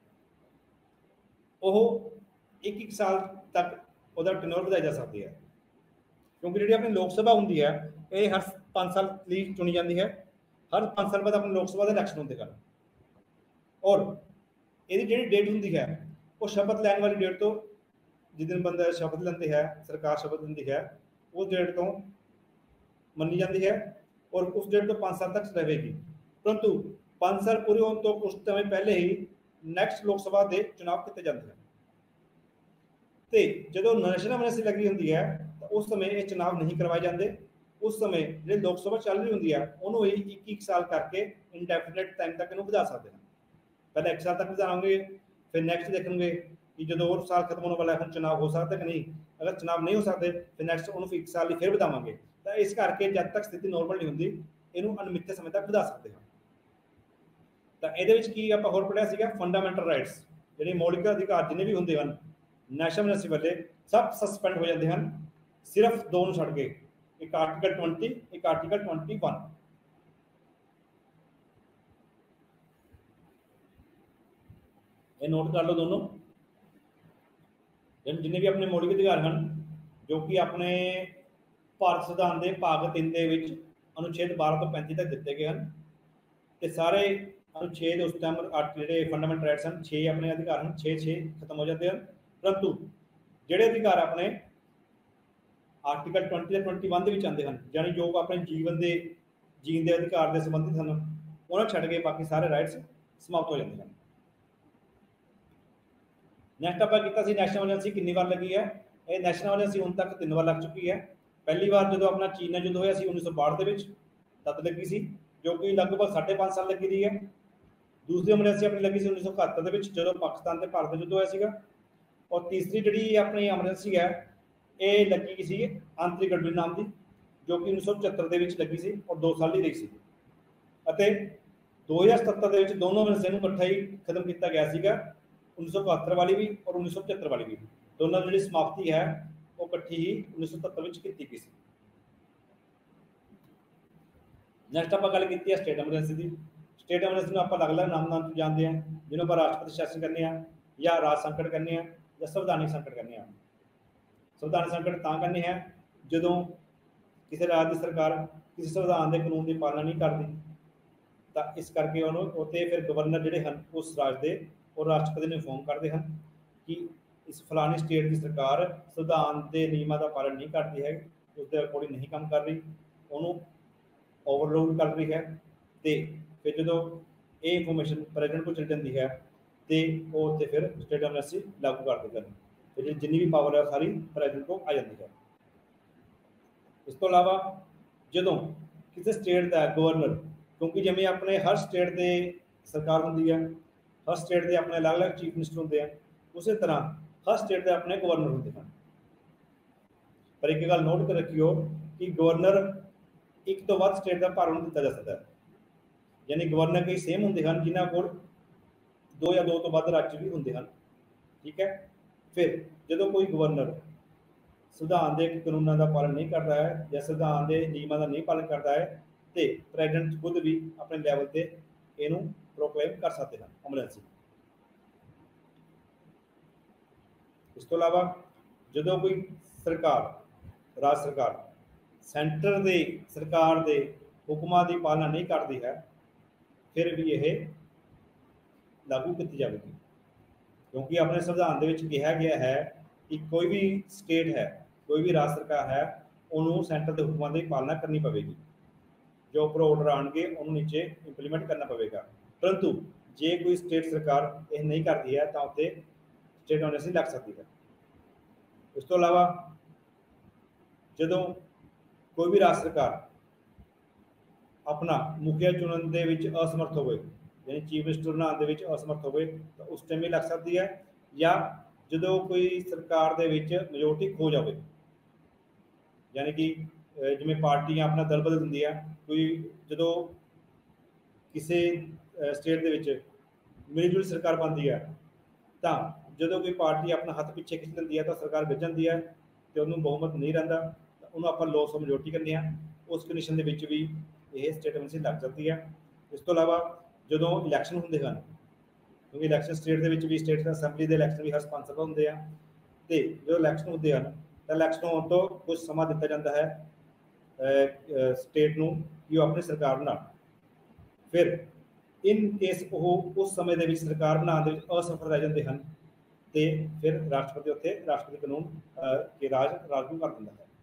ਉਹ ਇੱਕ ਸਾਲ ਤੱਕ ਉਹਦਾ ਟੈਨੋਰ ਵਧਾਇਆ ਜਾ ਸਕਦੀ ਹੈ, ਕਿਉਂਕਿ ਜਿਹੜੀ ਆਪਣੀ ਲੋਕ ਸਭਾ ਹੁੰਦੀ ਹੈ ਇਹ ਹਰ 5 ਸਾਲ ਲਈ ਚੁਣੀ ਜਾਂਦੀ ਹੈ। ਹਰ 5 ਸਾਲ ਬਾਅਦ ਆਪਣੀ ਲੋਕ ਸਭਾ ਦੇ ਇਲੈਕਸ਼ਨ ਹੁੰਦੇ ਹਨ, ਔਰ ਇਹਦੀ ਜਿਹੜੀ ਡੇਟ ਹੁੰਦੀ ਹੈ ਉਹ ਸ਼ਪਥ ਲੈਣ ਵਾਲੀ ਡੇਟ ਤੋਂ, ਜਿਸ ਦਿਨ ਬੰਦਾ ਸ਼ਪਥ ਲੈਂਦੇ ਹੈ ਸਰਕਾਰ ਸ਼ਪਥ ਲੈਂਦੀ ਹੈ ਉਸ ਡੇਟ ਤੋਂ ਮੰਨੀ ਜਾਂਦੀ ਹੈ, ਔਰ ਉਸ ਡੇਟ ਤੋਂ 5 ਸਾਲ ਤੱਕ ਰਹੇਗੀ। ਪਰੰਤੂ 5 ਸਾਲ ਪੂਰੇ ਹੋਣ ਤੋਂ ਕੁਝ ਸਮੇਂ ਪਹਿਲੇ ਹੀ ਨੈਕਸਟ ਲੋਕ ਸਭਾ ਦੇ ਚੁਣਾਵ ਕੀਤੇ ਜਾਂਦੇ ਹਨ, ਤੇ ਜਦੋਂ ਨੈਸ਼ਨਲ ਐਮਰਜੈਂਸੀ ਲੱਗੀ ਹੁੰਦੀ ਹੈ ਤਾਂ ਉਸ ਸਮੇਂ ਇਹ ਚੁਣਾਵ ਨਹੀਂ ਕਰਵਾਏ ਜਾਂਦੇ। ਉਸ ਸਮੇਂ ਜਿਹੜੀ ਲੋਕ ਸਭਾ ਚੱਲ ਰਹੀ ਹੁੰਦੀ ਹੈ ਉਹਨੂੰ ਹੀ ਇੱਕ ਸਾਲ ਕਰਕੇ ਇਨਡੈਫੀਨਿਟ ਟਾਈਮ ਤੱਕ ਇਹਨੂੰ ਵਧਾ ਸਕਦੇ ਹਨ। ਪਹਿਲਾਂ 1 ਸਾਲ ਤੱਕ ਵਧਾਵਾਂਗੇ, ਫਿਰ ਨੈਕਸਟ ਦੇਖਣਗੇ ਕਿ ਜਦੋਂ ਉਹ ਸਾਲ ਖਤਮ ਹੋਣ ਵਾਲਾ ਹੈ ਹੁਣ ਚੁਣਾਵ ਹੋ ਸਕਦਾ ਕਿ ਨਹੀਂ, ਅਗਰ ਚੁਣਾਵ ਨਹੀਂ ਹੋ ਸਕਦੇ ਫਿਰ ਨੈਕਸਟ ਉਹਨੂੰ 1 ਸਾਲ ਲਈ ਫਿਰ ਵਧਾਵਾਂਗੇ। ਤਾਂ ਇਸ ਕਰਕੇ ਜਦ ਤੱਕ ਸਥਿਤੀ ਨੋਰਮਲ ਨਹੀਂ ਹੁੰਦੀ ਇਹਨੂੰ ਅਨਮਿੱਥੇ ਸਮੇਂ ਤੱਕ ਵਧਾ ਸਕਦੇ ਹਾਂ। ਤਾਂ ਇਹਦੇ ਵਿੱਚ ਕੀ ਆਪਾਂ ਹੋਰ ਪੜ੍ਹਿਆ ਸੀਗਾ, ਫੰਡਾਮੈਂਟਲ ਰਾਈਟਸ, ਜਿਹੜੇ ਮੌਲਿਕ ਅਧਿਕਾਰ ਜਿੰਨੇ ਵੀ ਹੁੰਦੇ ਹਨ ਨੈਸ਼ਨਲ ਐਮਰਜੈਂਸੀ ਵੇਲੇ ਸਭ ਸਸਪੈਂਡ ਹੋ ਜਾਂਦੇ ਹਨ, ਸਿਰਫ 2 ਨੂੰ ਛੱਡ ਕੇ, ਇੱਕ ਆਰਟੀਕਲ 20, ਇੱਕ ਆਰਟੀਕਲ 21। ਇਹ ਨੋਟ ਕਰ ਲਓ ਦੋਨੋਂ, ਜਿੰਨੇ ਵੀ ਆਪਣੇ ਮੌਲਿਕ ਅਧਿਕਾਰ ਹਨ ਜੋ ਕਿ ਆਪਣੇ ਭਾਰਤ ਸੰਵਿਧਾਨ ਦੇ ਭਾਗ 3 ਦੇ ਵਿੱਚ ਅਨੁਛੇਦ 12 ਤੋਂ 35 ਤੱਕ ਦਿੱਤੇ ਗਏ ਹਨ, ਤੇ ਸਾਰੇ ਅਨੁਛੇਦ ਉਸ ਟਾਈਮ ਜਿਹੜੇ ਫੰਡਾਮੈਂਟਲ ਰਾਈਟਸ ਹਨ 6 ਆਪਣੇ ਅਧਿਕਾਰ ਹਨ, 6 ਖਤਮ ਹੋ ਜਾਂਦੇ ਹਨ। ਪਰੰਤੂ ਜਿਹੜੇ ਅਧਿਕਾਰ ਆਪਣੇ ਆਰਟੀਕਲ 20 ਤੇ 21 ਦੇ ਵਿੱਚ ਆਉਂਦੇ ਹਨ, ਯਾਨੀ ਜੋ ਆਪਣੇ ਜੀਵਨ ਦੇ ਜੀਣ ਦੇ ਅਧਿਕਾਰ ਦੇ ਸੰਬੰਧਿਤ ਹਨ, ਉਹਨਾਂ ਛੱਡ ਕੇ ਬਾਕੀ ਸਾਰੇ ਰਾਈਟਸ ਸਮਾਪਤ ਹੋ ਜਾਂਦੇ ਹਨ। ਨੈਕਸਟ ਆਪਾਂ ਕੀਤਾ ਸੀ ਨੈਸ਼ਨਲ ਐਮਰਜੈਂਸੀ ਕਿੰਨੀ ਵਾਰ ਲੱਗੀ ਹੈ। ਇਹ ਨੈਸ਼ਨਲ ਐਮਰਜੈਂਸੀ ਹੁਣ ਤੱਕ 3 ਵਾਰ ਲੱਗ ਚੁੱਕੀ ਹੈ। ਪਹਿਲੀ ਵਾਰ ਜਦੋਂ ਆਪਣਾ ਚੀਨ ਨਾਲ ਯੁੱਧ ਹੋਇਆ ਸੀ 1962 ਦੇ ਵਿੱਚ, ਤਦ ਲੱਗੀ ਸੀ, ਜੋ ਕਿ ਲਗਭਗ 5.5 ਸਾਲ ਲੱਗੀ ਰਹੀ ਹੈ। ਦੂਸਰੀ ਐਮਰਜੈਂਸੀ ਆਪਣੀ ਲੱਗੀ ਸੀ 1971 ਦੇ ਵਿੱਚ, ਜਦੋਂ ਪਾਕਿਸਤਾਨ ਤੇ ਭਾਰਤ ਦਾ ਯੁੱਧ ਹੋਇਆ ਸੀਗਾ। ਔਰ ਤੀਸਰੀ ਜਿਹੜੀ ਆਪਣੀ ਐਮਰਜੈਂਸੀ ਹੈ ਇਹ ਲੱਗੀ ਸੀ ਆਂਤਰਿਕ ਗੜਬੜੀ ਨਾਮ ਦੀ, ਜੋ ਕਿ 1975 ਦੇ ਵਿੱਚ ਲੱਗੀ ਸੀ ਔਰ 2 ਸਾਲ ਹੀ ਰਹੀ ਸੀ। ਅਤੇ 2077 ਦੇ ਵਿੱਚ ਦੋਨੋਂ ਐਮਰਜੈਂਸੀਆਂ ਨੂੰ ਇਕੱਠਾ ਹੀ ਖਤਮ ਕੀਤਾ ਗਿਆ ਸੀਗਾ, 1971 ਵਾਲੀ ਵੀ ਔਰ 1975 ਵਾਲੀ ਵੀ। ਦੋਨਾਂ ਜਿਹੜੀ ਸਮਾਪਤੀ ਹੈ ਉਹ ਇਕੱਠੀ ਹੀ 1977 ਵਿੱਚ ਕੀਤੀ ਗਈ ਸੀ। ਨੈਕਸਟ ਆਪਾਂ ਗੱਲ ਕੀਤੀ ਹੈ ਸਟੇਟ ਐਮਰਜੈਂਸੀ ਦੀ। ਸਟੇਟ ਐਮਰਜੈਂਸੀ ਨੂੰ ਆਪਾਂ ਅਲੱਗ-ਅਲੱਗ ਨਾਮ ਨਾਲ ਜਾਣਦੇ ਹਾਂ, ਜਿਹਨੂੰ ਆਪਾਂ ਰਾਸ਼ਟਰਪਤੀ ਸ਼ਾਸਨ ਕਹਿੰਦੇ ਹਾਂ, ਜਾਂ ਰਾਜ ਸੰਕਟ ਕਹਿੰਦੇ ਹਾਂ, ਜਾਂ ਸੰਵਿਧਾਨਿਕ ਸੰਕਟ ਕਹਿੰਦੇ ਹਾਂ। ਸੰਵਿਧਾਨਿਕ ਸੰਕਟ ਤਾਂ ਕਹਿੰਦੇ ਹੈ ਜਦੋਂ ਕਿਸੇ ਰਾਜ ਦੀ ਸਰਕਾਰ ਕਿਸੇ ਸੰਵਿਧਾਨ ਦੇ ਕਾਨੂੰਨ ਦੀ ਪਾਲਣਾ ਨਹੀਂ ਕਰਦੀ, ਤਾਂ ਇਸ ਕਰਕੇ ਉਹਨੂੰ ਉੱਤੇ ਫਿਰ ਗਵਰਨਰ ਜਿਹੜੇ ਹਨ ਉਸ ਰਾਜ ਦੇ ਉਹ ਰਾਸ਼ਟਰਪਤੀ ਨੂੰ ਇਨਫੋਰਮ ਕਰਦੇ ਹਨ ਕਿ ਇਸ ਫਲਾਣੀ ਸਟੇਟ ਦੀ ਸਰਕਾਰ ਸੰਵਿਧਾਨ ਦੇ ਨਿਯਮਾਂ ਦਾ ਪਾਲਣ ਨਹੀਂ ਕਰਦੀ ਹੈ, ਉਸ ਦੇ ਅਕੋਰਡਿੰਗ ਨਹੀਂ ਕੰਮ ਕਰ ਰਹੀ, ਉਹਨੂੰ ਓਵਰਲੋਡ ਕਰ ਰਹੀ ਹੈ। ਤੇ ਫਿਰ ਜਦੋਂ ਇਹ ਇਨਫੋਰਮੇਸ਼ਨ ਪ੍ਰੈਜ਼ੀਡੈਂਟ ਕੋਲ ਚਲ ਜਾਂਦੀ ਹੈ ਤੇ ਉਹ ਉੱਥੇ ਫਿਰ ਸਟੇਟ ਐਮਰਜੈਂਸੀ ਲਾਗੂ ਕਰ ਦਿੰਦੇ ਹਨ, ਤੇ ਜਿੰਨੀ ਵੀ ਪਾਵਰ ਹੈ ਸਾਰੀ ਪ੍ਰੈਜ਼ੀਡੈਂਟ ਕੋਲ ਆ ਜਾਂਦੀ ਹੈ। ਇਸ ਤੋਂ ਇਲਾਵਾ ਜਦੋਂ ਕਿਸੇ ਸਟੇਟ ਦਾ ਗਵਰਨਰ, ਕਿਉਂਕਿ ਜਿਵੇਂ ਆਪਣੇ ਹਰ ਸਟੇਟ ਦੇ ਸਰਕਾਰ ਹੁੰਦੀ ਹੈ, ਹਰ ਸਟੇਟ ਦੇ ਆਪਣੇ ਅਲੱਗ-ਅਲੱਗ ਚੀਫ ਮਿਨਿਸਟਰ ਹੁੰਦੇ ਹਨ, ਉਸੇ ਤਰ੍ਹਾਂ ਹਰ ਸਟੇਟ ਦੇ ਆਪਣੇ ਗਵਰਨਰ ਹੁੰਦੇ ਹਨ। ਪਰ ਇੱਕ ਗੱਲ ਨੋਟ ਕਰ ਰੱਖਿਓ ਕਿ ਗਵਰਨਰ ਇੱਕ ਤੋਂ ਵੱਧ ਸਟੇਟ ਦਾ ਭਾਰ ਉਹਨੂੰ ਦਿੱਤਾ ਜਾ ਸਕਦਾ ਹੈ, ਯਾਨੀ ਗਵਰਨਰ ਕਈ ਸੇਮ ਹੁੰਦੇ ਹਨ ਜਿਨ੍ਹਾਂ ਕੋਲ 2 ਜਾਂ 2 ਤੋਂ ਵੱਧ ਰਾਜ ਵੀ ਹੁੰਦੇ ਹਨ। ਠੀਕ ਹੈ। ਫਿਰ ਜਦੋਂ ਕੋਈ ਗਵਰਨਰ ਸੰਵਿਧਾਨ ਦੇ ਕਾਨੂੰਨਾਂ ਦਾ ਪਾਲਣ ਨਹੀਂ ਕਰਦਾ ਹੈ ਜਾਂ ਸੰਵਿਧਾਨ ਦੇ ਨਿਯਮਾਂ ਦਾ ਨਹੀਂ ਪਾਲਣ ਕਰਦਾ ਹੈ, ਤੇ ਪ੍ਰੈਜ਼ੀਡੈਂਟ ਖੁਦ ਵੀ ਆਪਣੇ ਲੈਵਲ ਤੇ ਇਹਨੂੰ ਪ੍ਰੋਕਲੇਮ ਕਰ ਸਕਦੇ ਹਨ ਐਮਰਜੈਂਸੀ। ਇਸ ਤੋਂ ਇਲਾਵਾ ਜਦੋਂ ਕੋਈ ਸਰਕਾਰ ਰਾਜ ਸਰਕਾਰ ਸੈਂਟਰ ਦੇ ਸਰਕਾਰ ਦੇ ਹੁਕਮਾਂ ਦੀ ਪਾਲਣਾ ਨਹੀਂ ਕਰਦੀ ਹੈ ਫਿਰ ਵੀ ਇਹ ਲਾਗੂ ਕੀਤੀ ਜਾਵੇਗੀ, ਕਿਉਂਕਿ ਆਪਣੇ ਸੰਵਿਧਾਨ ਦੇ ਵਿੱਚ ਕਿਹਾ ਗਿਆ ਹੈ ਕਿ ਕੋਈ ਵੀ ਸਟੇਟ ਹੈ, ਕੋਈ ਵੀ ਰਾਜ ਸਰਕਾਰ ਹੈ, ਉਹਨੂੰ ਸੈਂਟਰ ਦੇ ਹੁਕਮਾਂ ਦੀ ਪਾਲਣਾ ਕਰਨੀ ਪਵੇਗੀ। ਜੋ ਉੱਪਰੋਂ ਆਰਡਰ ਆਉਣਗੇ ਉਹਨੂੰ ਨੀਚੇ ਇੰਪਲੀਮੈਂਟ ਕਰਨਾ ਪਵੇਗਾ। ਪਰੰਤੂ ਜੇ ਕੋਈ ਸਟੇਟ ਸਰਕਾਰ ਇਹ ਨਹੀਂ ਕਰਦੀ ਹੈ ਤਾਂ ਉੱਥੇ ਸਟੇਟ ਐਮਰਜੈਂਸੀ ਲੱਗ ਸਕਦੀ ਹੈ। ਇਸ ਤੋਂ ਇਲਾਵਾ ਜਦੋਂ ਕੋਈ ਵੀ ਰਾਜ ਸਰਕਾਰ ਆਪਣਾ ਮੁਖੀਆ ਚੁਣਨ ਦੇ ਵਿੱਚ ਅਸਮਰਥ ਹੋਵੇ, यानी चीफ मिनिस्टर बनाने ਦੇ ਵਿੱਚ ਅਸਮਰਥ ਹੋਵੇ ਤਾਂ ਉਸ ਟਾਈਮ ਵੀ ਲੱਗ ਸਕਦੀ ਹੈ, ਜਾਂ ਜਦੋਂ ਕੋਈ ਸਰਕਾਰ ਦੇ ਵਿੱਚ ਮੈਜੋਰਟੀ ਖੋ ਜਾਵੇ, यानी कि ਜਿਵੇਂ ਪਾਰਟੀਆਂ ਆਪਣਾ ਦਲ ਬਦਲ ਦਿੰਦੀਆਂ, ਕੋਈ ਜਦੋਂ ਕਿਸੇ ਸਟੇਟ ਦੇ ਵਿੱਚ ਮਿਲੀ ਜੁਲੀ ਸਰਕਾਰ ਬਣਦੀ ਹੈ ਤਾਂ ਜਦੋਂ ਕੋਈ ਪਾਰਟੀ ਆਪਣਾ ਹੱਥ ਪਿੱਛੇ ਖਿੱਚ ਲੈਂਦੀ ਹੈ ਤਾਂ ਸਰਕਾਰ ਗਿਰ ਜਾਂਦੀ ਹੈ ਤੇ ਉਹਨੂੰ ਬਹੁਮਤ ਨਹੀਂ ਰਹਿੰਦਾ, ਉਹਨੂੰ ਆਪਾਂ ਲੋਸ ਆਫ ਮੈਜੋਰਟੀ ਕਹਿੰਦੇ ਹਾਂ। ਉਸ ਕੰਡੀਸ਼ਨ ਦੇ ਵਿੱਚ ਵੀ ਇਹ ਸਟੇਟ ਐਮਰਜੈਂਸੀ ਲੱਗ ਸਕਦੀ ਹੈ। ਇਸ ਤੋਂ ਇਲਾਵਾ ਜਦੋਂ ਇਲੈਕਸ਼ਨ ਹੁੰਦੇ ਹਨ, ਕਿਉਂਕਿ ਇਲੈਕਸ਼ਨ ਸਟੇਟ ਦੇ ਵਿੱਚ ਵੀ ਸਟੇਟ ਅਸੈਂਬਲੀ ਦੇ ਇਲੈਕਸ਼ਨ ਵੀ ਹਰ 5 ਸਾਲ ਹੁੰਦੇ ਆ, ਤੇ ਜਦੋਂ ਇਲੈਕਸ਼ਨ ਹੁੰਦੇ ਹਨ ਤਾਂ ਇਲੈਕਸ਼ਨ ਹੋਣ ਤੋਂ ਕੁਝ ਸਮਾਂ ਦਿੱਤਾ ਜਾਂਦਾ ਹੈ ਸਟੇਟ ਨੂੰ ਕਿ ਉਹ ਆਪਣੀ ਸਰਕਾਰ ਬਣਾ। ਫਿਰ ਇਨ ਕੇਸ ਉਹ ਉਸ ਸਮੇਂ ਦੇ ਵਿੱਚ ਸਰਕਾਰ ਬਣਾਉਣ ਦੇ ਵਿੱਚ ਅਸਫਲ ਰਹਿ ਜਾਂਦੇ ਹਨ ਤੇ ਫਿਰ ਰਾਸ਼ਟਰਪਤੀ ਉੱਥੇ ਰਾਸ਼ਟਰਪਤੀ ਕਾਨੂੰਨ ਕੇ ਰਾਜ ਲਾਗੂ ਕਰ ਦਿੰਦਾ ਹੈ।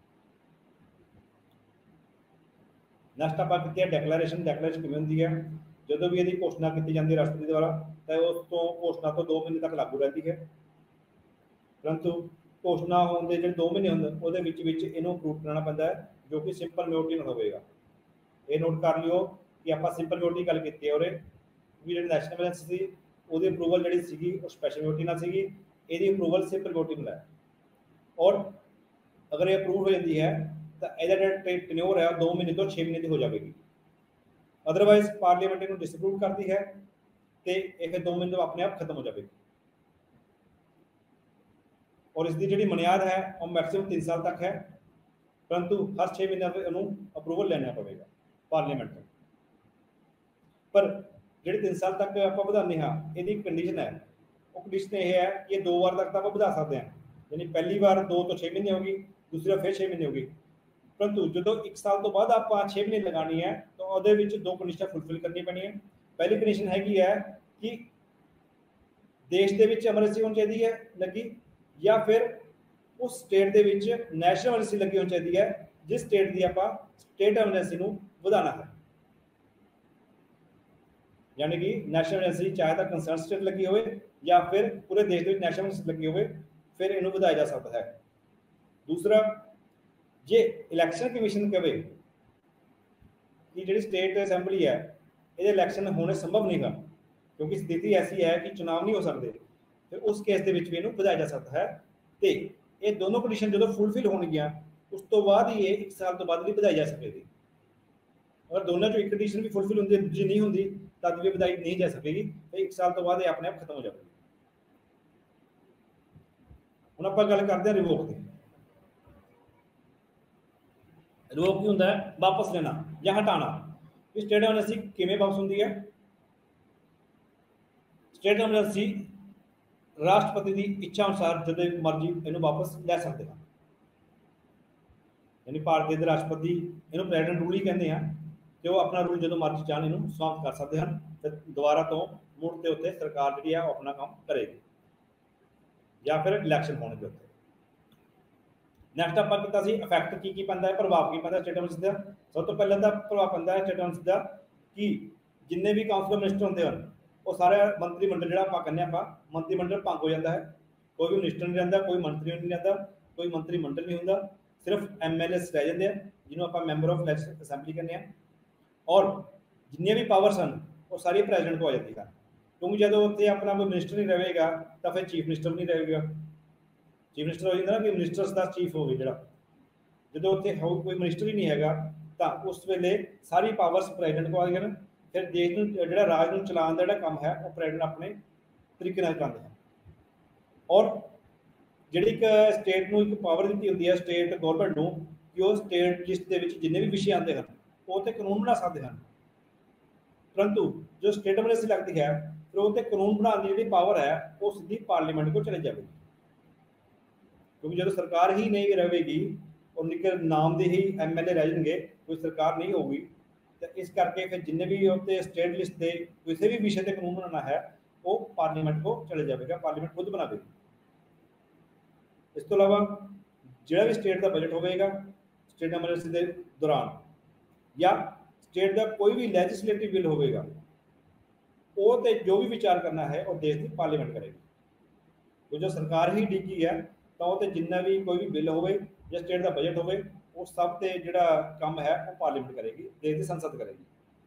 ਨੈਕਸਟ ਆਪਾਂ ਕੀਤੀ ਹੈ ਡੈਕਲੇਰੇਸ਼ਨ। ਡੈਕਲੇਰੇਸ਼ਨ ਕਿਵੇਂ ਹੁੰਦੀ ਹੈ? ਜਦੋਂ ਵੀ ਇਹਦੀ ਘੋਸ਼ਣਾ ਕੀਤੀ ਜਾਂਦੀ ਹੈ ਰਾਸ਼ਟਰਪਤੀ ਦੁਆਰਾ ਤਾਂ ਉਸ ਤੋਂ ਘੋਸ਼ਣਾ ਤੋਂ 2 ਮਹੀਨੇ ਤੱਕ ਲਾਗੂ ਰਹਿੰਦੀ ਹੈ। ਪਰੰਤੂ ਘੋਸ਼ਣਾ ਹੋਣ ਦੇ ਜਿਹੜੇ 2 ਮਹੀਨੇ ਹੁੰਦੇ ਉਹਦੇ ਵਿੱਚ ਇਹਨੂੰ ਅਪਰੂਵ ਕਰਾਉਣਾ ਪੈਂਦਾ ਹੈ, ਜੋ ਕਿ ਸਿੰਪਲ ਮੈਜੋਰਟੀ ਨਾਲ ਹੋਵੇਗਾ। ਇਹ ਨੋਟ ਕਰ ਲਿਓ ਕਿ ਆਪਾਂ ਸਿੰਪਲ ਮੈਜੋਰਟੀ ਗੱਲ ਕੀਤੀ ਹੈ ਉਰੇ, ਵੀ ਜਿਹੜੀ ਨੈਸ਼ਨਲ ਐਮਰਜੈਂਸੀ ਸੀ ਉਹਦੀ ਅਪਰੂਵਲ ਜਿਹੜੀ ਸੀਗੀ ਉਹ ਸਪੈਸ਼ਲ ਮੈਜੋਰਟੀ ਨਾਲ ਸੀਗੀ, ਇਹਦੀ ਅਪਰੂਵਲ ਸਿੰਪਲ ਮੈਜੋਰਟੀ ਨਾਲ ਹੈ। ਔਰ ਅਗਰ ਇਹ ਅਪਰੂਵ ਹੋ ਜਾਂਦੀ ਹੈ ਤਾਂ ਇਹਦਾ ਜਿਹੜਾ ਟੈਨਿਓਰ ਹੈ 2 ਮਹੀਨੇ ਤੋਂ 6 ਮਹੀਨੇ ਦੀ ਹੋ ਜਾਵੇਗੀ। ਅਦਰਵਾਈਜ਼ ਪਾਰਲੀਮੈਂਟ ਇਹਨੂੰ ਡਿਸਅਪਰੂਵ ਕਰਦੀ ਹੈ ਤੇ ਇਹ ਫਿਰ 2 ਮਹੀਨੇ ਤੋਂ ਆਪਣੇ ਆਪ ਖਤਮ ਹੋ ਜਾਵੇਗੀ। ਔਰ ਇਸ ਦੀ ਜਿਹੜੀ ਮਨਿਆਦ ਹੈ ਉਹ ਮੈਕਸਿਮਮ 3 ਸਾਲ ਤੱਕ ਹੈ, ਪਰੰਤੂ ਹਰ 6 ਮਹੀਨਿਆਂ ਤੇ ਉਹਨੂੰ ਅਪਰੂਵਲ ਲੈਣਾ ਪਵੇਗਾ ਪਾਰਲੀਮੈਂਟ ਤੋਂ। ਪਰ ਜਿਹੜੇ 3 ਸਾਲ ਤੱਕ ਆਪਾਂ ਵਧਾਉਂਦੇ ਹਾਂ ਇਹਦੀ ਇੱਕ ਕੰਡੀਸ਼ਨ ਹੈ, ਉਹ ਕੰਡੀਸ਼ਨ ਇਹ ਹੈ ਕਿ ਇਹ 2 ਵਾਰ ਤੱਕ ਤਾਂ ਆਪਾਂ ਵਧਾ ਸਕਦੇ ਹਾਂ, ਯਾਨੀ ਪਹਿਲੀ ਵਾਰ 2 ਤੋਂ 6 ਮਹੀਨੇ ਹੋਗੀ, ਦੂਸਰੀ ਵਾਰ ਫਿਰ 6 ਮਹੀਨੇ ਹੋਗੀ। ਪਰੰਤੂ ਜਦੋਂ 1 ਸਾਲ ਤੋਂ ਬਾਅਦ ਆਪਾਂ 6 ਮਹੀਨੇ ਲਗਾਉਣੀ ਹੈ ਤਾਂ ਉਹਦੇ ਵਿੱਚ 2 ਕੰਡੀਸ਼ਨਾਂ ਫੁਲਫਿਲ ਕਰਨੀ ਪੈਣੀ ਹੈ। ਪਹਿਲੀ ਕੰਡੀਸ਼ਨ ਹੈਗੀ ਹੈ ਕਿ ਦੇਸ਼ ਦੇ ਵਿੱਚ ਐਮਰਜੈਂਸੀ ਹੋਣੀ ਚਾਹੀਦੀ ਹੈ ਲੱਗੀ, ਜਾਂ ਫਿਰ ਉਸ ਸਟੇਟ ਦੇ ਵਿੱਚ ਨੈਸ਼ਨਲ ਐਮਰਜੈਂਸੀ ਲੱਗੀ ਹੋਣੀ ਚਾਹੀਦੀ ਹੈ ਜਿਸ ਸਟੇਟ ਦੀ ਆਪਾਂ ਸਟੇਟ ਐਮਰਜੈਂਸੀ ਨੂੰ ਵਧਾਉਣਾ ਹੈ। यानी कि नैशनल एमरजेंसी चाहे तो कंसर्न स्टेट लगी हो या फिर पूरे देश के नैशनल एमरजेंसी लगी हो, फिर इन्हों बढ़ाया जा सकता है। दूसरा, जे इलैक्शन कमीशन कहे कि जी स्टेट असैंबली है ये इलैक्शन होने संभव नहीं है क्योंकि स्थिति ऐसी है कि चुनाव नहीं हो सकते, फिर उस केस के भी इन्हों बढ़ाया जा सकता है। तो ये दोनों कंडीशन जो फुलफिल होणगियां उस तो बाद ही 1 साल तो बाद भी बढ़ाई जा सकेगी। अगर दोनों चो एक कंडीशन भी फुलफिल होंगी दूसरी नहीं होंगी तब भी ਵਧਾਈ नहीं जा सकेगी, तो 1 साल तो बाद ये अपने आप खत्म हो जाएगी। ਹੁਣ ਆਪਾਂ ਗੱਲ ਕਰਦੇ ਹਾਂ ਰਿਵੋਕ ਦੀ। ਰਿਵੋਕ ਕੀ ਹੁੰਦਾ ਹੈ? ਵਾਪਸ ਲੈਣਾ ਜਾਂ ਹਟਾਣਾ। ਇਹ ਸਟੇਟ ਐਮਰਜੈਂਸੀ ਕਿਵੇਂ ਵਾਪਸ ਹੁੰਦੀ ਹੈ? ਸਟੇਟ ਐਮਰਜੈਂਸੀ ਰਾਸ਼ਟਰਪਤੀ ਦੀ ਇੱਛਾ ਅਨੁਸਾਰ ਜਦੋਂ ਮਰਜ਼ੀ ਇਹਨੂੰ ਵਾਪਸ ਲੈ ਸਕਦੇ ਹਨ। ਯਾਨੀ ਭਾਰਤ ਦੇ ਰਾਸ਼ਟਰਪਤੀ ਇਹਨੂੰ ਪ੍ਰੈਜ਼ੀਡੈਂਟ ਰੂਲ ਹੀ ਕਹਿੰਦੇ ਆ ਕਿ ਉਹ ਆਪਣਾ ਰੂਲ ਜਦੋਂ ਮਰਜ਼ੀ ਚਾਹਣ ਇਹਨੂੰ ਸਮਾਪਤ ਕਰ ਸਕਦੇ ਹਨ ਤੇ ਦੁਬਾਰਾ ਤੋਂ ਮੁੜ ਤੇ ਉੱਤੇ ਸਰਕਾਰ ਜਿਹੜੀ ਆ ਉਹ ਆਪਣਾ ਕੰਮ ਕਰੇਗੀ ਜਾਂ ਫਿਰ ਇਲੈਕਸ਼ਨ ਹੋਣਗੇ ਉੱਤੇ। ਨੈਕਸਟ ਆਪਾਂ ਕੀਤਾ ਸੀ ਇਫੈਕਟ ਕੀ ਪੈਂਦਾ ਹੈ, ਪ੍ਰਭਾਵ ਕੀ ਪੈਂਦਾ ਸਟੇਟ ਐਮਰਜੈਂਸੀ ਦਾ। ਸਭ ਤੋਂ ਪਹਿਲਾਂ ਤਾਂ ਪ੍ਰਭਾਵ ਪੈਂਦਾ ਹੈ ਸਟੇਟ ਐਮਰਜੈਂਸੀ ਦਾ ਕਿ ਜਿੰਨੇ ਵੀ ਕਾਉਂਸਲਰ ਮਿਨਿਸਟਰ ਹੁੰਦੇ ਹਨ ਉਹ ਸਾਰੇ ਮੰਤਰੀ ਮੰਡਲ ਜਿਹੜਾ ਆਪਾਂ ਕਹਿੰਦੇ ਆਪਾਂ ਮੰਤਰੀ ਮੰਡਲ ਭੰਗ ਹੋ ਜਾਂਦਾ ਹੈ। ਕੋਈ ਵੀ ਮਿਨਿਸਟਰ ਨਹੀਂ ਰਹਿੰਦਾ, ਕੋਈ ਮੰਤਰੀ ਨਹੀਂ ਰਹਿੰਦਾ, ਕੋਈ ਮੰਤਰੀ ਮੰਡਲ ਨਹੀਂ ਹੁੰਦਾ, ਸਿਰਫ ਐਮਐਲਏਸ ਰਹਿ ਜਾਂਦੇ ਆ ਜਿਹਨੂੰ ਆਪਾਂ ਮੈਂਬਰ ਆਫ ਅਸੈਂਬਲੀ ਕਹਿੰਦੇ ਆ। ਔਰ ਜਿੰਨੀਆਂ ਵੀ ਪਾਵਰਸ ਹਨ ਉਹ ਸਾਰੀ ਪ੍ਰੈਜ਼ੀਡੈਂਟ ਕੋਲ ਆ ਜਾਂਦੀਆਂ ਹਨ, ਕਿਉਂਕਿ ਜਦੋਂ ਉੱਥੇ ਆਪਣਾ ਕੋਈ ਮਿਨਿਸਟਰ ਨਹੀਂ ਰਹੇਗਾ ਤਾਂ ਫਿਰ ਚੀਫ ਮਿਨਿਸਟਰ ਵੀ ਨਹੀਂ ਰਹੇਗਾ। ਚੀਫ ਮਿਨਿਸਟਰ ਹੋ ਜਾਂਦਾ ਨਾ ਕਿ ਮਿਨਿਸਟਰਸ ਦਾ ਚੀਫ ਹੋਵੇ ਜਿਹੜਾ, ਜਦੋਂ ਉੱਥੇ ਕੋਈ ਮਿਨਿਸਟਰ ਹੀ ਨਹੀਂ ਹੈਗਾ ਤਾਂ ਉਸ ਵੇਲੇ ਸਾਰੀ ਪਾਵਰਸ ਪ੍ਰੈਜ਼ੀਡੈਂਟ ਕੋਲ ਆ ਗਈਆਂ। ਫਿਰ ਦੇਸ਼ ਨੂੰ ਜਿਹੜਾ ਰਾਜ ਨੂੰ ਚਲਾਉਣ ਦਾ ਜਿਹੜਾ ਕੰਮ ਹੈ ਉਹ ਪ੍ਰੈਜ਼ੀਡੈਂਟ ਆਪਣੇ ਤਰੀਕੇ ਨਾਲ ਕਰਦੇ ਹਨ। ਔਰ ਜਿਹੜੀ ਇੱਕ ਸਟੇਟ ਨੂੰ ਇੱਕ ਪਾਵਰ ਦਿੱਤੀ ਹੁੰਦੀ ਹੈ ਸਟੇਟ ਗੌਰਮੈਂਟ ਨੂੰ ਕਿ ਉਹ ਸਟੇਟ ਲਿਸਟ ਦੇ ਵਿੱਚ ਜਿੰਨੇ ਵੀ ਵਿਸ਼ੇ ਆਉਂਦੇ ਹਨ ਉਹ ਤੇ ਕਾਨੂੰਨ ਬਣਾ ਸਕਦੇ ਹਨ। परंतु जो स्टेट एमरजेंसी लगती है फिर वो कानून बनाने की जी पावर है वो सीधी पार्लीमेंट को चली जाएगी, क्योंकि जो सरकार ही नहीं रहेगी और निकर नाम के ही MLA रह जाएंगे, कोई सरकार नहीं होगी, तो इस करके फिर जिन्हें भी उत्ते स्टेट लिस्ट के किसी भी विषय पर कानून बनाना है वो पार्लीमेंट को चले जाएगा, पार्लीमेंट खुद बनाएगी। इस तो अलावा जो भी स्टेट का बजट होगा स्टेट एमरजेंसी के दौरान या स्टेट का कोई भी लैजिस्लेटिव बिल होगा वो तो जो भी विचार करना है वो देश की पार्लीमेंट करेगी। तो जो सरकार ही डिगी है तो वो तो जिन्ना भी कोई भी बिल हो या स्टेट का बजट हो वो सब तो जोड़ा काम है वो पार्लीमेंट करेगी, देश की संसद करेगी।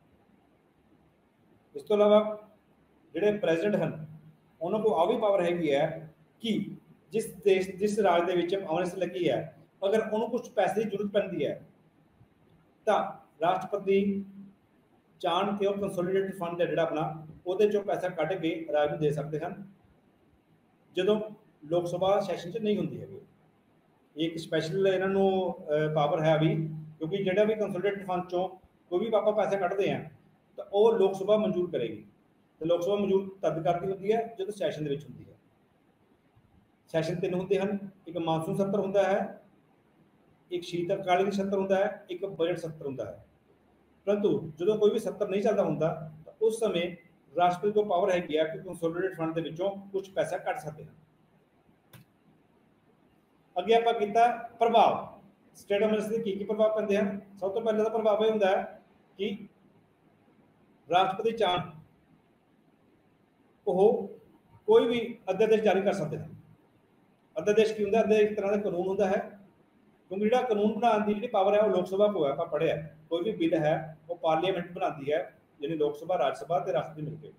इस तो अलावा जोड़े प्रेजिडेंट हैं उन्होंने को आ भी पावर हैगी है कि जिस देश जिस राज के एमरजेंसी लगी है अगर उन्होंने कुछ पैसे की जरूरत पैंती है तो राष्ट्रपति चाण के कंसोलीडेटेड फंड है जोड़ा अपना वो पैसा कढ़ के राज को दे सकते हैं जो लोक सभा सैशन च नहीं होंगी है। एक स्पैशल इन्हों पावर है अभी, क्योंकि जोड़ा भी कंसोलीडेटेड फंड चो कोई भी पापा पैसे कढ़ते हैं तो वह लोक सभा मंजूर करेगी, तो लोक सभा मंजूर तद करती होंगी है जो सैशन होंगी है। सैशन 3 होंगे हैं, एक मानसून सत्र होंगे है, एक शीतकालीन सत्र होंगे है, एक बजट सत्र होंगे है। परंतु जो कोई भी सत्र नहीं चलता होंगे तो उस समय राष्ट्रपति को पावर हैगी है कि कंसोलीडेटेड फंड के विचों कुछ पैसा कट सकते हैं। अगे आप किया प्रभाव स्टेट एमरजेंसी की प्रभाव पैंते हैं। सब तो पहले तो प्रभाव यह होंगे है कि राष्ट्रपति चाण वो कोई भी अध्यादेश जारी कर सकते हैं। अध्यादेश की होंगे अध्यादेश एक तरह का कानून होंगे है, क्योंकि जो कानून बनाने की जी पावर है वो लोक सभा को है। आप पढ़िया कोई भी बिल है वो पार्लीमेंट बनाती है, यानी लोक सभा राज्य सभा तो राष्ट्रपति मिलकर।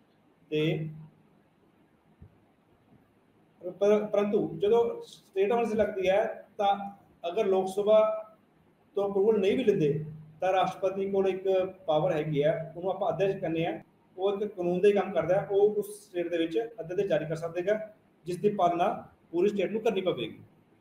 परंतु जो स्टेट एमरजेंसी लगती है तो अगर लोक सभा तो अप्रूवल नहीं भी लेते तो राष्ट्रपति को एक पावर हैगी है उन्होंने आप अध्यादेश करने हैं वो एक कानून का ही काम करता है, वो उस स्टेट के अध्यादेश जारी कर सकता है जिसकी पालना पूरी स्टेट को करनी पवेगी।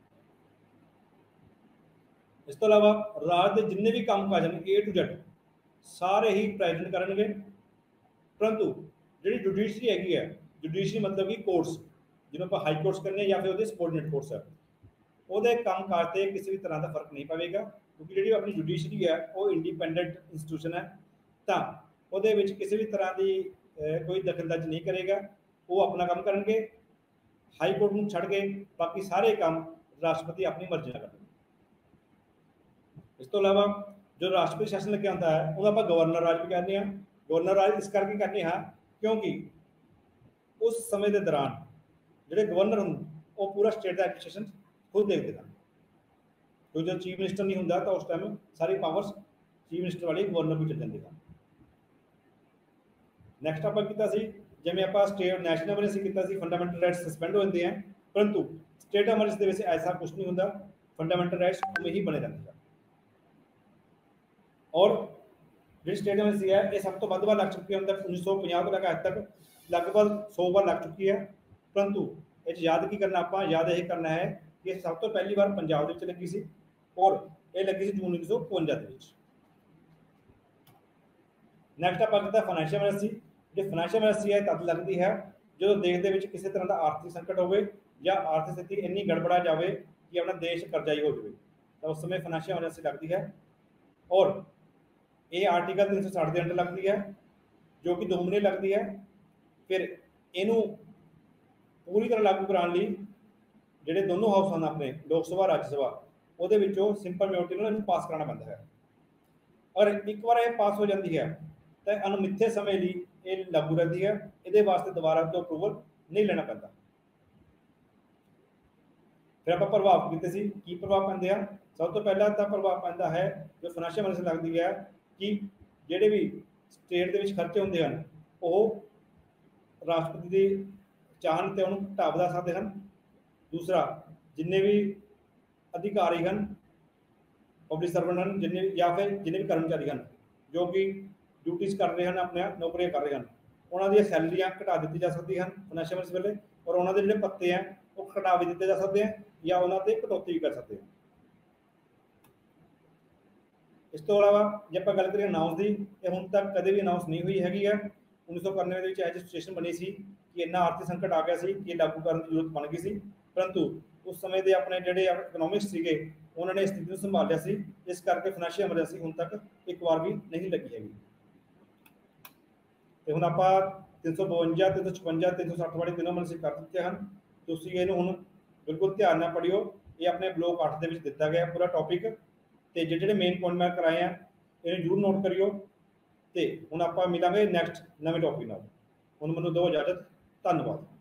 इस तो अलावा राज के जिन्ने भी काम काज हैं A to Z सारे ही प्रेजिडेंट करेंगे। परंतु जी जुडिशरी हैगी है, जुडिशरी मतलब कि कोर्ट्स जिन्होंने आप हाई कोर्ट्स करने या फिर सबोर्डिनेट कोर्ट्स है वो काम काज से किसी भी तरह का फर्क नहीं पवेगा, क्योंकि जी अपनी जुडिशरी है वो इंडिपेंडेंट इंस्टीट्यूशन है तो वो किसी भी तरह की कोई दखलअंदाजी नहीं करेगा, वो अपना काम करेंगे। हाई कोर्ट में छड़ के बाकी सारे काम राष्ट्रपति अपनी मर्जी ना करेंगे। इस तो अलावा जो राष्ट्रपति शासन लगे आता है उन्होंने आप गवर्नर राज भी कहते हैं। गवर्नर राज इस करके कहते हैं क्योंकि उस समय के दौरान जोड़े गवर्नर हों वो पूरा स्टेट का एडमिनिस्ट्रेशन खुद देखते हैं, तो जो चीफ मिनिस्टर नहीं होंगे तो उस टाइम सारी पावर्स चीफ मिनिस्टर वाली गवर्नर को चल जाती है। नैक्सट आप जिमें आप स्टेट नैशनल एमरजेंसी किया फंडामेंटल राइट्स सस्पेंड हो जाते हैं, परंतु स्टेट एमरजेंसी ऐसा कुछ नहीं होंगे, फंडामेंटल राइट्स उमें ही बने रहते हैं। और जी स्टेट एमरजेंसी है ये सब तो वध बार लग चुकी है, 1950 को लेकर अज तक लगभग 100 बार लग चुकी है। परंतु ये याद की करना आप याद यही करना है कि सब तो पहली बार पंजाब लगी सी और ये लगी सी जून 1952। नैक्सट आप फाइनैशियल एमरजेंसी। जो फाइनैशियल एमरजेंसी है तद लगती है जो देश के किसी तरह का आर्थिक संकट हो या आर्थिक स्थिति इन्नी गड़बड़ा जाए कि अपना देश कर्जाई हो जाए तो उस समय फाइनैशियल एमरजेंसी लगती है। और ये आर्टिकल 360 के अंडर लगती है जो कि 2 महीने लगती है। फिर इनू पूरी तरह लागू कराने लिए जोड़े दोनों हाउस हैं अपने लोक सभा राज्य सभा वो सिंपल मेजोरिटी पास कराना पैंता है। और एक बार यह पास हो जाती है तो अनमिथे समय लिए ये लागू रहती है, ये वास्ते दोबारा तो अप्रूवल नहीं लेना पैंता। फिर आप प्रभाव किए की प्रभाव पैंते हैं। सब तो पहला तो प्रभाव पैंता है जो फाइनैशियल एमरजेंसी लगती है कि जोड़े भी स्टेट के खर्चे होंगे हैं वो राष्ट्रपति की चाहन तो उन्होंने घटा बढ़ा सकते हैं। दूसरा जिन्ने भी अधिकारी हैं पब्लिक सर्वेंट हैं जिन्हें या फिर जिन्हें भी कर्मचारी हैं जो कि ड्यूटीज़ कर रहे हैं अपने नौकरियां कर रहे हैं उन्होंने सैलरियां घटा दी जा सकती हैं फाइनैशियल एमरजेंसी वेले, और उन्होंने जो पत्ते हैं वो घटा भी दिए जा सकते हैं या उन्होंने कटौती भी कर सकते हैं। ਇਸ ਤੋਂ ਇਲਾਵਾ ਜੇ ਆਪਾਂ ਗੱਲ ਕਰੀਏ ਅਨਾਉਂਸ ਦੀ, ਇਹ ਹੁਣ ਤੱਕ ਕਦੇ ਵੀ ਅਨਾਉਂਸ ਨਹੀਂ ਹੋਈ ਹੈਗੀ ਹੈ। 1991 ਦੇ ਵਿੱਚ ਇਹ ਜਿਹੀ ਸਿਚੁਏਸ਼ਨ ਬਣੀ ਸੀ ਕਿ ਇੰਨਾ ਆਰਥਿਕ ਸੰਕਟ ਆ ਗਿਆ ਸੀ ਕਿ ਲਾਗੂ ਕਰਨ ਦੀ ਜ਼ਰੂਰਤ ਬਣ ਗਈ ਸੀ, ਪਰੰਤੂ ਉਸ ਸਮੇਂ ਦੇ ਆਪਣੇ ਜਿਹੜੇ ਇਕਨੋਮਿਕਸ ਸੀਗੇ ਉਹਨਾਂ ਨੇ ਇਸ ਸਥਿਤੀ ਨੂੰ ਸੰਭਾਲ ਲਿਆ ਸੀ। ਇਸ ਕਰਕੇ ਫਾਈਨੈਂਸ਼ੀਅਲ ਐਮਰਜੈਂਸੀ ਹੁਣ ਤੱਕ ਇੱਕ ਵਾਰ ਵੀ ਨਹੀਂ ਲੱਗੀ ਹੈਗੀ। ਤੇ ਹੁਣ ਆਪਾਂ 352, 356, 360 ਵਾਲੇ ਤਿੰਨੋਂ ਐਮਰਜੈਂਸੀ ਕਰ ਦਿੱਤੇ ਹਨ। ਤੁਸੀਂ ਇਹਨੂੰ ਹੁਣ ਬਿਲਕੁਲ ਧਿਆਨ ਨਾਲ ਪੜ੍ਹਿਓ। ਇਹ ਆਪਣੇ ਬਲੋਕ 8 ਦੇ ਵਿੱਚ ਦਿੱਤਾ ਗਿਆ ਪੂਰਾ ਟੌਪਿਕ, ਤੇ ਜਿਹੜੇ ਮੇਨ ਪੁਆਇੰਟ ਮੈਂ ਕਰਾਏ ਆ ਇਹਨੂੰ ਜ਼ਰੂਰ ਨੋਟ ਕਰਿਓ। ਤੇ ਹੁਣ ਆਪਾਂ ਮਿਲਾਂਗੇ ਨੈਕਸਟ ਨਵੇਂ ਟੌਪਿਕ ਨਾਲ। ਹੁਣ ਮੈਨੂੰ ਦਿਓ ਇਜਾਜ਼ਤ। ਧੰਨਵਾਦ।